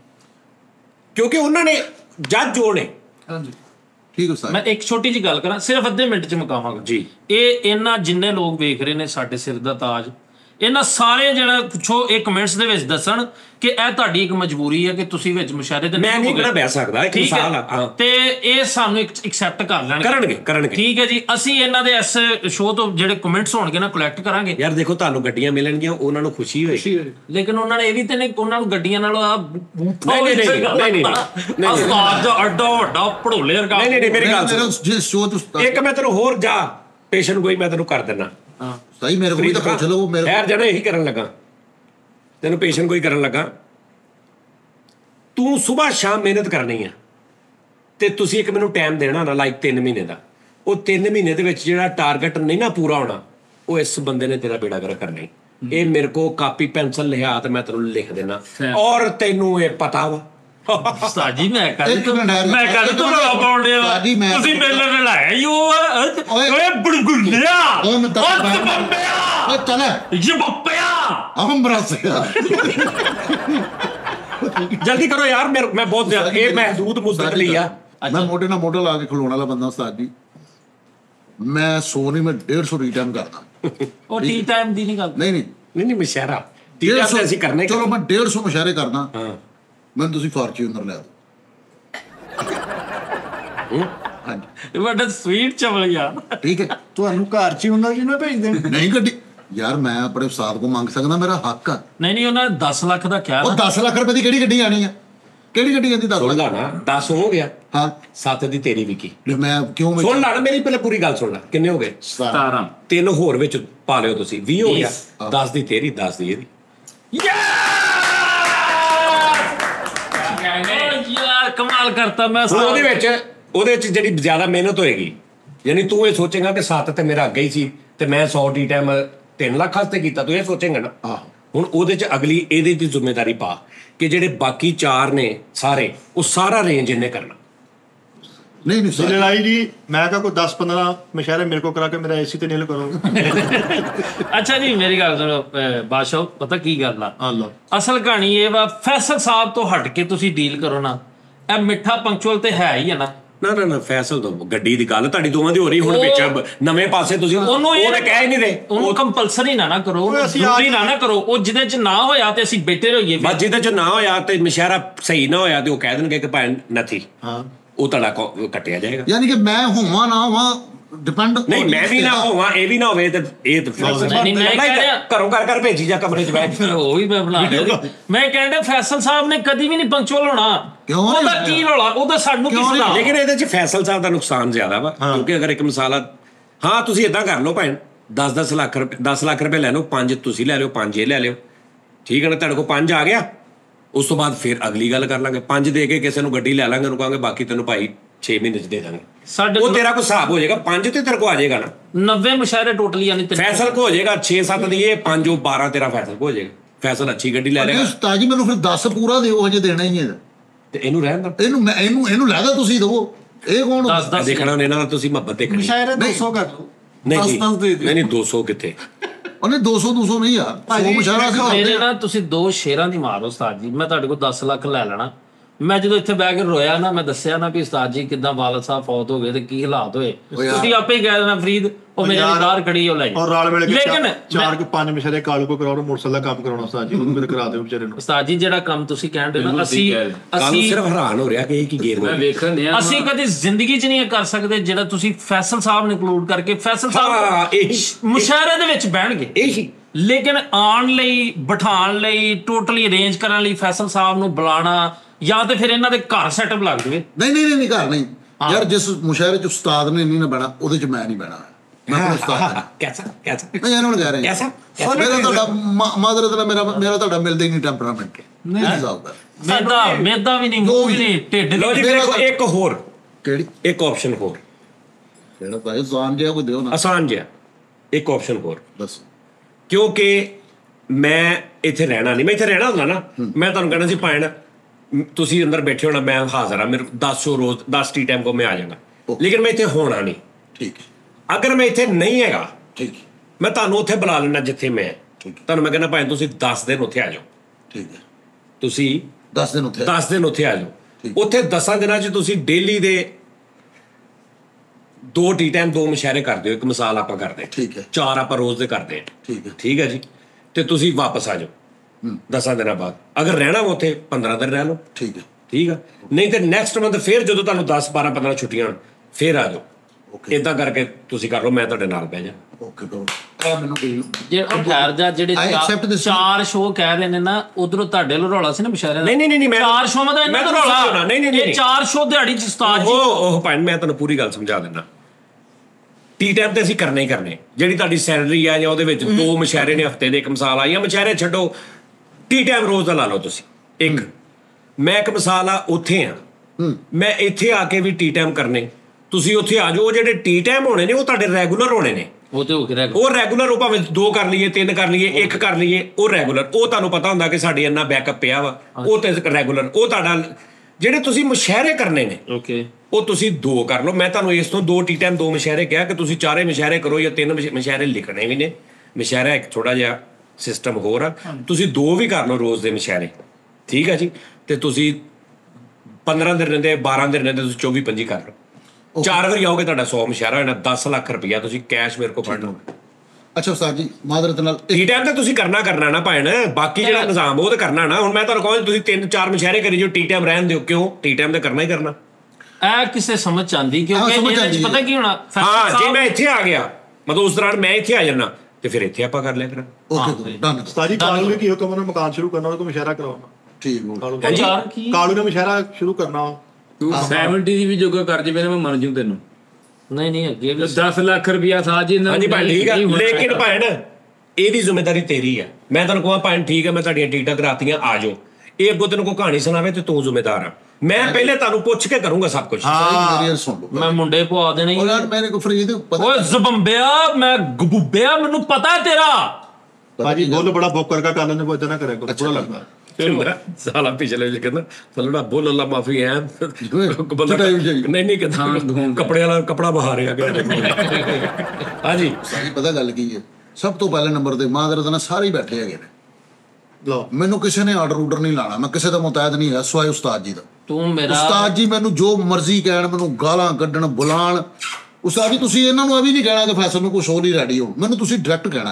ਕਿਉਂਕਿ ਉਹਨਾਂ ਨੇ ਜੱਜ ਜੋ ਨੇ।
ਹਾਂਜੀ
ਠੀਕ ਉਸਤਾਦ।
ਮੈਂ ਇੱਕ ਛੋਟੀ ਜਿਹੀ ਗੱਲ ਕਰਾਂ, ਸਿਰਫ ਅੱਧੇ ਮਿੰਟ ਚ ਮੁਕਾਵਾਂਗਾ
ਜੀ।
ਇਹ ਇਹਨਾਂ ਜਿੰਨੇ ਲੋਕ ਵੇਖ ਰਹੇ ਨੇ ਸਾਡੇ ਸਿਰ ਦਾ ਤਾਜ, ਇਹਨਾਂ ਸਾਰੇ ਜਿਹੜਾ ਪੁੱਛੋ ਇਹ ਕਮੈਂਟਸ ਦੇ ਵਿੱਚ ਦੱਸਣ ਕਿ ਇਹ ਤੁਹਾਡੀ ਇੱਕ ਮਜਬੂਰੀ ਹੈ ਕਿ ਤੁਸੀਂ ਵਿੱਚ ਮੁਸ਼ਾਇਰੇ ਦੇ
ਮੈਂ ਨਹੀਂ ਕਿਹੜਾ ਬਹਿ ਸਕਦਾ, ਇੱਕ ਮਿਸਾਲ ਆ। ਹਾਂ
ਤੇ ਇਹ ਸਾਨੂੰ ਐਕਸੈਪਟ ਕਰ ਲੈਣਗੇ,
ਕਰਨਗੇ।
ਠੀਕ ਹੈ ਜੀ। ਅਸੀਂ ਇਹਨਾਂ ਦੇ ਇਸ ਸ਼ੋਅ ਤੋਂ ਜਿਹੜੇ ਕਮੈਂਟਸ ਹੋਣਗੇ ਨਾ ਕਲੈਕਟ ਕਰਾਂਗੇ।
ਯਾਰ ਦੇਖੋ ਤੁਹਾਨੂੰ ਗੱਡੀਆਂ ਮਿਲਣਗੀਆਂ, ਉਹਨਾਂ ਨੂੰ ਖੁਸ਼ੀ ਹੋਏਗੀ,
ਲੇਕਿਨ ਉਹਨਾਂ ਨੇ ਇਹ ਵੀ ਤੇ ਨਹੀਂ, ਉਹਨਾਂ ਨੂੰ ਗੱਡੀਆਂ ਨਾਲੋਂ ਆ
ਨਹੀਂ
ਉਸਤਾਦ ਦਾ ਅੱਡਾ ਵੱਡਾ ਭੜੋਲੇ ਵਰਗਾ।
ਨਹੀਂ ਮੇਰੀ ਗੱਲ ਸੁਣ।
ਜਿਸ ਸ਼ੋਅ ਤੋਂ
ਇੱਕ ਮੈਂ ਤੈਨੂੰ ਹੋਰ ਜਾ ਪੇਸ਼ੈਂਟ ਕੋਈ ਮੈਂ ਤੈਨੂੰ ਕਰ ਦਿੰਦਾ।
ਸਹੀ ਮੇਰੇ ਕੋਲ ਤਾਂ ਪੁੱਛ ਲਓ। ਮੇਰੇ
ਖੈਰ ਜਣਾ ਇਹੀ ਕਰਨ ਲੱਗਾ, ਤੈਨੂੰ ਪੇਸ਼ੈਂਟ ਕੋਈ ਕਰਨ ਲੱਗਾ। ਤੂੰ ਸਵੇਰ ਸ਼ਾਮ ਮਿਹਨਤ ਕਰਨੀ ਆ ਤੇ ਤੁਸੀਂ ਇੱਕ ਮੈਨੂੰ ਟਾਈਮ ਦੇਣਾ ਨਾ, ਲਾਈਕ 3 ਮਹੀਨੇ ਦਾ। ਉਹ 3 ਮਹੀਨੇ ਦੇ ਵਿੱਚ ਜਿਹੜਾ ਟਾਰਗੇਟ ਨਹੀਂ ਨਾ ਪੂਰਾ ਹੋਣਾ, ਉਹ ਇਸ ਬੰਦੇ ਨੇ ਤੇਰਾ ਬੇੜਾ ਗਰਕ ਕਰਨਾ ਹੀ। ਇਹ ਮੇਰੇ ਕੋ ਕਾਪੀ ਪੈਨਸਲ ਲਿਆ ਤੇ ਮੈਂ ਤੈਨੂੰ ਲਿਖ ਦੇਣਾ, ਔਰ ਤੈਨੂੰ ਇਹ ਪਤਾ ਵਾ।
ਉਸਤਾਦ ਜੀ ਮੈਂ ਕੱਲ
ਇੱਕ ਮਿੰਟ ਹੈ।
ਮੈਂ ਕੱਲ ਤੋਂ ਰੌਲਾ ਪਾਉਣ ਡਿਆ।
ਉਸਤਾਦ ਜੀ ਮੈਂ
ਤੁਸੀਂ ਮੇਰੇ ਨਾਲ ਲੜਾਇਆ ਹੀ ਓਏ ਬੜਗੁੱਲਿਆ
ਓਏ ਮੈਂ ਤਾਂ
ਬੰਬਿਆ
ਓਏ ਚੱਲ
ਇਹ ਬੱਪਿਆ
ਅਮਰਾ ਸੇ
ਜਲਦੀ ਕਰੋ ਯਾਰ, ਮੈਂ ਬਹੁਤ ਜ਼ਿਆਦਾ ਇਹ ਮਹਿਦੂਦ ਮੁੱਦਤ ਲਈ ਆ।
ਮੈਂ ਮੋਢੇ ਨਾਲ ਮੋਢਾ ਲਾ ਕੇ ਖਲੋਣ ਵਾਲਾ ਬੰਦਾ ਉਸਤਾਦ ਜੀ। ਮੈਂ 100 ਨਹੀਂ, ਮੈਂ 150 ਰੀਟਰਨ ਕਰਦਾ।
ਉਹ ਟੀ ਟਾਈਮ ਦੀ ਨਹੀਂ ਗੱਲ।
ਨਹੀਂ ਮੁਸ਼ਾਇਰਾ ਠੀਕ ਹੈ, ਅਸੀਂ ਕਰਨੇ।
ਚਲੋ ਮੈਂ 150 ਮੁਸ਼ਾਇਰੇ ਕਰਦਾ।
ਹਾਂ
ਮੈਨੂੰ ਤੁਸੀਂ ਫਾਰਚੂਨਰ ਲੈ ਦਿਓ। ਹਾਂਜੀ
ਵੱਡਾ ਸਵੀਟ ਚਵਲ ਯਾਰ।
ਠੀਕ ਹੈ।
ਤੁਹਾਨੂੰ ਘਰ ਚ ਹੀ ਉਹਨਾਂ ਜੀ ਨਾ ਭੇਜ ਦੇਣ।
ਨਹੀਂ ਗੱਡੀ ਯਾਰ, ਮੈਂ ਆਪਣੇ ਉਸਤਾਦ ਕੋ ਮੰਗ ਸਕਦਾ, ਮੇਰਾ ਹੱਕ ਆ।
ਨਹੀਂ ਉਹਨਾਂ ਨੇ 10 ਲੱਖ ਦਾ ਕਿਹਾ।
ਉਹ 10 ਲੱਖ ਰੁਪਏ ਦੀ ਕਿਹੜੀ ਗੱਡੀ ਆਣੀ ਆ? ਕਿਹੜੀ ਗੱਡੀ ਆਂਦੀ 10
ਸੁਣ
ਲੱਖ?
ਲਾ ਨਾ, 10 ਹੋ ਗਿਆ।
ਹਾਂ
7 ਦੀ ਤੇਰੀ ਵਿਕੀ।
ਮੈਂ ਕਿਉਂ
ਸੁਣ ਲਾ ਨਾ, ਮੇਰੀ ਪਹਿਲੇ ਪੂਰੀ ਗੱਲ ਸੁਣ ਲਾ। ਕਿੰਨੇ ਹੋ ਗਏ?
17
3 ਹੋਰ ਵਿੱਚ ਪਾ ਲਿਓ ਤੁਸੀਂ, 20 ਹੋ ਗਿਆ। 10 ਦੀ ਤੇਰੀ, 10 ਦੀ ਇਹਦੀ।
ਯਾਰ ਕਮਾਲ ਕਰਤਾ। ਮੈਂ
ਉਹਦੇ ਵਿੱਚ ਜਿਹੜੀ ਜ਼ਿਆਦਾ ਮਿਹਨਤ ਹੋਏਗੀ, ਯਾਨੀ ਤੂੰ ਇਹ ਸੋਚੇਗਾ ਕਿ 7 ਤੇ ਮੇਰਾ ਅੱਗੇ ਹੀ ਸੀ ਤੇ ਮੈਂ 100 ਟੀ ਟਾਈਮ 3 ਲੱਖ ਵਾਸਤੇ ਕੀਤਾ, ਤੂੰ ਇਹ ਸੋਚੇਗਾ ਨਾ। ਹੁਣ ਉਹਦੇ ਚ ਅਗਲੀ ਇਹਦੇ ਦੀ ਜ਼ਿੰਮੇਵਾਰੀ ਪਾ ਕਿ ਜਿਹੜੇ ਬਾਕੀ 4 ਨੇ ਸਾਰੇ, ਉਹ ਸਾਰਾ ਰੇਂਜ ਇਹਨੇ ਕਰਨਾ।
ਨਹੀਂ
ਜੀ
ਸਰ,
ਲੜਾਈ ਜੀ ਮੈਂ ਕਹਾਂ ਕੋਈ 10-15 ਮਸ਼ਾਇਰੇ ਮੇਰੇ ਕੋ ਕਰਾ ਕੇ ਮੇਰਾ ਏਸੀ ਤੇ ਨੀਲ ਕਰੋ।
ਅੱਛਾ ਜੀ ਮੇਰੀ ਗੱਲ ਸੁਣੋ ਬਾਦਸ਼ਾਹ, ਪਤਾ ਕੀ ਗੱਲ ਆ,
ਅੱਲਾ
ਅਸਲ ਕਹਾਣੀ ਇਹ ਵਾ ਫੈਸਲ ਸਾਹਿਬ ਤੋਂ ਹਟ ਕੇ ਤੁਸੀਂ ਡੀਲ ਕਰੋ ਨਾ। ਇਹ ਮਿੱਠਾ ਪੰਕਚੁਅਲ ਤੇ ਹੈ ਹੀ ਆ ਨਾ।
ਨਾ ਫੈਸਲ ਤੋਂ ਗੱਡੀ ਦੀ ਗੱਲ ਤੁਹਾਡੀ ਦੋਵਾਂ ਦੀ ਹੋ ਰਹੀ, ਹੁਣ ਵਿੱਚ ਨਵੇਂ ਪਾਸੇ ਤੁਸੀਂ
ਉਹਨੂੰ
ਉਹ ਤਾਂ ਕਹਿ ਹੀ ਨਹੀਂ ਰਹੇ।
ਉਹਨੂੰ ਕੰਪਲਸਰੀ ਨਾ ਕਰੋ, ਜ਼ਰੂਰੀ ਨਾ ਕਰੋ। ਉਹ ਜਿਹਦੇ ਚ ਨਾ ਹੋਇਆ ਤੇ ਅਸੀਂ ਬੈਠੇ ਰਹੀਏ।
ਬਸ ਜਿਹਦੇ ਚ ਨਾ ਹੋਇਆ ਤੇ ਮਸ਼ਾਇਰਾ ਸਹੀ ਨਾ ਹੋਇਆ ਤੇ ਉਹ ਕਹਿ ਦੇਣਗੇ ਕਿ ਭਾਈ ਨਥੀ,
ਹਾਂ
ਉਹ ਤੁਹਾਡਾ ਕੱਟਿਆ ਜਾਏਗਾ।
ਯਾਨੀ ਕਿ ਮੈਂ ਹੋਵਾਂ ਨਾ ਹੋਵਾਂ ਡਿਪੈਂਡ
ਨਹੀਂ ਮੈਂ ਵੀ ਨਾ ਹੋਵਾਂ, ਇਹ ਵੀ ਨਾ ਹੋਵੇ ਤੇ ਇਹ
ਨਹੀਂ, ਮੈਂ ਕਹਿ ਰਿਹਾ
ਘਰੋਂ ਕਰ ਭੇਜੀ ਜਾ ਕਮਰੇ ਚ ਬੈਠ।
ਉਹ ਵੀ ਮੈਂ ਬਣਾ ਲਿਆ। ਮੈਂ ਕਹਿੰਦਾ ਫੈਸਲ ਸਾਹਿਬ ਨੇ ਕਦੀ ਵੀ ਨਹੀਂ ਪੰਕਚੁਅਲ ਹੋਣਾ।
ਕਿਉਂ ਨਹੀਂ
ਉਹਦਾ ਕੀ ਰੌਲਾ, ਉਹਦਾ ਸਾਨੂੰ ਕੀ ਸੁਣਾ।
ਲੇਕਿਨ ਇਹਦੇ ਚ ਫੈਸਲ ਸਾਹਿਬ ਦਾ ਨੁਕਸਾਨ ਜ਼ਿਆਦਾ ਵਾ, ਕਿਉਂਕਿ ਅਗਰ ਇੱਕ ਮਿਸਾਲ ਹਾਂ ਤੁਸੀਂ ਇਦਾਂ ਕਰ ਲਓ ਭਾਈ 10 ਲੱਖ ਰੁਪਏ ਲੈ ਲਓ, 5 ਤੁਸੀਂ ਲੈ ਲਿਓ, 5 ਇਹ ਲੈ ਲਿਓ, ਠੀਕ ਹੈ ਨਾ। ਤੁਹਾਡੇ ਕੋਲ 5 ਆ ਗਿਆ, ਉਸ ਤੋਂ ਬਾਅਦ ਫਿਰ ਅਗਲੀ ਗੱਲ ਕਰ ਲਾਂਗੇ। 5 ਦੇ ਕੇ ਕਿਸੇ ਨੂੰ ਗੱਡੀ ਲੈ ਲਾਂਗੇ, ਉਹਨੂੰ ਕਹਾਂਗੇ ਬਾਕੀ ਤੈਨੂੰ ਭਾਈ 6 ਮਹੀਨੇ ਚ ਦੇ ਦਾਂਗੇ।
ਸਾਡੇ
ਉਹ ਤੇਰਾ ਕੋਈ ਹਿਸਾਬ ਹੋ ਜਾਏਗਾ, 5 ਤੇ ਤੇਰੇ ਕੋ ਆ ਜਾਏਗਾ ਨਾ।
90 ਮੁਸ਼ਾਇਰੇ ਟੋਟਲੀ ਯਾਨੀ
ਫੈਸਲ ਕੋ ਹੋ ਜਾਏਗਾ 6-7 ਦੀ, ਇਹ 5 ਉਹ 12 ਤੇਰਾ ਫੈਸਲ ਕੋ ਹੋ ਜਾਏਗਾ। ਫੈਸਲ ਅੱਛੀ ਗੱਡੀ ਲੈ ਲੇਗਾ
ਉਸਤਾਦ ਜੀ ਮੈਨੂੰ ਫਿਰ 10 ਪੂਰਾ ਦਿਓ, ਹਜੇ ਦੇਣਾ ਹੀ ਹੈ।
ਤੇ ਇਹਨੂੰ ਰਹਿਣ ਦਾ
ਇਹਨੂੰ ਲੈ ਦਾ ਤੁਸੀਂ ਦਵੋ। ਇਹ ਕੌਣ ਹੁੰਦਾ?
ਦੇਖਣਾ ਇਹਨਾਂ ਦਾ ਤੁਸੀਂ ਮੁਹੱਬਤ ਦੇਖਣੀ।
ਮੁਸ਼ਾਇਰੇ 200 ਕਰ ਲਓ।
ਨਹੀਂ 200 ਕਿੱਥੇ,
ਉਹਨੇ 200 ਨਹੀਂ ਯਾਰ, 100 ਮੁਸ਼ਾਇਰਾ ਸੀ
ਮੇਰੇ ਨਾਲ ਤੁਸੀਂ 2 ਸ਼ੇਰਾਂ ਦੀ ਮਾਰੋ ਉਸਤਾਦ ਜੀ। ਮੈਂ ਤੁਹਾਡੇ ਕੋਲ 10 ਲੱਖ ਲੈ ਲੈਣਾ। ਮੈਂ ਜਦੋਂ ਇੱਥੇ ਬਹਿ ਕੇ ਰੋਇਆ ਨਾ, ਮੈਂ ਦੱਸਿਆ ਨਾ ਵੀ ਉਸਤਾਦ ਜੀ ਕਿੱਦਾਂ ਵਾਲਦ ਸਾਹਿਬ ਫੌਤ ਹੋ ਗਏ ਤੇ ਕੀ ਹਾਲਾਤ ਹੋਏ, ਤੁਸੀਂ ਆਪੇ ਹੀ ਕਹਿ ਦੇਣਾ ਫਰੀਦ ਉਹ ਮੇਰੇ ਬਾਹਰ ਖੜੀ ਹੋ ਲਈ।
ਔਰ ਰਲ ਮਿਲ ਕੇ
ਲੇਕਿਨ
4-5 ਮਸ਼ਾਇਰੇ ਕਾਲੂ ਕੋ ਕਰਾਓ, ਮੋਟਰਸਾਈਕਲ ਦਾ ਕੰਮ ਕਰਾਉਣਾ ਉਸਤਾਦ ਜੀ, ਉਹਨੂੰ ਵੀ ਕਰਾ ਦਿਓ ਵਿਚਾਰੇ ਨੂੰ।
ਉਸਤਾਦ ਜੀ ਜਿਹੜਾ ਕੰਮ ਤੁਸੀਂ ਕਹਿੰਦੇ ਨਾ,
ਅਸੀਂ ਸਿਰਫ ਹੈਰਾਨ ਹੋ ਰਿਹਾ ਕਿ ਇਹ ਕੀ ਗੇਮ ਹੈ।
ਵੇਖਣ ਡਿਆ
ਅਸੀਂ ਕਦੇ ਜ਼ਿੰਦਗੀ 'ਚ ਨਹੀਂ ਕਰ ਸਕਦੇ ਜਿਹੜਾ ਤੁਸੀਂ ਫੈਸਲ ਸਾਹਿਬ ਨੂੰ ਇਨਕਲੂਡ ਕਰਕੇ ਫੈਸਲ ਸਾਹਿਬ ਮੁਸ਼ਾਇਰੇ ਦੇ ਵਿੱਚ ਬਹਿਣਗੇ।
ਇਹੀ
ਲੇਕਿਨ ਆਉਣ ਲਈ, ਬਿਠਾਉਣ ਲਈ, ਟੋਟਲੀ ਅਰੇਂਜ ਕਰਨ ਲਈ ਫੈਸਲ ਸਾਹਿਬ ਨੂੰ ਬੁਲਾਣਾ ਜਾਂ ਤੇ ਫਿਰ ਇਹਨਾਂ ਦੇ ਘਰ ਸੈਟਅਪ ਲੱਗ ਜਵੇ।
ਨਹੀਂ ਘਰ ਨਹੀਂ ਯਾਰ। ਜਿਸ ਮੁਸ਼ਾਇਰੇ ਚ ਉਸਤਾਦ ਨੇ ਨਹੀਂ ਨਾ ਬਹਿਣਾ, ਉਹਦੇ ਚ ਮੈਂ ਨਹੀਂ ਬਹਿਣਾ। ਮੈਂ ਕੋਈ ਉਸਤਾਦ
ਕੈਸਾ
ਨਹੀਂ, ਇਹਨਾਂ ਨੂੰ ਕਹਿ ਰਹੇ ਮੇਰਾ ਤੁਹਾਡਾ ਮਾਦਰਤ ਨਾਲ ਮੇਰਾ ਤੁਹਾਡਾ ਮਿਲਦਾ ਹੀ ਨਹੀਂ ਟੈਂਪਰਾਮੈਂਟ। ਨਹੀਂ ਹਿਸਾਬ
ਮੇਦਾ ਵੀ ਨਹੀਂ, ਮੂੰਹ ਵੀ ਨਹੀਂ, ਢਿੱਡ
ਲੋ ਜੀ ਦੇਖੋ ਇੱਕ ਹੋਰ,
ਕਿਹੜੀ
ਇੱਕ ਆਪਸ਼ਨ ਹੋਰ,
ਜਿਹੜਾ ਭਾਈ ਆਸਾਨ ਜਿਹਾ ਕੋਈ ਦਿਓ ਨਾ,
ਆਸਾਨ ਜਿਹਾ ਇੱਕ ਆਪਸ਼ਨ ਹੋਰ।
ਬਸ
ਕਿਉਂਕਿ ਮੈਂ ਇੱਥੇ ਰਹਿਣਾ ਨਹੀਂ, ਮੈਂ ਇੱਥੇ ਰਹਿਣਾ ਹੁੰਦਾ ਨਾ, ਮੈਂ ਤੁਹਾਨੂੰ ਕਹਿਣਾ ਸੀ ਭਾਣ ਤੁਸੀਂ ਅੰਦਰ ਬੈਠੇ ਹੋਣਾ, ਮੈਂ ਹਾਜ਼ਰ ਹਾਂ, ਮੇਰੇ 10 ਰੋਜ਼ 10 ਟੀ ਟਾਈਮ ਕੋ ਮੈਂ ਆ ਜਾਵਾਂਗਾ, ਲੇਕਿਨ ਮੈਂ ਇੱਥੇ ਹੋਣਾ ਨਹੀਂ।
ਠੀਕ ਹੈ।
ਅਗਰ ਮੈਂ ਇੱਥੇ ਨਹੀਂ ਹੈਗਾ,
ਠੀਕ
ਮੈਂ ਤੁਹਾਨੂੰ ਉੱਥੇ ਬੁਲਾ ਲੈਣਾ ਜਿੱਥੇ ਮੈਂ, ਤੁਹਾਨੂੰ ਮੈਂ ਕਹਿੰਦਾ ਭਾਈ ਤੁਸੀਂ 10 ਦਿਨ ਉੱਥੇ ਆ ਜਾਓ।
ਠੀਕ ਹੈ।
ਤੁਸੀਂ
10 ਦਿਨ ਉੱਥੇ
ਉੱਥੇ ਆ ਜਾਓ। ਉੱਥੇ 10 ਦਿਨਾਂ 'ਚ ਤੁਸੀਂ ਡੇਲੀ ਦੇ 2 ਟੀ ਟਾਈਮ 2 ਮੁਸ਼ਾਇਰੇ ਕਰਦੇ ਹੋ। ਇੱਕ ਮਿਸਾਲ ਆਪਾਂ ਕਰਦੇ,
ਠੀਕ ਹੈ।
4 ਆਪਾਂ ਰੋਜ਼ ਦੇ ਕਰਦੇ ਹਾਂ,
ਠੀਕ ਹੈ
ਜੀ। ਤੇ ਤੁਸੀਂ ਵਾਪਸ ਆ ਜਾਓ 10 ਦਿਨਾਂ ਬਾਅਦ। ਅਗਰ ਰਹਿਣਾ ਵਾ ਉੱਥੇ 15 ਦਿਨ ਰਹਿ ਲਓ, ਠੀਕ ਆ। ਨਹੀਂ ਤੇ ਨੈਕਸਟ ਮੰਥ ਫਿਰ ਜਦੋਂ ਤੁਹਾਨੂੰ 10, 12, 15 ਛੁੱਟੀਆਂ ਹੋਣ ਫਿਰ ਆ ਜਾਓ। ਏਦਾਂ ਕਰਕੇ ਤੁਸੀਂ ਕਰ ਲਓ, ਮੈਂ ਤੁਹਾਡੇ ਨਾਲ ਬਹਿ ਜਾ।
ਓਕੇ ਮੈਨੂੰ
ਜੇ ਉਹ ਖੈਰ ਜਾ ਜਿਹੜੇ 4 ਸ਼ੋਅ ਕਹਿ ਰਹੇ ਨੇ ਨਾ, ਉਧਰੋਂ ਤੁਹਾਡੇ ਲੋ ਰੌਲਾ ਸੀ ਨਾ ਮੁਸ਼ਾਇਰੇ ਦਾ।
ਨਹੀਂ
4 ਸ਼ੋਅ ਦਾ ਇਹਨਾਂ ਦਾ ਰੌਲਾ ਨਹੀਂ। ਇਹ 4 ਸ਼ੋਅ ਦਿਹਾੜੀ ਚ ਉਸਤਾਦ ਜੀ
ਉਹ ਭਾਈ ਮੈਂ ਤੁਹਾਨੂੰ ਪੂਰੀ ਗੱਲ ਸਮਝਾ ਦਿੰਦਾ। ਟੀ ਟਾਈਮ ਤੇ ਅਸੀਂ ਕਰਨੇ ਹੀ ਕਰਨੇ। ਜਿਹੜੀ ਤੁਹਾਡੀ ਸੈਲਰੀ ਆ ਜਾਂ ਉਹਦੇ ਵਿੱਚ 2 ਮੁਸ਼ਾਇਰੇ ਨੇ ਹਫਤੇ ਦੇ, ਇੱਕ ਮਿਸਾਲ ਆ, ਜਾਂ ਮੁਸ਼ਾਇਰੇ ਛੱਡੋ, ਟੀ ਟਾਈਮ ਰੋਜ਼ ਦਾ ਲਾ ਲਓ ਤੁਸੀਂ। ਇੱਕ ਮੈਂ ਇੱਕ ਮਿਸਾਲ ਆ, ਉੱਥੇ ਆ, ਮੈਂ ਇੱਥੇ ਆ ਕੇ ਵੀ ਟੀ ਟਾਈਮ ਕਰਨੇ, ਤੁਸੀਂ ਉੱਥੇ ਆ ਜਾਓ। ਉਹ ਜਿਹੜੇ ਟੀ ਟਾਈਮ ਹੋਣੇ ਨੇ ਉਹ ਤੁਹਾਡੇ ਰੈਗੂਲਰ ਹੋਣੇ ਨੇ।
ਉਹ
ਰੈਗੂਲਰ, ਉਹ ਭਾਵੇਂ 2 ਕਰ ਲਈਏ, 3 ਕਰ ਲਈਏ, 1 ਕਰ ਲਈਏ, ਉਹ ਰੈਗੂਲਰ। ਉਹ ਤੁਹਾਨੂੰ ਪਤਾ ਹੁੰਦਾ ਕਿ ਸਾਡੀ ਇੰਨਾ ਬੈਕਅਪ ਪਿਆ ਵਾ, ਉਹ ਤੇ ਰੈਗੂਲਰ। ਉਹ ਤੁਹਾਡਾ ਜਿਹੜੇ ਤੁਸੀਂ ਮੁਸ਼ਾਇਰੇ ਕਰਨੇ ਨੇ, ਉਹ ਤੁਸੀਂ 2 ਕਰ ਲਓ। ਮੈਂ ਤੁਹਾਨੂੰ ਇਸ ਤੋਂ 2 ਟੀ ਟਾਈਮ 2 ਮੁਸ਼ਾਇਰੇ ਕਿਹਾ ਕਿ ਤੁਸੀਂ 4 ਮੁਸ਼ਾਇਰੇ ਕਰੋ ਜਾਂ 3 ਮੁਸ਼ਾਇਰੇ ਲਿਖਣੇ ਵੀ ਨੇ। ਮੁਸ਼ਾਇਰਾ ਇੱਕ ਥੋੜਾ ਜਿਹਾ ਸਿਸਟਮ ਹੋਰ ਆ, ਤੁਸੀਂ 2 ਵੀ ਕਰ ਲਓ ਰੋਜ਼ ਦੇ ਮੁਸ਼ਾਇਰੇ, ਠੀਕ ਆ ਜੀ। ਤੇ ਤੁਸੀਂ 15 ਦਿਨ ਰਹਿੰਦੇ, 12 ਦਿਨ ਰਹਿੰਦੇ, ਤੁਸੀਂ 24-25 ਕਰ ਲਓ। 4 ਵਾਰੀ ਆਓਗੇ, ਤੁਹਾਡਾ 100 ਮੁਸ਼ਾਇਰਾ ਹੋਣਾ। 10 ਲੱਖ ਰੁਪਇਆ ਤੁਸੀਂ ਕੈਸ਼ ਮੇਰੇ ਕੋਲ ਫੜ ਲਓ।
ਅੱਛਾ ਉਸਤਾਦ ਜੀ, ਮਾਦਰਤ ਨਾਲ
ਟੀ ਟਾਈਮ ਤੇ ਤੁਸੀਂ ਕਰਨਾ ਨਾ ਭਾਣ, ਬਾਕੀ ਜਿਹੜਾ ਨਿਜ਼ਾਮ ਉਹ ਤੇ ਕਰਨਾ ਨਾ। ਹੁਣ ਮੈਂ ਤੁਹਾਨੂੰ ਕਹਾਂ ਤੁਸੀਂ 3-4 ਮੁਸ਼ਾਇਰੇ ਕਰੀ ਜੋ, ਟੀ ਟਾਈਮ ਰਹਿਣ ਦਿਓ। ਕਿਉਂ? ਟੀ ਟਾਈਮ ਤੇ ਕਰਨਾ ਹੀ ਕਰਨਾ।
ਇਹ ਕਿਸੇ ਸਮਝ ਆਂਦੀ, ਕਿਉਂਕਿ ਇਹਦੇ ਵਿੱਚ ਪਤਾ ਕੀ ਹੋਣਾ।
ਹਾਂ, ਜੇ ਮੈਂ ਇੱਥੇ ਆ ਗਿਆ, ਮਤਲਬ ਉਸ ਦੌਰਾਨ ਮੈਂ ਇੱਥੇ ਆ ਜਾਣਾ, ਤੇ ਫਿਰ ਇੱਥੇ ਆਪਾਂ ਕਰ ਲਿਆ ਕਰਾਂ।
Okay done.
ਉਸਤਾਦ ਜੀ ਕਾਲੂ ਨੇ ਕੀ ਹੁਕਮ ਉਹਨੂੰ ਮਕਾਨ ਸ਼ੁਰੂ ਕਰਨਾ, ਉਹਦੇ ਕੋ ਮੁਸ਼ਾਇਰਾ ਕਰਾਉਣਾ।
ਠੀਕ
ਕਾਲੂ ਨੇ ਮੁਸ਼ਾਇਰਾ ਸ਼ੁਰੂ ਕਰਨਾ।
ਤੂੰ 70 ਦੀ ਵੀ ਜੋਗਾ ਕਰ ਜਵੇ ਨਾ, ਮੈਂ ਮੰਨ ਜੂ ਤੈਨੂੰ।
ਨਹੀਂ ਅੱਗੇ
10 ਲੱਖ ਰੁਪਇਆ ਸਾਜ ਜੀ।
ਹਾਂਜੀ ਭਾਈ ਠੀਕ ਆ, ਲੇਕਿਨ ਭਾਣ ਇਹਦੀ ਜ਼ਿੰਮੇਵਾਰੀ ਤੇਰੀ ਆ। ਮੈਂ ਤੁਹਾਨੂੰ ਕਹਾਂ ਭਾਣ ਠੀਕ ਆ, ਮੈਂ ਤੁਹਾਡੀਆਂ ਟਿਕਟਾਂ ਕਰਾਤੀਆਂ, ਆ ਜਾਓ। ਇਹ ਅੱਗੋਂ ਤੈਨੂੰ ਕੋਈ ਕਹਾਣੀ ਸੁਣਾਵੇ ਤੇ ਤੂੰ ਜ਼ਿੰਮੇਦਾਰ ਆ। ਮੈਂ ਪਹਿਲੇ ਤੁਹਾਨੂੰ ਪੁੱਛ ਕੇ ਕਰੂੰਗਾ ਸਭ ਕੁਝ
ਮੇਰੀ ਸੁਣ ਲਓ
ਮੈਂ ਮੁੰਡੇ ਪਵਾ ਦੇਣੇ
ਉਹ ਯਾਰ ਮੇਰੇ ਕੋ ਫਰੀਦ ਪਤਾ
ਓਏ ਜ਼ਬੰਬਿਆ ਮੈਂ ਗਬੂਬਿਆ ਮੈਨੂੰ ਪਤਾ ਹੈ ਤੇਰਾ
ਭਾਜੀ ਬੋਲ ਬੜਾ ਬੁੱਕ ਕਰਕੇ ਕਰ ਲੈਂਦੇ ਕੋਈ ਇਦਾਂ ਨਾ ਕਰਿਆ ਕਰੋ ਬੁਰਾ ਲੱਗਦਾ
ਮੇਰਾ ਸਾਲਾ ਪਿਛਲੇ ਵਿੱਚ ਕਹਿੰਦਾ ਫਲੜਾ ਬੋਲ ਅੱਲਾ ਮਾਫੀ ਹੈ ਨਹੀਂ ਕਹਿੰਦਾ ਕੱਪੜੇ ਵਾਲਾ ਕੱਪੜਾ ਬਹਾ ਰਿਹਾ ਹਾਂਜੀ
ਸਾਡੀ ਪਤਾ ਗੱਲ ਕੀ ਹੈ ਸਭ ਤੋਂ ਪਹਿਲੇ ਨੰਬਰ ਤੇ ਮਾਦਰਤ ਨਾਲ ਸਾਰੇ ਹੀ ਬੈਠੇ ਹੈਗੇ ਨੇ
ਲਓ
ਮੈਨੂੰ ਕਿਸੇ ਨੇ ਆਰਡਰ ਨਹੀਂ ਲਾਣਾ ਮੈਂ ਕਿਸੇ ਦਾ ਮੁਤਾਇਦ ਨਹੀਂ ਹੈ ਸਵਾਏ ਉਸਤਾਦ ਜੀ ਦਾ
ਤੂੰ ਮੇਰਾ
ਉਸਤਾਦ ਜੀ ਮੈਨੂੰ ਜੋ ਮਰਜ਼ੀ ਕਹਿਣ ਮੈਨੂੰ ਗਾਲਾਂ ਕੱਢਣ ਬੁਲਾਣ ਉਸਤਾਦ ਜੀ ਤੁਸੀਂ ਇਹਨਾਂ ਨੂੰ ਇਹ ਵੀ ਨਹੀਂ ਕਹਿਣਾ ਕਿ ਫੈਸਲ ਨੂੰ ਕੁਝ ਹੋਰ ਹੀ ਰੈਡੀ ਹੋ ਮੈਨੂੰ ਤੁਸੀਂ ਡਾਇਰੈਕਟ ਕਹਿਣਾ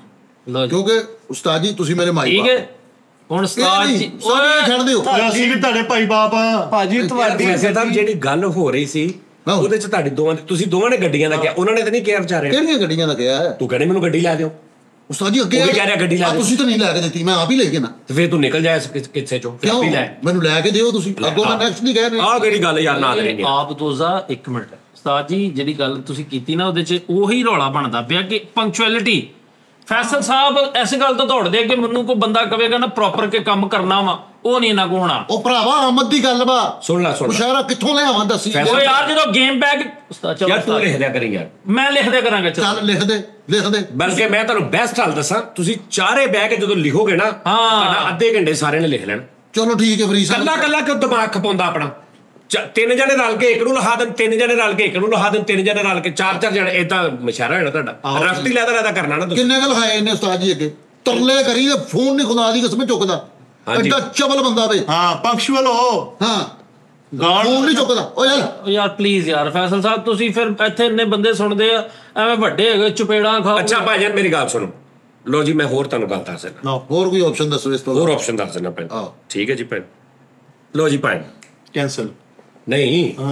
ਲੋ ਜੀ
ਕਿਉਂਕਿ ਉਸਤਾਦ ਜੀ ਤੁਸੀਂ ਮੇਰੇ ਮਾਈ
ਠੀਕ ਹੈ ਹੁਣ ਉਸਤਾਦ ਜੀ
ਓਏ ਛੱਡ ਦਿਓ
ਅਸੀਂ ਵੀ ਤੁਹਾਡੇ ਭਾਈ ਬਾਪ ਆ
ਭਾਜੀ ਤੁਹਾਡੀ
ਵੈਸੇ ਤਾਂ ਜਿਹੜੀ ਗੱਲ ਹੋ ਰਹੀ ਸੀ ਉਹਦੇ ਚ ਤੁਹਾਡੀ ਦੋਵਾਂ ਦੀ ਤੁਸੀਂ ਦੋਵਾਂ ਨੇ ਗੱਡੀਆਂ ਦਾ ਕਿਹਾ ਉਹਨਾਂ ਨੇ ਤਾਂ ਨਹੀਂ ਕਿਹਾ ਵਿਚਾਰੇ
ਕਿਹੜੀਆਂ ਗੱਡੀਆਂ ਦਾ ਕਿਹਾ ਹੈ
ਤੂੰ ਕਹਿੰਦੇ ਮੈਨੂੰ ਗੱਡੀ ਲੈ ਦਿਓ
ਉਸਤਾਦ ਜੀ ਅੱਗੇ
ਉਹ ਵੀ ਕਹਿ ਰਿਹਾ ਗੱਡੀ ਲੈ ਦਿਓ।
ਤੁਸੀਂ ਤਾਂ ਨਹੀਂ ਲੈ ਕੇ ਦਿੱਤੀ ਮੈਂ ਆਪ ਹੀ ਲੈ ਕੇ ਨਾ
ਤੇ ਫੇਰ ਤੂੰ ਨਿਕਲ ਜਾ ਇਸ ਕਿੱਥੇ ਚੋਂ ਫਿਰ
ਕਿਉਂ
ਵੀ ਲੈ
ਮੈਨੂੰ ਲੈ ਕੇ ਦਿਓ ਤੁਸੀਂ ਅੱਗੋਂ ਮੈਂ ਨੈਕਸਟ ਨਹੀਂ ਕਹਿ ਰਿਹਾ
ਆਹ ਕਿਹੜੀ ਗੱਲ ਯਾਰ ਨਾ ਕਰੀ
ਆਪ ਦੋਜ਼ਾ 1 ਮਿੰਟ ਉਸਤਾਦ ਜੀ ਜਿਹੜੀ ਗੱਲ ਤੁਸੀਂ ਕੀਤੀ ਨਾ ਉਹਦੇ 'ਚ ਉਹੀ ਰੌਲਾ ਬਣਦਾ ਪਿਆ ਕਿ ਪੰਕਚੁਅਲਿਟੀ ਫੈਸਲ ਸਾਹਿਬ ਇਸ ਗੱਲ ਤੋਂ ਦੌੜਦੇ ਕਿ ਮੈਨੂੰ ਕੋਈ ਬੰਦਾ ਕਵੇਗਾ ਨਾ ਪ੍ਰੋਪਰ ਕੇ ਕੰਮ ਕਰਨਾ ਵਾ ਉਹ ਨਹੀਂ ਇਹਨਾਂ ਕੋ ਹੋਣਾ
ਉਹ ਭਰਾਵਾ ਆਮਦ ਦੀ ਗੱਲ ਵਾ
ਸੁਣ ਲੈ
ਮੁਸ਼ਾਰਾ ਕਿੱਥੋਂ ਲੈ ਆਵਾਂ ਦੱਸੀ
ਉਹ ਯਾਰ ਜਦੋਂ ਗੇਮ ਬੈਗ ਉਸਤਾਦ ਚਲੋ
ਯਾਰ ਤੂੰ ਲਿਖ ਦਿਆ ਕਰੀ ਯਾਰ
ਮੈਂ ਲਿਖ ਦਿਆ ਕਰਾਂਗਾ
ਚੱਲ ਲਿਖ ਦੇ
ਬਲਕਿ ਮੈਂ ਤੁਹਾਨੂੰ ਬੈਸਟ ਹਾਲ ਦੱਸਾਂ ਤੁਸੀਂ ਚਾਰੇ ਬਹਿ ਕੇ ਜਦੋਂ ਲਿਖੋਗੇ ਨਾ ਤੁਹਾਡਾ ਅੱਧੇ ਘੰਟੇ ਸਾਰੇ ਨੇ ਲਿਖ ਲੈਣ
ਚਲੋ ਠੀਕ ਹੈ ਫਰੀਦ ਸਾਹਿਬ
ਕੱਲਾ ਕੱਲਾ ਕਿਉਂ ਦਿਮਾਗ ਖਪਾਉਂਦਾ ਆਪਣਾ ਤਿੰਨ ਜਣੇ ਰਲ ਕੇ ਇੱਕ ਨੂੰ ਲਹਾ ਦੇਣ ਤਿੰਨ ਜਣੇ ਰਲ ਕੇ ਇੱਕ ਨੂੰ ਲਹਾ ਦੇਣ ਤਿੰਨ ਜਣੇ ਰਲ ਕੇ ਚਾਰ ਜਣੇ ਏਦਾਂ ਮਸ਼ਾਰਾ ਹੋਣਾ ਤੁਹਾਡਾ ਰਫਤੀ ਲੈਦਾ ਕਰਨਾ ਨਾ ਤੁਸੀਂ
ਕਿੰਨੇ ਗੱਲ ਖਾਏ ਇਹਨੇ ਉਸਤਾਦ ਜੀ ਅੱਗੇ ਤਰਲੇ ਕਰੀ ਤੇ ਫੋਨ ਨਹੀਂ ਖੁਦਾ ਦੀ ਕਸਮ ਚੁੱਕਦਾ
ਹਾਂਜੀ।
ਐਡਾ ਚਵਲ ਬੰਦਾ ਵੇ
ਹਾਂ ਪੰਕਚੁਅਲ ਹੋ
ਹਾਂ
ਗਾਲ
ਫੋਨ ਨਹੀਂ ਚੁੱਕਦਾ ਓ ਯਾਰ
ਯਾਰ ਪਲੀਜ਼ ਯਾਰ ਫੈਸਲ ਸਾਹਿਬ ਤੁਸੀਂ ਫਿਰ ਇੱਥੇ ਇੰਨੇ ਬੰਦੇ ਸੁਣਦੇ ਆ ਐਵੇਂ ਵੱਡੇ ਹੈਗੇ ਚਪੇੜਾਂ ਖਾਓ
ਅੱਛਾ ਭਾਈਜਾਨ ਮੇਰੀ ਗੱਲ ਸੁਣੋ ਲੋ ਜੀ ਮੈਂ ਹੋਰ ਤੁਹਾਨੂੰ ਗੱਲ ਦੱਸ ਦਿੰਦਾ
ਲਓ
ਹੋਰ ਕੋਈ ਆਪਸ਼ਨ ਦੱਸੋ ਇਸ ਤੋਂ
ਹੋਰ ਆਪਸ਼ਨ ਦੱਸ ਦਿੰਦਾ ਭੈਣ
ਹਾਂ।
ਠੀਕ ਹੈ ਜੀ ਭੈਣ ਲੋ ਜੀ ਭੈਣ
ਕੈਨਸਲ
ਨਹੀਂ
ਹਾਂ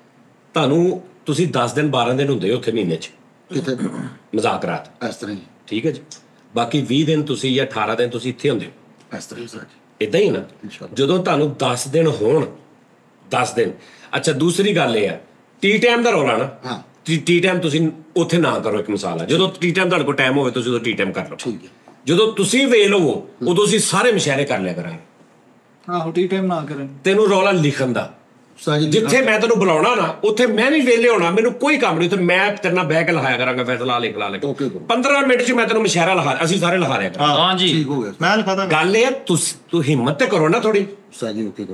ਤੁਹਾਨੂੰ ਤੁਸੀਂ 10 ਦਿਨ 12 ਦਿਨ ਹੁੰਦੇ ਹੋ ਉੱਥੇ ਮਹੀਨੇ 'ਚ
ਕਿੱਥੇ
ਮੁਜ਼ਾਕਰਾਤ
ਇਸ ਤਰ੍ਹਾਂ ਹੀ
ਠੀਕ ਹੈ ਜੀ ਬਾਕੀ 20 ਦਿਨ ਤੁਸੀਂ ਜਾਂ 18 ਦਿਨ ਤੁਸੀਂ ਇੱਥੇ ਹੁੰਦੇ ਹੋ
ਇਸ ਤਰ੍ਹਾਂ ਹੀ ਉਸਤਾਦ ਜੀ
ਇਦਾਂ ਹੀ ਨਾ
ਇਨਸ਼ਾਅੱਲਾ।
ਜਦੋਂ ਤੁਹਾਨੂੰ 10 ਦਿਨ ਹੋਣ 10 ਦਿਨ ਅੱਛਾ ਦੂਸਰੀ ਗੱਲ ਇਹ ਆ ਟੀ ਟਾਈਮ ਦਾ ਰੌਲਾ ਨਾ
ਹਾਂ।
ਟੀ ਟਾਈਮ ਤੁਸੀਂ ਉੱਥੇ ਨਾ ਕਰੋ ਇੱਕ ਮਿਸਾਲ ਆ ਜਦੋਂ ਟੀ ਟਾਈਮ ਤੁਹਾਡੇ ਕੋਲ ਟਾਈਮ ਹੋਵੇ ਤੁਸੀਂ ਉਦੋਂ ਟੀ ਟਾਈਮ ਕਰ ਲਓ
ਠੀਕ ਹੈ
ਜਦੋਂ ਤੁਸੀਂ ਵੇਲ ਹੋਵੋ ਉਦੋਂ ਅਸੀਂ ਸਾਰੇ ਮੁਸ਼ਾਇਰੇ ਕਰ ਲਿਆ ਕਰਾਂਗੇ
ਆਹੋ ਟੀ ਟਾਈਮ ਨਾ ਕਰੇ
ਤੈਨੂੰ ਰੌਲਾ ਲਿਖਣ ਦਾ
ਉਸਤਾਦ ਜੀ
ਜਿੱਥੇ ਮੈਂ ਤੈਨੂੰ ਬੁਲਾਉਣਾ ਨਾ ਉੱਥੇ ਮੈਂ ਵੀ ਵੇਲੇ ਹੋਣਾ ਮੈਨੂੰ ਕੋਈ ਕੰਮ ਨਹੀਂ ਉੱਥੇ ਮੈਂ ਤੇਰੇ ਨਾਲ ਬਹਿ ਕੇ ਲਿਖਾਇਆ ਕਰਾਂਗਾ ਫੈਸਲਾ ਲਿਖ ਲਾ ਲੈ
Okay,
15 ਮਿੰਟ 'ਚ ਮੈਂ ਤੈਨੂੰ ਮੁਸ਼ਾਇਰਾ ਲਿਖਾ ਅਸੀਂ ਸਾਰੇ ਲਿਖਾ ਲਿਆ ਕਰਾਂਗੇ
ਹਾਂ ਜੀ
ਠੀਕ ਹੋ ਗਿਆ
ਮੈਂ ਲਿਖਾ ਦਾਂਗਾ
ਗੱਲ ਇਹ ਆ, ਤੂੰ ਹਿੰਮਤ ਤੇ ਕਰੋ ਨਾ ਥੋੜੀ
ਉਸਤਾਦ ਜੀ ਓਕੇ ਕਰੋ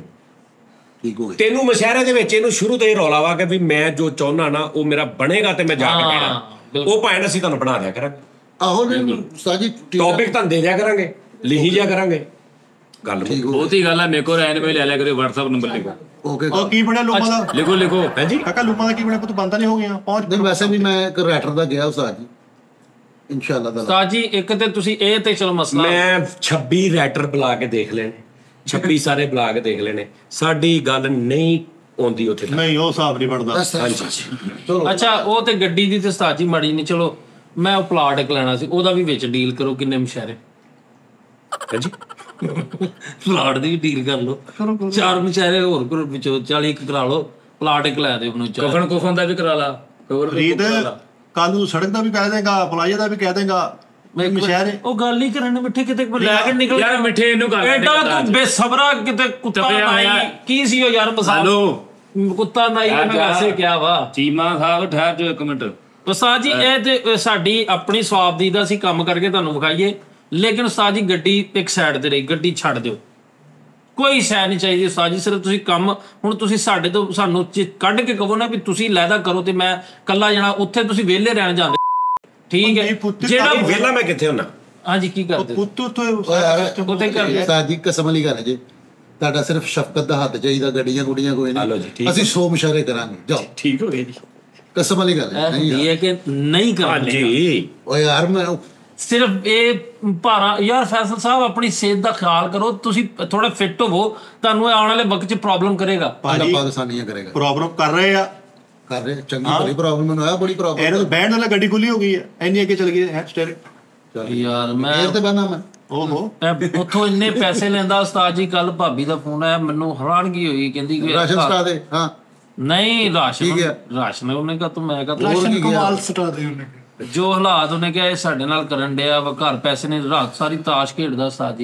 ਠੀਕ ਹੋ ਗਿਆ
ਤੈਨੂੰ ਮੁਸ਼ਾਇਰੇ ਦੇ ਵਿੱਚ ਇਹਨੂੰ ਸ਼ੁਰੂ ਤੋਂ ਹੀ ਰੌਲਾ ਵਾ ਕਿ ਵੀ ਮੈਂ ਜੋ ਚਾਹੁੰਦਾ ਨਾ ਉਹ ਮੇਰਾ ਬਣੇਗਾ ਤੇ ਮੈਂ ਜਾ ਕੇ ਕਹਿਣਾ ਉਹ ਭਾਵੇਂ ਅਸੀਂ ਤੁਹਾਨੂੰ ਬਣਾ ਦਿਆ ਕਰਾਂਗੇ
ਆਹੋ ਨਹੀਂ ਉਸਤਾਦ ਜੀ
ਟੌਪਿਕ ਤੁਹਾਨੂੰ ਦੇ ਦਿਆ ਕਰਾਂਗੇ ਲਿਖੀ ਜਾ ਕਰਾਂਗੇ ਗੱਲ
ਠੀਕ ਹੋ
ਬਹੁਤੀ ਗੱਲ ਹੈ ਮੇਰੇ ਕੋਲ ਐਨ ਵਿੱਚ ਲੈ ਲਿਆ ਕਰਿਓ WhatsApp ਨੰਬਰ ਲਿਖੋ
ਓਕੇ
ਉਹ ਕੀ ਬਣਿਆ ਲੂਮਾ ਦਾ
ਲਿਖੋ
ਹਾਂਜੀ
ਕਾਕਾ ਲੂਮਾ ਦਾ ਕੀ ਬਣਿਆ ਪੁੱਤ ਬੰਦਾ ਨਹੀਂ ਹੋ ਗਿਆ ਪਹੁੰਚ
ਨਹੀਂ ਵੈਸੇ ਵੀ ਮੈਂ ਇੱਕ ਰਾਈਟਰ ਦਾ ਗਿਆ ਉਸਤਾਦ ਜੀ ਇਨਸ਼ਾਅੱਲਾ ਦਾ
ਉਸਤਾਦ ਜੀ ਇੱਕ ਤੇ ਤੁਸੀਂ ਇਹ ਤੇ ਚਲੋ ਮਸਲਾ
ਮੈਂ 26 ਰਾਈਟਰ ਬੁਲਾ ਕੇ ਦੇਖ ਲੈਣੇ 26 ਸਾਰੇ ਬੁਲਾ ਕੇ ਦੇਖ ਲੈਣੇ ਸਾਡੀ ਗੱਲ ਨਹੀਂ ਆਉਂਦੀ ਉੱਥੇ ਤੱਕ।
ਨਹੀਂ ਉਹ ਹਿਸਾਬ ਨਹੀਂ ਬਣਦਾ
ਹਾਂਜੀ
ਚਲੋ
ਅੱਛਾ ਉਹ ਤੇ ਗੱਡੀ ਦੀ ਤੇ ਉਸਤਾਦ ਜੀ ਮਾੜੀ ਨਹੀਂ ਚਲੋ ਮੈਂ ਉਹ ਪਲਾਟ ਇੱਕ ਲੈਣਾ ਸੀ ਉਹਦਾ ਵੀ ਵਿੱਚ ਡੀਲ ਕਰੋ ਕਿੰਨੇ ਮੁਸ਼ਾਰੇ
ਹਾਂਜੀ
ਪਲਾਟ ਦੀ ਵੀ ਡੀਲ ਕਰ ਲਓ ਚਾਰ ਮੁਸ਼ਾਰੇ ਹੋਰ ਕਰੋ ਵਿੱਚੋਂ 40 ਇੱਕ ਕਰਾ ਲਓ ਪਲਾਟ ਇੱਕ ਲੈ ਦਿਓ ਮੈਨੂੰ ਚਾਰ
ਕਫਨ ਦਾ ਵੀ ਕਰਾ ਲਾ
ਰੀਤ ਕੱਲ ਨੂੰ ਸੜਕ ਦਾ ਵੀ ਕਹਿ ਦੇਗਾ ਪਲਾਈਆ ਦਾ ਵੀ ਕਹਿ ਦੇਗਾ ਮੈਂ ਸ਼ਹਿਰ
ਉਹ ਗੱਲ ਹੀ ਕਰਨ ਮਿੱਠੇ ਕਿਤੇ ਲੈ ਕੇ ਨਿਕਲ
ਯਾਰ ਮਿੱਠੇ ਇਹਨੂੰ ਕਰ
ਐਡਾ ਤੂੰ ਬੇਸਬਰਾ ਕਿਤੇ ਕੁੱਤਾ
ਟਪਿਆ
ਨਾਈ
ਹੋਇਆ।
ਕੀ ਸੀ ਉਹ ਯਾਰ ਮਸਾਲਾ
ਹਲੋ
ਕੁੱਤਾ ਨਾਈ ਮੈਂ ਵੈਸੇ ਕਿਹਾ ਵਾ
ਚੀਮਾ ਸਾਹਿਬ ਠਹਿਰ ਜੋ 1 ਮਿੰਟ
ਉਸਤਾਦ ਜੀ ਇਹ ਤੇ ਸਾਡੀ ਆਪਣੀ ਸਵਾਬਦੀ ਦਾ ਅਸੀਂ ਕੰਮ ਕਰਕੇ ਤੁਹਾਨੂੰ ਵਿਖਾਈਏ ਲੇਕਿਨ ਉਸਤਾਦ ਜੀ ਗੱਡੀ ਇੱਕ ਸਾਈਡ ਤੇ ਰਹੀ ਗੱਡੀ ਛੱਡ ਦਿਓ ਕੋਈ ਸ਼ੈ ਨਹੀਂ ਚਾਹੀਦੀ ਉਸਤਾਦ ਜੀ ਸਿਰਫ ਤੁਸੀਂ ਕੰਮ ਹੁਣ ਤੁਸੀਂ ਸਾਡੇ ਤੋਂ ਸਾਨੂੰ ਕੱਢ ਕੇ ਕਹੋ ਨਾ ਵੀ ਤੁਸੀਂ ਲੈਦਾ ਕਰੋ ਤੇ ਮੈਂ ਕੱਲਾ ਜਾਣਾ ਉੱਥੇ ਤੁਸੀਂ ਵਿਹਲੇ ਰਹਿਣ ਜਾਂਦੇ ਠੀਕ ਹੈ ਜਿਹੜਾ
ਵੇਲਾ ਮੈਂ ਕਿੱਥੇ ਹੁੰਨਾ
ਹਾਂਜੀ ਕੀ ਕਰਦੇ
ਪੁੱਤ ਉੱਥੇ
ਉੱਥੇ ਕਰਦੇ
ਉਸਤਾਦ ਜੀ ਕਸਮ ਵਾਲੀ ਗੱਲ ਹੈ ਜੀ ਤੁਹਾਡਾ ਸਿਰਫ ਸ਼ਫਕਤ ਦਾ ਹੱਥ ਚਾਹੀਦਾ ਗੱਡੀਆਂ ਗੁੱਡੀਆਂ ਕੋਈ
ਹਲੋ ਜੀ,
ਨਹੀਂ
ਠੀਕ
ਅਸੀਂ 100 ਮੁਸ਼ਾਰੇ ਕਰਾਂਗੇ ਜਾਓ
ਠੀਕ ਹੋ ਗਿਆ ਜੀ
ਕਸਮ ਵਾਲੀ ਗੱਲ ਹੈ ਨਹੀਂ
ਇਹ ਹੈ ਕਿ ਨਹੀਂ ਕਰਨਾ
ਹਾਂਜੀ
ਓਏ ਯਾਰ ਮੈਂ
ਸਿਰਫ ਇਹ ਭਾਰਾ ਯਾਰ ਫੈਸਲ ਸਾਹਿਬ ਆਪਣੀ ਸਿਹਤ ਦਾ ਖਿਆਲ ਕਰੋ ਤੁਸੀਂ ਥੋੜਾ ਫਿੱਟ ਹੋਵੋ ਤੁਹਾਨੂੰ ਆਉਣ ਵਾਲੇ ਵਕਤ 'ਚ ਪ੍ਰੋਬਲਮ ਕਰੇਗਾ
ਪਾਲਾ ਪਾਕਿਸਤਾਨੀਆਂ ਕਰੇਗਾ
ਪ੍ਰੋਬਲਮ ਕਰ ਰਹੇ ਆ
ਕਰ ਰਹੇ ਚੰਗੀ ਬੜੀ ਪ੍ਰੋਬਲਮ ਮੈਨੂੰ ਆਇਆ ਬੜੀ ਪ੍ਰੋਬਲਮ
ਇਹਨਾਂ ਨੂੰ ਬੈਂਡ ਨਾਲ ਗੱਡੀ ਖੁੱਲੀ ਹੋ ਗਈ ਹੈ ਇੰਨੀ ਅੱਗੇ ਚਲ ਗਈ ਹੈ ਸਟੇਰਿੰਗ
ਯਾਰ ਮੈਂ
ਇਹ ਤੇ ਬਣਾ ਮੈਂ
ਓਹੋ
ਉੱਥੋਂ ਇੰਨੇ ਪੈਸੇ ਲੈਂਦਾ ਉਸਤਾਦ ਜੀ ਕੱਲ ਭਾਬੀ ਦਾ ਫੋਨ ਆਇਆ ਮੈਨੂੰ ਹੈਰਾਨਗੀ ਹੋਈ ਕਹਿੰਦੀ ਕਿ
ਰਾਸ਼ਨ ਸਟਾ ਦੇ ਹਾਂ
ਨਹੀਂ ਰਾਸ਼ਨ
ਠੀਕ ਹੈ।
ਰਾਸ਼ਨ ਉਹਨੇ ਕਹਾ ਤੂੰ ਮੈਂ ਕਹਾ
ਰਾਸ਼ਨ ਕਮਾਲ ਸਟਾ ਦੇ ਉਹਨੇ
ਜੋ ਹਾਲਾਤ ਉਹਨੇ ਕਿਹਾ ਇਹ ਸਾਡੇ ਨਾਲ ਕਰਨ ਡਿਆ ਵਾ ਘਰ ਪੈਸੇ ਨੇ ਰਾਤ ਸਾਰੀ ਤਾਸ਼ ਖੇਡਦਾ ਉਸਤਾਦ ਜੀ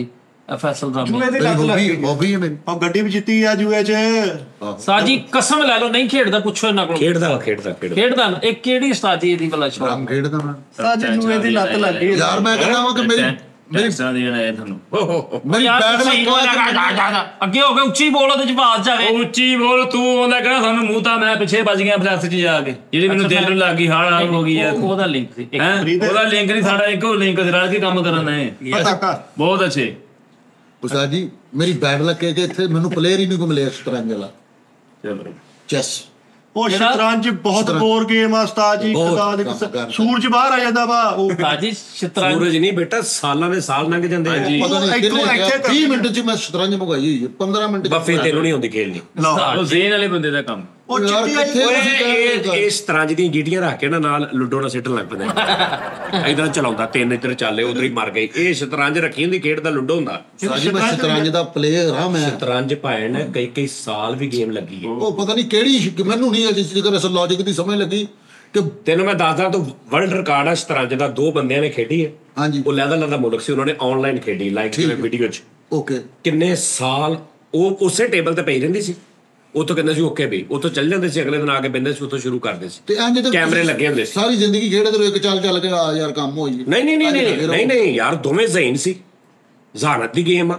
ਫੈਸਲ ਸਾਹਿਬ
ਜੂਏ
ਨੇ
ਦੀ ਲੱਤ ਲੱਗ ਗਈ
ਹੌਬੀ ਹੈ ਮੇਰੀ।
ਉਹ ਗੱਡੀ ਵੀ ਜਿੱਤੀ ਆ ਜੂਏ 'ਚ।
ਉਸਤਾਦ ਜੀ ਕਸਮ ਲੈ ਲਓ ਨਹੀਂ ਖੇਡਦਾ, ਪੁੱਛੋ ਇਹਨਾਂ ਕੋਲ। ਖੇਡਦਾ ਨਾ। ਇਹ ਕਿਹੜੀ ਉਸਤਾਦ ਜੀ ਇਹਦੀ ਭਲਾ ਸ਼ੌਕ?
ਰਾਮ ਖੇਡਦਾ ਮੈਂ
ਸਾਜੀ ਜੂਏ ਦੀ ਲੱਤ ਲੱਗ ਗਈ
ਯਾਰ। ਮੈਂ ਕਹਿੰਦਾ ਵਾਂ ਕਿ ਮੇਰੀ
ਟੈਕਸਾਂ ਦੇਣ ਆਏ ਤੁਹਾਨੂੰ।
ਮੇਰੀ
ਯਾਰ
ਬੈਟ
ਸਹੀ ਬੋਲ, ਅੱਗੇ ਹੋ ਕੇ ਉੱਚੀ ਬੋਲੋ ਤੇ ਜਵਾਬ ਜਾਵੇ।
ਉਹ ਉੱਚੀ ਬੋਲ ਤੂੰ, ਉਹਦਾ ਕਹਿੰਦਾ ਸਾਨੂੰ ਮੂੰਹ ਤਾਂ ਮੈਂ ਪਿੱਛੇ ਵੱਜ ਗਿਆ ਪਲੱਸ 'ਚ ਜਾ ਕੇ, ਜਿਹੜੀ ਮੈਨੂੰ ਦਿਲ ਨੂੰ ਲੱਗ ਗਈ ਹਾਲ ਹੋ ਗਈ ਹੈ।
ਉਹਦਾ ਲਿੰਕ ਸੀ ਇੱਕ।
ਹੈਂ? ਉਹਦਾ ਲਿੰਕ ਨਹੀਂ, ਸਾਡਾ ਇੱਕੋ ਲਿੰਕ ਸੀ, ਰਲ ਕੇ ਕੰਮ ਕਰਨਾ ਹੈ। ਬਹੁਤ ਅੱਛੇ।
ਉਸਤਾਦ ਜੀ ਮੇਰੀ ਬੈਟ ਲੱਗੇ ਕਿ ਇੱਥੇ ਮੈਨੂੰ ਪਲੇਅਰ ਹੀ ਨਹੀਂ ਕੋ ਮਿਲਿਆ ਸ਼ਤਰੰਜ ਵਾਲਾ।
ਚਲੋ
ਚੈਸ
ਉਹ ਸ਼ਤਰੰਜ ਬਹੁਤ ਬੋਰ ਗੇਮ ਆ ਉਸਤਾਦ ਜੀ। ਸੂਰਜ ਬਾਹਰ ਆ ਜਾਂਦਾ ਵਾ। ਉਹ
ਉਸਤਾਦ ਜੀ ਸ਼ਤਰੰਜ
ਸੂਰਜ ਨਹੀਂ ਬੇਟਾ, ਸਾਲਾਂ ਦੇ ਸਾਲ ਲੰਘ ਜਾਂਦੇ ਆ ਜੀ।
ਪਤਾ ਨਹੀਂ
ਇੱਥੋਂ
ਕਿੰਨੇ
ਇੱਥੇ
30 ਮਿੰਟ 'ਚ ਮੈਂ ਸ਼ਤਰੰਜ ਮੰਗਾਈ ਹੋਈ ਹੈ। 15 ਮਿੰਟ 'ਚ
ਬਫੇ ਤੈਨੂੰ ਨਹੀਂ ਆਉਂਦੀ ਖੇਲਣੀ।
ਉਹ ਜ਼ੇਨ ਵਾਲੇ ਬੰਦੇ ਦਾ ਕੰਮ।
ਉਹ
ਯਾਰ
ਚਿੱਟੀ
ਕਿੱਥੇ ਤੁਸੀਂ ਕਹਿ ਰਹੇ ਹੋ?
ਇਸ ਤਰ੍ਹਾਂ ਦੀਆਂ ਗੀਟੀਆਂ ਰੱਖ ਕੇ ਨਾਲ ਲੁੱਡੋ ਨਾਲ ਸਿੱਟਣ ਲੱਗ ਪੈਂਦੇ ਇਦਾਂ ਚਲਾਉਂਦਾ, 3 ਇੱਧਰ ਚੱਲੇ ਉਧਰ ਹੀ ਮਰ ਗਏ। ਇਹ ਸ਼ਤਰੰਜ ਰੱਖੀ ਹੁੰਦੀ, ਖੇਡ ਦਾ ਲੁੱਡੋ ਹੁੰਦਾ।
ਸਾਜੀ ਮੈਂ ਸ਼ਤਰੰਜ ਦਾ ਪਲੇਅਰ ਹਾਂ ਮੈਂ।
ਸ਼ਤਰੰਜ ਭੈਣ ਕਈ ਸਾਲ ਵੀ ਗੇਮ ਲੱਗੀ ਹੈ।
ਉਹ ਪਤਾ ਨਹੀਂ ਕਿਹੜੀ ਮੈਨੂੰ ਨਹੀਂ ਅਜੇ ਜਿਗਰ ਅਸਲ ਲੌਜੀਕ ਦੀ ਸਮਝ ਲੱਗੀ ਕਿ
ਤੈਨੂੰ ਮੈਂ ਦੱਸਦਾ ਤੂੰ ਵਰਲਡ ਰਿਕਾਰਡ ਆ ਸ਼ਤਰੰਜ ਦਾ, 2 ਬੰਦਿਆਂ ਨੇ ਖੇਡੀ ਹੈ।
ਹਾਂਜੀ
ਉਹ ਲੈਦਾ ਮੁਲਕ ਸੀ, ਉਹਨਾਂ ਨੇ ਆਨਲਾਈਨ ਖੇਡੀ ਲਾਈਕ ਜਿਵੇਂ ਵੀਡੀਓ 'ਚ।
ਓਕੇ
ਕਿੰਨੇ ਸਾਲ ਉਹ ਉਸੇ ਟੇਬਲ ਤੇ ਪਈ ਰਹਿੰਦੀ ਸੀ। ਉੱਥੋਂ ਕਹਿੰਦੇ ਸੀ ਓਕੇ ਵੀ, ਉੱਥੋਂ ਚੱਲ ਜਾਂਦੇ ਸੀ, ਅਗਲੇ ਦਿਨ ਆ ਕੇ ਬਹਿੰਦੇ ਸੀ, ਉੱਥੋਂ ਸ਼ੁਰੂ ਕਰਦੇ ਸੀ।
ਤੇ ਇੰਜ ਤੇ
ਕੈਮਰੇ ਲੱਗੇ ਹੁੰਦੇ ਸੀ।
ਸਾਰੀ ਜ਼ਿੰਦਗੀ ਖੇਡਦੇ ਰਹੋ, ਇੱਕ ਚੱਲ ਕੇ ਆ ਯਾਰ ਕੰਮ ਹੋ ਜੀ।
ਨਹੀਂ ਯਾਰ, ਦੋਵੇਂ ਜ਼ਹੀਨ ਸੀ। ਜ਼ਹਾਨਤ ਦੀ ਗੇਮ ਆ।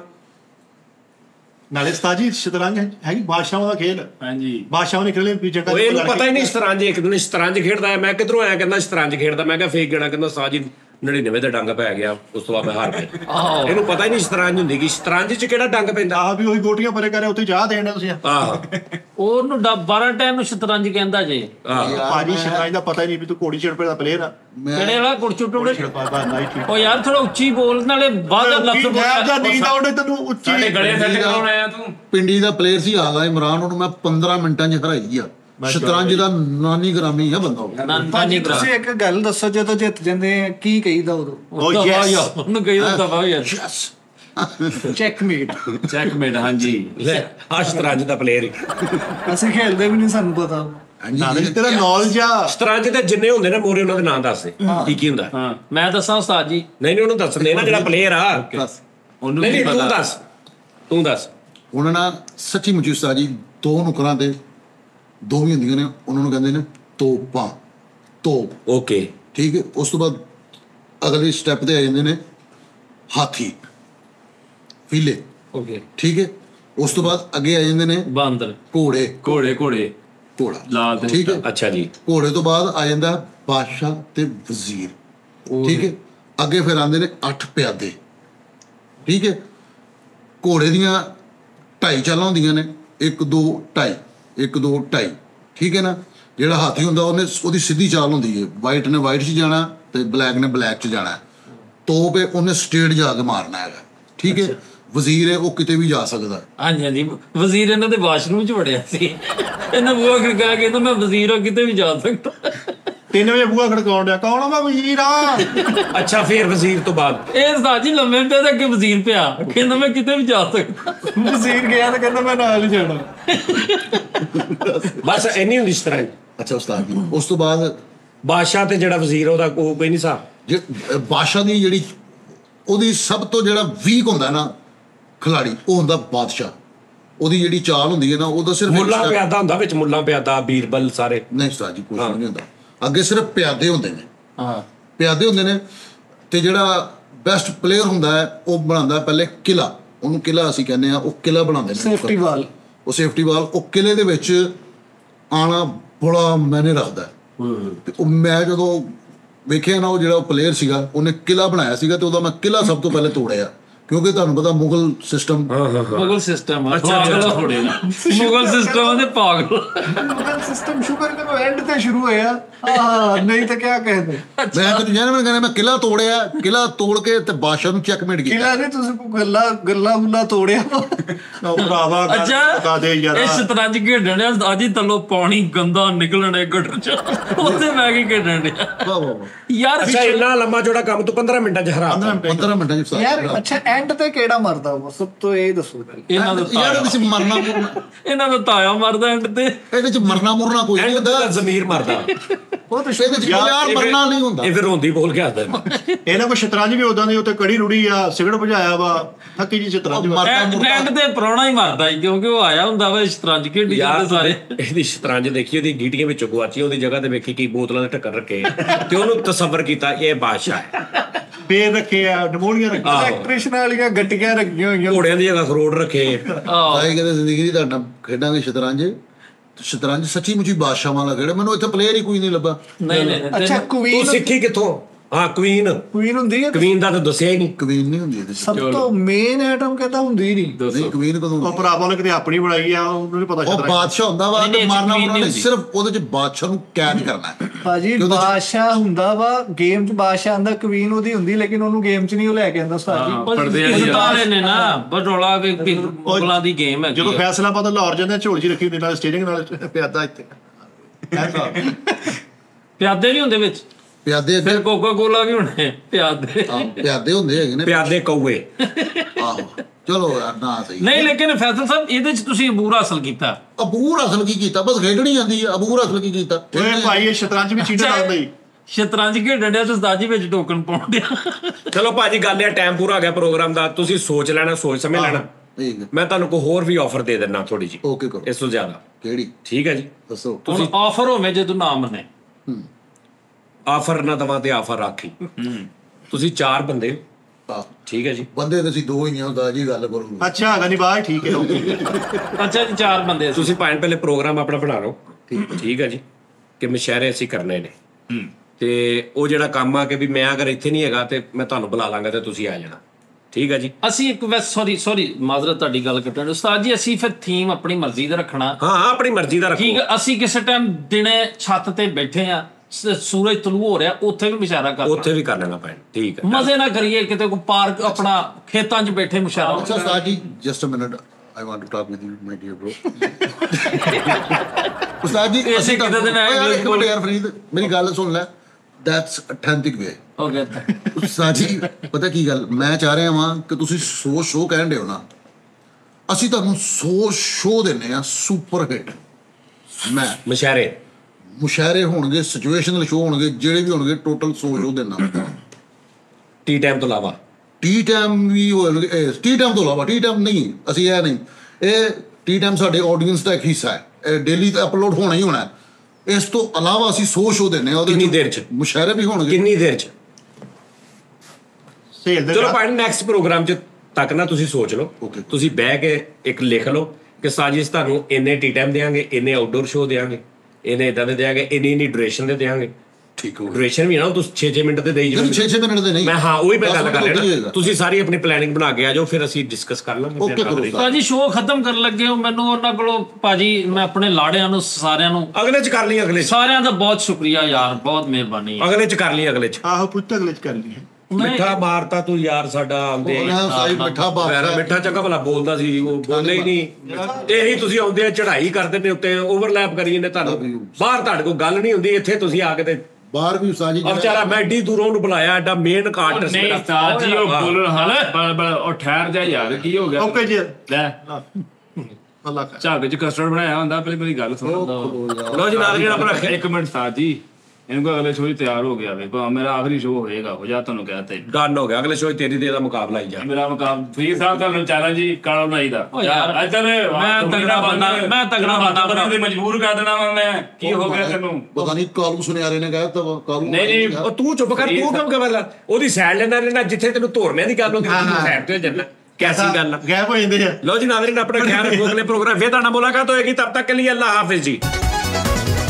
ਨਾਲੇ ਉਸਤਾਦ ਜੀ ਸ਼ਤਰੰਜ ਹੈਗੀ ਬਾਦਸ਼ਾਹਾਂ ਦਾ ਖੇਲ।
ਹਾਂਜੀ
ਬਾਦਸ਼ਾਹਾਂ ਨੇ ਖੇਲੇ ਵੀ ਜਗ੍ਹਾ
ਉਹ ਇਹਨੂੰ ਪਤਾ ਹੀ ਨਹੀਂ ਸ਼ਤਰੰਜ। ਇੱਕ ਦਿਨ ਸ਼ਤਰੰਜ ਖੇਡਦਾ ਹੈ, ਮੈਂ ਕਿਧਰੋਂ ਆਇਆ, ਕਹਿੰਦਾ ਸ਼ਤਰੰਜ ਖੇਡਦਾ। ਮੈਂ ਕਿਹਾ ਫੇਕ ਗੇੜਾ, ਕਹਿੰਦਾ ਉਸਤਾਦ ਜੀ 99 ਦਾ ਡੰਗ ਪੈ ਗਿਆ। ਉਸ ਤੋਂ ਬਾਅਦ ਮੈਂ ਹਾਰ ਗਿਆ। ਇਹਨੂੰ ਪਤਾ ਹੀ ਨਹੀਂ ਸ਼ਤਰੰਜ ਹੁੰਦੀ ਕਿ ਸ਼ਤਰੰਜ 'ਚ ਕਿਹੜਾ ਡੰਗ ਪੈਂਦਾ।
ਆਹ ਵੀ ਉਹੀ ਗੋਟੀਆਂ ਪਰੇ ਕਰੇ, ਉੱਥੇ ਚਾਹ ਦੇਣਾ ਤੁਸੀਂ।
ਆਹ
ਉਹਨੂੰ 12 ਟਾਈਮ ਨੂੰ ਸ਼ਤਰੰਜ ਕਹਿੰਦਾ ਜੇ।
ਭਾਜੀ ਸ਼ਤਰੰਜ ਦਾ ਪਤਾ ਹੀ ਨਹੀਂ ਵੀ ਤੂੰ ਘੋੜੀ ਛਿੜਪੇ ਦਾ ਪਲੇਅਰ ਆ।
ਕਿਹੜੇ ਵਾਲਾ ਕੁੜਚੁੱਟੂੜੇ?
ਛਿੜਪਾ ਨਹੀਂ ਠੀਕ।
ਉਹ ਯਾਰ ਥੋੜਾ ਉੱਚੀ ਬੋਲ, ਨਾਲੇ ਬਾਅਦ ਲੱਤ
ਨੀਂਦ ਆਉਂਦੇ ਤੈਨੂੰ ਉੱਚੀ।
ਸਾਡੇ ਗਲੇ ਸੈੱਟ ਕਰਾਉਣ ਆਇਆ ਤੂੰ।
ਪਿੰਡੀ ਦਾ ਪਲੇਅਰ ਸੀ ਆਗਾ ਇਮਰਾਨ, ਉਹਨੂੰ ਮੈਂ 15 ਮਿੰਟਾਂ 'ਚ ਹਰਾਈ ਆ। ਸ਼ਤਰੰਜ ਦਾ ਨਾਨੀ ਗ੍ਰਾਮੀ ਆ ਬੰਦਾ ਉਹ।
ਭਾਜੀ ਤੁਸੀਂ ਇੱਕ ਗੱਲ ਦੱਸੋ, ਜਦੋਂ ਜਿੱਤ ਜਾਂਦੇ ਆ ਕੀ ਕਹੀਦਾ ਉਦੋਂ?
Oh, yes.
ਉਹਨੂੰ ਕਹੀ ਹੁੰਦਾ ਵਾ ਯਾਰ
ਚੈੱਕਮੇਟ।
ਚੈੱਕਮੇਟ। ਹਾਂਜੀ
ਆ ਸ਼ਤਰੰਜ ਦਾ ਪਲੇਅਰ ਹੀ।
ਅਸੀਂ ਖੇਲਦੇ ਵੀ ਨਹੀਂ, ਸਾਨੂੰ ਪਤਾ।
ਨਾਲੇ ਤੇਰਾ ਨੌਲੇਜ ਆ।
ਸ਼ਤਰੰਜ ਦੇ ਜਿੰਨੇ ਹੁੰਦੇ ਨੇ ਮੋਰੇ, ਉਹਨਾਂ ਦੇ ਨਾਂ ਦੱਸ ਦੇ ਕੀ ਹੁੰਦਾ।
ਹਾਂ,
ਮੈਂ ਦੱਸਾਂ ਉਸਤਾਦ ਜੀ?
ਨਹੀਂ ਉਹਨੂੰ ਦੱਸਣ ਦੇ ਨਾ, ਜਿਹੜਾ ਪਲੇਅਰ ਆ।
ਉਹਨੂੰ
ਨਹੀਂ
ਨਹੀਂ
ਤੂੰ
ਪਤਾ।
ਦੱਸ।
ਉਹਨਾਂ ਨਾਲ ਸੱਚੀ ਮੁੱਚੀ ਉਸਤਾਦ ਜੀ 2 ਨੁਕਰਾਂ ਤੇ 2 ਵੀ ਹੁੰਦੀਆਂ ਨੇ, ਉਹਨਾਂ ਨੂੰ ਕਹਿੰਦੇ ਨੇ ਤੋਪਾਂ। ਤੋਪ
ਓਕੇ
ਠੀਕ ਹੈ। ਉਸ ਤੋਂ ਬਾਅਦ ਅਗਲੇ ਸਟੈਪ ਤੇ ਆ ਜਾਂਦੇ ਨੇ ਹਾਥੀ, ਫੀਲੇ।
ਓਕੇ
ਠੀਕ ਹੈ। ਉਸ ਤੋਂ ਬਾਅਦ ਅੱਗੇ ਆ ਜਾਂਦੇ ਨੇ
ਬਾਂਦਰ।
ਘੋੜੇ।
ਘੋੜੇ
ਘੋੜਾ
ਲਾਲ ਤੇ
ਠੀਕ ਹੈ।
ਅੱਛਾ ਜੀ।
ਘੋੜੇ ਤੋਂ ਬਾਅਦ ਆ ਜਾਂਦਾ ਬਾਦਸ਼ਾਹ ਤੇ ਵਜ਼ੀਰ। ਠੀਕ ਹੈ। ਅੱਗੇ ਫਿਰ ਆਉਂਦੇ ਨੇ 8 ਪਿਆਦੇ। ਠੀਕ ਹੈ। ਘੋੜੇ ਦੀਆਂ 2.5 ਚਾਲਾਂ ਹੁੰਦੀਆਂ ਨੇ, 1 2 2.5 1 2 2.5। ਠੀਕ ਹੈ ਨਾ। ਜਿਹੜਾ ਹਾਥੀ ਹੁੰਦਾ ਉਹਦੀ ਸਿੱਧੀ ਚਾਲ ਹੁੰਦੀ ਹੈ, ਵਾਈਟ ਨੇ ਵਾਈਟ 'ਚ ਜਾਣਾ ਤੇ ਬਲੈਕ ਨੇ ਬਲੈਕ 'ਚ ਜਾਣਾ। ਤੋਪ ਹੈ, ਉਹਨੇ ਸਟੇਟ ਜਾ ਕੇ ਮਾਰਨਾ ਹੈਗਾ। ਠੀਕ ਹੈ। ਵਜ਼ੀਰ ਹੈ, ਉਹ ਕਿਤੇ ਵੀ ਜਾ ਸਕਦਾ।
ਹਾਂਜੀ ਵਜ਼ੀਰ ਇਹਨਾਂ ਦੇ ਵਾਸ਼ਰੂਮ 'ਚ ਵੜਿਆ ਸੀ। ਇਹਨਾਂ ਬੂਹਾ ਖੜਕਾ ਕੇ, ਮੈਂ ਵਜ਼ੀਰ ਹਾਂ, ਕਿਤੇ ਵੀ ਜਾ ਸਕਦਾ।
3 ਵਜੇ ਬੂਹਾ ਖੜਕਾਉਣ ਡਿਆ, ਕੌਣ ਆ? ਮੈਂ ਵਜ਼ੀਰ ਆ।
ਅੱਛਾ ਫਿਰ ਵਜ਼ੀਰ ਤੋਂ ਬਾਅਦ
ਇਹ ਉਸਤਾਦ ਜੀ ਲੰਮੇ ਪਏ ਤੇ ਅੱਗੇ ਵਜ਼ੀਰ ਪਿਆ, ਕਹਿੰਦਾ ਮੈਂ ਕਿਤੇ ਵੀ ਜਾ ਸਕਦਾ।
ਵਜ਼ੀਰ ਗਿਆ ਤਾਂ ਕਹਿੰਦਾ ਮੈਂ ਨਾਲ ਹੀ ਜਾਣਾ।
ਬਸ ਇੰਨੀ ਹੁੰਦੀ ਸ਼ਤਰੰਜ।
ਅੱਛਾ ਉਸਤਾਦ ਜੀ। ਉਸ ਤੋਂ ਬਾਅਦ
ਬਾਦਸ਼ਾਹ ਤੇ ਜਿਹੜਾ ਵਜ਼ੀਰ ਉਹਦਾ ਉਹ ਕੋਈ ਨਹੀਂ ਹਿਸਾਬ।
ਬਾਦਸ਼ਾਹ ਦੀ ਜਿਹੜੀ ਉਹਦੀ ਸਭ ਤੋਂ ਜਿਹੜਾ ਵੀਕ ਹੁੰਦਾ ਨਾ ਖਿਲਾੜੀ, ਉਹ ਹੁੰਦਾ ਬਾਦਸ਼ਾਹ। ਉਹਦੀ ਜਿਹੜੀ ਚਾਲ ਹੁੰਦੀ ਹੈ ਨਾ, ਉਹਦਾ ਸਿਰਫ
ਮੁੱਲਾ ਪਿਆਦਾ ਹੁੰਦਾ ਵਿੱਚ, ਮੁੱਲਾ ਪਿਆਦਾ ਬੀਰਬਲ ਸਾਰੇ।
ਨਹੀਂ ਉਸਤਾਦ ਜੀ ਕੁਝ ਨਹੀਂ ਹੁੰਦਾ। ਅੱਗੇ ਸਿਰਫ ਪਿਆਦੇ ਹੁੰਦੇ ਨੇ।
ਹਾਂ
ਪਿਆਦੇ ਹੁੰਦੇ ਨੇ। ਤੇ ਜਿਹੜਾ ਬੈਸਟ ਪਲੇਅਰ ਹੁੰਦਾ ਹੈ, ਉਹ ਬਣਾਉਂਦਾ ਪਹਿਲੇ ਕਿਲਾ। ਉਹਨੂੰ ਕਿਲਾ ਅਸੀਂ ਕਹਿੰਦੇ ਆ। ਉਹ ਕਿਲਾ ਬਣਾਉਂਦੇ ਨੇ,
ਸੇਫਟੀ ਵਾਲ।
ਉਹ ਸੇਫਟੀ ਵਾਲ। ਉਹ ਕਿਲੇ ਦੇ ਵਿੱਚ ਆਣਾ ਬੜਾ ਮਾਇਨੇ ਰੱਖਦਾ। ਤੇ ਉਹ ਮੈਂ ਜਦੋਂ ਵੇਖਿਆ ਨਾ, ਉਹ ਜਿਹੜਾ ਪਲੇਅਰ ਸੀਗਾ, ਉਹਨੇ ਕਿਲਾ ਬਣਾਇਆ ਸੀਗਾ, ਤੇ ਉਹਦਾ ਮੈਂ ਕਿਲਾ ਸਭ ਤੋਂ ਪਹਿਲੇ ਤੋੜਿਆ। ਕਿਉਂਕਿ ਤੁਹਾਨੂੰ ਪਤਾ ਮੁਗਲ ਸਿਸਟਮ।
ਮੁਗਲ ਸਿਸਟਮ।
ਅੱਛਾ ਥੋੜੇ ਨਾ
ਮੁਗਲ ਸਿਸਟਮ ਦੇ ਪਾਗਲ।
ਮੁਗਲ ਸਿਸਟਮ ਸ਼ੁਕਰ ਕਰੋ ਐਂਡ ਤੇ ਸ਼ੁਰੂ ਹੋਇਆ। ਨਹੀਂ ਤਾਂ ਕਿਆ ਕਹਿੰਦੇ।
ਮੈਂ ਤੈਨੂੰ ਜੈਨੂਇਨ ਕਹਿੰਦਾ, ਮੈਂ ਕਿਲਾ ਤੋੜਿਆ। ਕਿਲਾ ਤੋੜ ਕੇ ਤੇ ਬਾਦਸ਼ਾਹ ਨੂੰ ਚੈੱਕਮੇਟ ਕੀਤਾ।
ਕਿਲਾ ਨਹੀਂ, ਤੁਸੀਂ ਕੋਈ ਗੱਲਾਂ ਤੋੜਿਆ।
ਉਹ ਭਰਾਵਾ
ਅੱਛਾ
ਦੇ ਯਾਰ।
ਇਹ ਸ਼ਤਰੰਜ ਖੇਡਣ ਡਿਆ ਅੱਜ ਹੀ ਥੱਲੋਂ ਪਾਣੀ ਗੰਦਾ ਨਿਕਲਣ ਡੇ ਗੱਡਰ 'ਚ, ਉੱਥੇ ਮੈਂ ਕੀ ਖੇਡਣ ਡਿਆ
ਵਾਹ ਵਾਹ ਵਾਹ।
ਯਾਰ।
ਅੱਛਾ ਇੰਨਾ ਲੰਮਾ ਚੌੜਾ ਕੰਮ ਤੂੰ 15 ਮਿੰਟਾਂ 'ਚ ਹਰਾ।
15 ਮਿੰਟਾਂ ਚ
ਯਾਰ ਅੱਛਾ ਐਂਡ ਤੇ ਕਿਹੜਾ ਮਰਦਾ ਉਹ ਸਭ ਤੋਂ ਇਹ ਦੱਸੋ।
ਇਹਨਾਂ ਦਾ
ਯਾਰ ਇਹਦੇ 'ਚ ਮਰਨਾ ਮੁਰਨਾ,
ਇਹਨਾਂ ਦਾ ਤਾਇਆ ਮਰਦਾ ਐਂਡ ਤੇ।
ਇਹਦੇ 'ਚ ਮਰਨਾ ਮੁਰਨਾ ਕੋਈ ਨਹੀਂ ਹੁੰਦਾ,
ਜ਼ਮੀਰ ਮਰਦਾ।
ਉਹ ਤਾਂ
ਇਹਦੇ 'ਚ ਯਾਰ ਮਰਨਾ ਨਹੀਂ ਹੁੰਦਾ।
ਇਹ ਫਿਰ ਰੋਂਦੀ ਬੋਲ ਕੇ ਹੱਸਦਾ।
ਇਹਨਾਂ ਕੋਲ ਸ਼ਤਰੰਜ ਵੀ ਉਦਾਂ ਦੀ, ਉੱਤੇ ਕੜੀ ਰੁੜੀ ਆ, ਸਿਗਰਟ ਭਜਾਇਆ ਵਾ, ਥੱਕੀ ਜੀ ਸ਼ਤਰੰਜ ਵਾ।
ਐਂਡ ਤੇ ਪ੍ਰਾਹੁਣਾ ਹੀ ਮਰਦਾ ਹੀ, ਕਿਉਂਕਿ ਉਹ ਆਇਆ ਹੁੰਦਾ ਵਾ ਸ਼ਤਰੰਜ ਖੇਡੀ ਜਾਂਦੇ ਸਾਰੇ।
ਇਹਦੀ ਸ਼ਤਰੰਜ ਦੇਖੀ, ਉਹਦੀ ਗੀਟੀਆਂ ਵਿੱਚੋਂ ਗੁਆਚੀ, ਉਹਦੀ ਜਗ੍ਹਾ ਤੇ ਵੇਖੀ ਕੀ ਬੋਤਲਾਂ ਦੇ ਢੱਕਣ ਰੱਖੇ ਤੇ ਉਹਨੂੰ ਤਸੱਵਰ ਕੀਤਾ ਇਹ ਬਾਦਸ਼ਾਹ ਹੈ।
ਪੇੜ ਰੱਖੇ ਆ, ਨਮੋਲੀਆਂ ਰੱਖੀਆਂ।
ਇਲੈਕਟ੍ਰੀਸ਼ਨ ਵਾਲੀਆਂ ਗੱਟੀਆਂ ਰੱਖੀਆਂ ਹੋਈਆਂ।
ਘੋੜਿਆਂ ਦੀ ਜਗ੍ਹਾ ਅਖਰੋਟ ਰੱਖੇ।
ਆਏ ਕਹਿੰਦੇ ਜ਼ਿੰਦਗੀ ਦੀ ਤੁਹਾਡਾ ਖੇਡਾਂਗੇ ਸ਼ਤਰੰਜ। ਸ਼ਤਰੰਜ ਸੱਚੀ ਮੁੱਚੀ ਬਾਦਸ਼ਾਹ ਵਾਲਾ ਖੇਡ, ਮੈਨੂੰ ਇੱਥੇ ਪਲੇਅਰ ਹੀ ਕੋਈ ਨਹੀਂ ਲੱਭਾ।
ਨਹੀਂ
ਅੱਛਾ
ਤੂੰ
ਕੁਈਨ
ਸਿੱਖੀ ਕਿੱਥੋਂ? ਹਾਂ ਕੁਈਨ
ਹੁੰਦੀ ਹੈ।
ਕੁਈਨ ਦਾ ਤਾਂ ਦੱਸਿਆ ਹੀ ਨਹੀਂ।
ਕਵੀਨ ਨਹੀਂ ਹੁੰਦੀ ਇਹਦੇ 'ਚ।
ਸਭ ਤੋਂ ਮੇਨ ਆਈਟਮ ਕਹਿੰਦਾ ਹੁੰਦੀ ਹੀ ਨਹੀਂ।
ਨਹੀਂ ਕਵੀਨ ਕਦੋਂ
ਉਹ ਭਰਾਵਾਂ ਨੇ ਕਿਤੇ ਆਪਣੀ ਬਣਾਈ ਆ, ਉਹਨੂੰ ਨਹੀਂ ਪਤਾ
ਉਹ
ਸ਼ਤਰੰਜ।
ਬਾਦਸ਼ਾਹ ਹੁੰਦਾ ਵਾ
ਨਹੀਂ,
ਤੇ
ਨਹੀਂ,
ਮਾਰਨਾ
queen
ਮੁਰਨਾ
ਨਹੀਂ
ਨਹੀਂ,
ਹੁੰਦੀ।
ਸਿਰਫ ਉਹਦੇ 'ਚ ਬਾਦਸ਼ਾਹ ਨੂੰ ਕੈਦ ਕਰਨਾ ਹੈ।
ਭਾਜੀ ਬਾਦਸ਼ਾਹ ਹੁੰਦਾ ਵਾ ਗੇਮ 'ਚ, ਬਾਦਸ਼ਾਹ ਆਂਦਾ ਕੁਈਨ ਉਹਦੀ ਹੁੰਦੀ, ਲੇਕਿਨ ਉਹਨੂੰ ਗੇਮ 'ਚ ਨਹੀਂ ਉਹ ਲੈ ਕੇ ਆਂਦਾ ਉਸਤਾਦ ਜੀ।
ਤਾਰੇ ਨੇ ਨਾ ਬਟੋਲਾ ਵੀ ਮੁਗਲਾਂ ਦੀ ਗੇਮ ਹੈ।
ਜਦੋਂ ਫੈਸਲਾ ਪਤਾ ਲਾਹੌਰ ਜਾਂਦੇ, ਝੋਲੀ 'ਚ ਰੱਖੀ ਹੁੰਦੀ, ਨਾਲ ਸਟੇਰਿੰਗ ਨਾਲ ਪਿਆਦਾ ਇੱਥੇ।
ਪਿਆਦੇ ਵੀ ਹੁੰਦੇ ਵਿੱਚ,
ਪਿਆਦੇ ਅੱਗੇ
ਫਿਰ ਕੋਕਾ ਕੋਲਾ ਵੀ ਹੋਣੇ ਪਿਆਦੇ।
ਪਿਆਦੇ ਹੁੰਦੇ ਹੈਗੇ ਨੇ।
ਪਿਆਦੇ ਕੌਏ।
ਆਹੋ ਚਲੋ ਯਾਰ ਨਾ ਸਹੀ।
ਨਹੀਂ ਲੇਕਿਨ ਫੈਸਲ ਸਾਹਿਬ ਇਹਦੇ 'ਚ ਤੁਸੀਂ ਅਬੂਰ ਹਾਸਲ ਕੀਤਾ।
ਅਬੂਰ ਅਸਲ ਕੀ ਕੀਤਾ? ਬਸ ਖੇਡਣੀ ਆਂਦੀ ਹੈ। ਅਬੂਰ ਅਸਲ ਕੀ ਕੀਤਾ?
ਓਏ ਭਾਈ ਇਹ ਸ਼ਤਰੰਜ ਵੀ ਚੀਟਰ ਆਉਂਦਾ ਹੀ।
ਸ਼ਤਰੰਜ ਖੇਡਣ ਡਿਆ ਤੇ ਉਸਤਾਦ ਜੀ ਵਿੱਚ ਟੋਕਨ ਪਾਉਣ ਡਿਆ।
ਚਲੋ ਭਾਜੀ ਗੱਲ ਇਹ ਟਾਈਮ ਪੂਰਾ ਹੋ ਗਿਆ ਪ੍ਰੋਗਰਾਮ ਦਾ, ਤੁਸੀਂ ਸੋਚ ਲੈਣਾ, ਸੋਚ ਸਮਝ ਲੈਣਾ।
ਠੀਕ ਹੈ
ਮੈਂ ਤੁਹਾਨੂੰ ਕੋਈ ਹੋਰ ਵੀ ਆਫਰ ਦੇ ਦਿੰਦਾ ਥੋੜੀ ਜੀ,
ਓਕੇ ਕਰੋ।
ਇਸ ਤੋਂ ਜ਼ਿਆਦਾ।
ਕਿਹੜੀ
ਠੀਕ ਹੈ ਜੀ,
ਦੱਸੋ।
ਹੁਣ ਆਫਰ ਹੋਵੇ ਜੇ ਤੂੰ ਨਾ ਮੰਨੇ।
ਆਫਰ ਨਾ ਦਵਾਂ ਤੇ ਆਫਰ ਰੱਖੀ। ਤੁਸੀਂ 4 ਬੰਦੇ ਹੋ,
ਆਹ
ਠੀਕ ਹੈ ਜੀ।
ਬੰਦੇ ਤੇ ਅਸੀਂ 2 ਹੀ ਹੁੰਦਾ ਜੀ, ਗੱਲ ਕਰੋ।
ਅੱਛਾ ਹੈਗਾ ਨਹੀਂ ਬਾਹਰ, ਠੀਕ ਹੈ।
ਅੱਛਾ ਜੀ 4 ਬੰਦੇ ਅਸੀਂ।
ਤੁਸੀਂ ਪਹਿਲੇ ਪ੍ਰੋਗਰਾਮ ਆਪਣਾ ਬਣਾ ਲਓ, ਠੀਕ ਹੈ ਜੀ, ਕਿ ਮਸ਼ਹਿਰੇ ਅਸੀਂ ਕਰਨੇ ਨੇ। ਤੇ ਉਹ ਜਿਹੜਾ ਕੰਮ ਆ ਕਿ ਵੀ ਮੈਂ ਅਗਰ ਇੱਥੇ ਨਹੀਂ ਹੈਗਾ ਤੇ ਮੈਂ ਤੁਹਾਨੂੰ ਬੁਲਾ ਲਾਂਗਾ ਤੇ ਤੁਸੀਂ ਆ ਜਾਣਾ, ਠੀਕ ਹੈ ਜੀ।
ਅਸੀਂ ਇੱਕ ਸੌਰੀ ਮਾਜ਼ਰਤ ਤੁਹਾਡੀ ਗੱਲ ਕੱਟਣ ਉਸਤਾਦ ਜੀ, ਅਸੀਂ ਫਿਰ ਥੀਮ ਆਪਣੀ ਮਰਜ਼ੀ ਦਾ ਰੱਖਣਾ।
ਹਾਂ ਆਪਣੀ ਮਰਜ਼ੀ ਦਾ ਰੱਖੋ।
ਠੀਕ ਹੈ, ਅਸੀਂ ਕਿਸੇ ਟਾਈਮ ਦਿਨੇ ਛੱਤ ਤੇ ਬੈਠੇ ਆ, ਸੂਰਜ ਤਲੂ ਹੋ ਰਿਹਾ, ਉੱਥੇ ਵੀ ਮੁਸ਼ਾਰਾ ਕਰਨਾ,
ਉੱਥੇ ਵੀ ਕਰ ਲੈਣਾ ਪੈਣ, ਠੀਕ ਹੈ।
ਮਜ਼ੇ ਨਾ ਕਰੀਏ ਕਿਤੇ ਕੋਈ ਪਾਰਕ ਆਪਣਾ ਖੇਤਾਂ 'ਚ ਬੈਠੇ ਮੁਸ਼ਾਰਾ।
ਅੱਛਾ ਉਸਤਾਦ ਜੀ just a minute, I want to talk with you my dear bro. ਉਸਤਾਦ ਜੀ
ਇਸੇ ਕਿਤੇ ਦੇ ਨਾਲ
ਇੱਕ ਮਿੰਟ ਯਾਰ ਫਰੀਦ, ਮੇਰੀ ਗੱਲ ਸੁਣ ਲੈ। That's authentic way.
ਓਕੇ
ਉਸਤਾਦ ਜੀ ਪਤਾ ਕੀ ਗੱਲ, ਮੈਂ ਚਾਹ ਰਿਹਾ ਵਾਂ ਕਿ ਤੁਸੀਂ 100 ਸ਼ੋਅ ਕਹਿਣ ਦੇ ਹੋ ਨਾ, ਅਸੀਂ ਤੁਹਾਨੂੰ 100 ਸ਼ੋਅ ਦਿੰਨੇ ਆ ਸੁਪਰ ਹਿੱਟ। ਮੈਂ
ਮਸ਼ਹਿਰੇ
ਮੁਸ਼ਾਇਰੇ ਹੋਣਗੇ, ਸਿਚੁਏਸ਼ਨਲ ਸ਼ੋਅ ਹੋਣਗੇ, ਜਿਹੜੇ ਵੀ ਹੋਣਗੇ, ਟੋਟਲ 100 ਸ਼ੋਅ ਦੇਣਾ।
ਟੀ ਟਾਈਮ ਤੋਂ ਇਲਾਵਾ
ਟੀ ਟਾਈਮ ਵੀ ਹੋਣਗੇ। ਟੀ ਟਾਈਮ ਤੋਂ ਇਲਾਵਾ ਟੀ ਟਾਈਮ ਨਹੀਂ, ਅਸੀਂ ਇਹ ਨਹੀਂ, ਇਹ ਟੀ ਟਾਈਮ ਸਾਡੇ ਆਡੀਅנס ਦਾ ਇੱਕ ਹਿੱਸਾ ਹੈ, ਇਹ ਡੇਲੀ ਤੇ ਅਪਲੋਡ ਹੋਣਾ ਹੀ ਹੋਣਾ। ਇਸ ਤੋਂ ਇਲਾਵਾ ਅਸੀਂ 100 ਸ਼ੋਅ ਦਿੰਨੇ ਆ।
ਕਿੰਨੀ ਦੇਰ 'ਚ?
ਮੁਸ਼ਾਇਰੇ ਵੀ ਹੋਣਗੇ।
ਕਿੰਨੀ ਦੇਰ 'ਚ?
ਸੇਲ ਦੇ
ਚਲੋ ਭਾਈ ਨੈਕਸਟ ਪ੍ਰੋਗਰਾਮ 'ਚ ਤੱਕ ਨਾ ਤੁਸੀਂ ਸੋਚ ਲਓ,
Okay.
ਤੁਸੀਂ ਬਹਿ ਕੇ ਇੱਕ ਲਿਖ ਲਓ ਕਿ ਸਾਜਿਸ਼ ਤੁਹਾਨੂੰ ਇੰਨੇ ਟੀ ਟਾਈਮ ਦੇਾਂਗੇ, ਇੰਨੇ ਆਊਟਡੋਰ ਸ਼ੋਅ ਦੇਾਂਗੇ, ਇਹਨੇ ਇਦਾਂ ਦੇ ਦੇਾਂਗੇ, ਇੰਨੀ ਡਿਊਰੇਸ਼ਨ ਦੇ ਦੇਾਂਗੇ।
ਠੀਕ ਹੋ
ਡਿਊਰੇਸ਼ਨ ਵੀ ਨਾ ਤੁਸੀਂ 6-6 ਮਿੰਟ ਦੇ ਦੇਈ ਜਾਓ।
6 ਮਿੰਟ ਦੇ ਨਹੀਂ,
ਮੈਂ ਹਾਂ ਉਹੀ ਮੈਂ ਗੱਲ ਕਰ ਰਿਹਾ।
ਹੋਏਗਾ।
ਤੁਸੀਂ ਸਾਰੀ ਆਪਣੀ ਪਲੈਨਿੰਗ ਬਣਾ ਕੇ ਆ ਜਾਓ, ਫਿਰ ਅਸੀਂ ਡਿਸਕਸ ਕਰ ਲਾਂਗੇ।
Okay, ਕਰੋ।
ਭਾਜੀ ਸ਼ੋਅ ਖਤਮ ਕਰਨ ਲੱਗੇ ਹੋ, ਮੈਨੂੰ ਉਹਨਾਂ ਕੋਲੋਂ ਭਾਜੀ ਮੈਂ ਆਪਣੇ ਲਾੜਿਆਂ ਨੂੰ ਸਾਰਿਆਂ ਨੂੰ
ਅਗਲੇ 'ਚ ਕਰ ਲਈ, ਅਗਲੇ 'ਚ
ਸਾਰਿਆਂ ਦਾ ਬਹੁਤ ਸ਼ੁਕਰੀਆ ਯਾਰ, ਬਹੁਤ ਮਿਹਰਬਾਨੀ।
ਅਗਲੇ 'ਚ ਕਰ ਲਈ, ਅਗਲੇ 'ਚ।
ਆਹੋ ਪੁੱਤ ਅਗਲੇ ਚ ਕਰ ਲਈ।
ਮਿੱਠਾ ਮਾਰਤਾ ਤੂੰ ਯਾਰ ਸਾਡਾ ਆਉਂਦੇ
ਸਾਈ ਮਿੱਠਾ ਬਾਪ
ਮਿੱਠਾ ਚੰਗਾ ਭਲਾ ਬੋਲਦਾ ਸੀ, ਉਹ ਬੋਲੇ ਹੀ ਨਹੀਂ। ਇਹੀ ਤੁਸੀਂ ਆਉਂਦੇ ਆ ਚੜ੍ਹਾਈ ਕਰਦੇ ਨੇ ਉੱਤੇ, ਓਵਰਲੈਪ ਕਰੀ ਜਾਂਦੇ, ਤੁਹਾਨੂੰ ਬਾਹਰ ਤੁਹਾਡੇ ਕੋਲ ਗੱਲ ਨਹੀਂ ਹੁੰਦੀ, ਇੱਥੇ ਤੁਸੀਂ ਆ ਕੇ ਤੇ
ਬਾਹਰ ਵੀ ਉਸਤਾਦ ਜੀ
ਵਿਚਾਰਾ ਮੈਂ ਏਡੀ ਦੂਰੋਂ ਉਹਨੂੰ ਬੁਲਾਇਆ, ਐਡਾ ਮੇਨ ਕਾਰਟਸ
ਨਹੀਂ ਉਸਤਾਦ ਜੀ, ਉਹ ਬੋਲਣ ਹਾਲ ਉਹ ਠਹਿਰ ਜਾ ਯਾਰ, ਕੀ ਹੋ ਗਿਆ?
ਓਕੇ ਜੀ,
ਲੈ
ਅੱਲਾ ਕਰ।
ਝੱਗ ਚ ਕਸਟਰਡ ਬਣਾਇਆ ਹੁੰਦਾ, ਪਹਿਲੇ ਮੇਰੀ ਗੱਲ ਸੁਣੋ।
ਲੋ ਜੀ ਨਾਲ ਜਿਹੜਾ ਆਪਣਾ
ਇੱਕ ਮਿੰਟ ਉਸਤਾਦ ਜੀ, ਇਹਨੂੰ ਕੋ ਅਗਲੇ ਸ਼ੋਅ ਤਿਆਰ ਹੋ ਗਿਆ ਵੇ, ਮੇਰਾ ਆਖਰੀ ਸ਼ੋਅ ਹੋਏਗਾ ਹੋ ਜਾ, ਤੁਹਾਨੂੰ ਕਹਿ ਤਾ ਜੀ।
ਡਨ ਹੋ ਗਿਆ, ਅਗਲੇ ਸ਼ੋਅ ਤੇਰੀ ਦੇ ਦਾ ਮੁਕਾਬਲਾ ਹੀ ਜਾ।
ਮੇਰਾ ਮਕਾਮ ਫਰੀਦ ਸਾਹਿਬ ਤੁਹਾਨੂੰ ਚੈਲੰਜ ਜੀ ਕਾਲਾ ਬਣਾਈ ਦਾ।
ਯਾਰ, ਮੈਂ ਤਗੜਾ ਬੰਦਾ
ਤੇ ਮਜਬੂਰ ਕਰ ਦੇਣਾ ਵਾ ਮੈਂ। ਕੀ ਹੋ ਗਿਆ ਤੈਨੂੰ?
ਪਤਾ ਨਹੀਂ ਕਾਲੂ ਸੁਨਿਆਰੇ ਨੇ ਕਹਿ ਦਿੱਤਾ ਕਾਲੂ।
ਨਹੀਂ
ਉਹ ਤੂੰ ਚੁੱਪ ਕਰ, ਤੂੰ ਕਿਉਂ ਕਵਲ ਉਹਦੀ ਸਾਈਡ ਲੈਣਾ ਰਹਿਣਾ, ਜਿੱਥੇ ਤੈਨੂੰ ਧੋਰਮਿਆਂ ਦੀ ਗੱਲ ਹੁੰਦੀ ਤੂੰ ਸਾਈਡ ਤੇ ਜੰਨਾ। ਕੈਸੀ ਗੱਲ?
ਗਾਇਬ ਹੋ ਜਾਂਦੇ ਆ।
ਲੋ ਜੀ ਨਾਜ਼ਰੀਨ, ਆਪਣਾ ਖਿਆਲ ਰੱਖੋ, ਅਗਲੇ ਪ੍ਰੋਗਰਾਮ ਫਿਰ ਤੁਹਾਡਾ ਮੁਲਾਕਾਤ ਹੋਏਗੀ, ਤਬ ਤੱਕ ਕੇ ਲਈ ਅੱਲਾ ਹਾਫਿਜ਼ ਜੀ।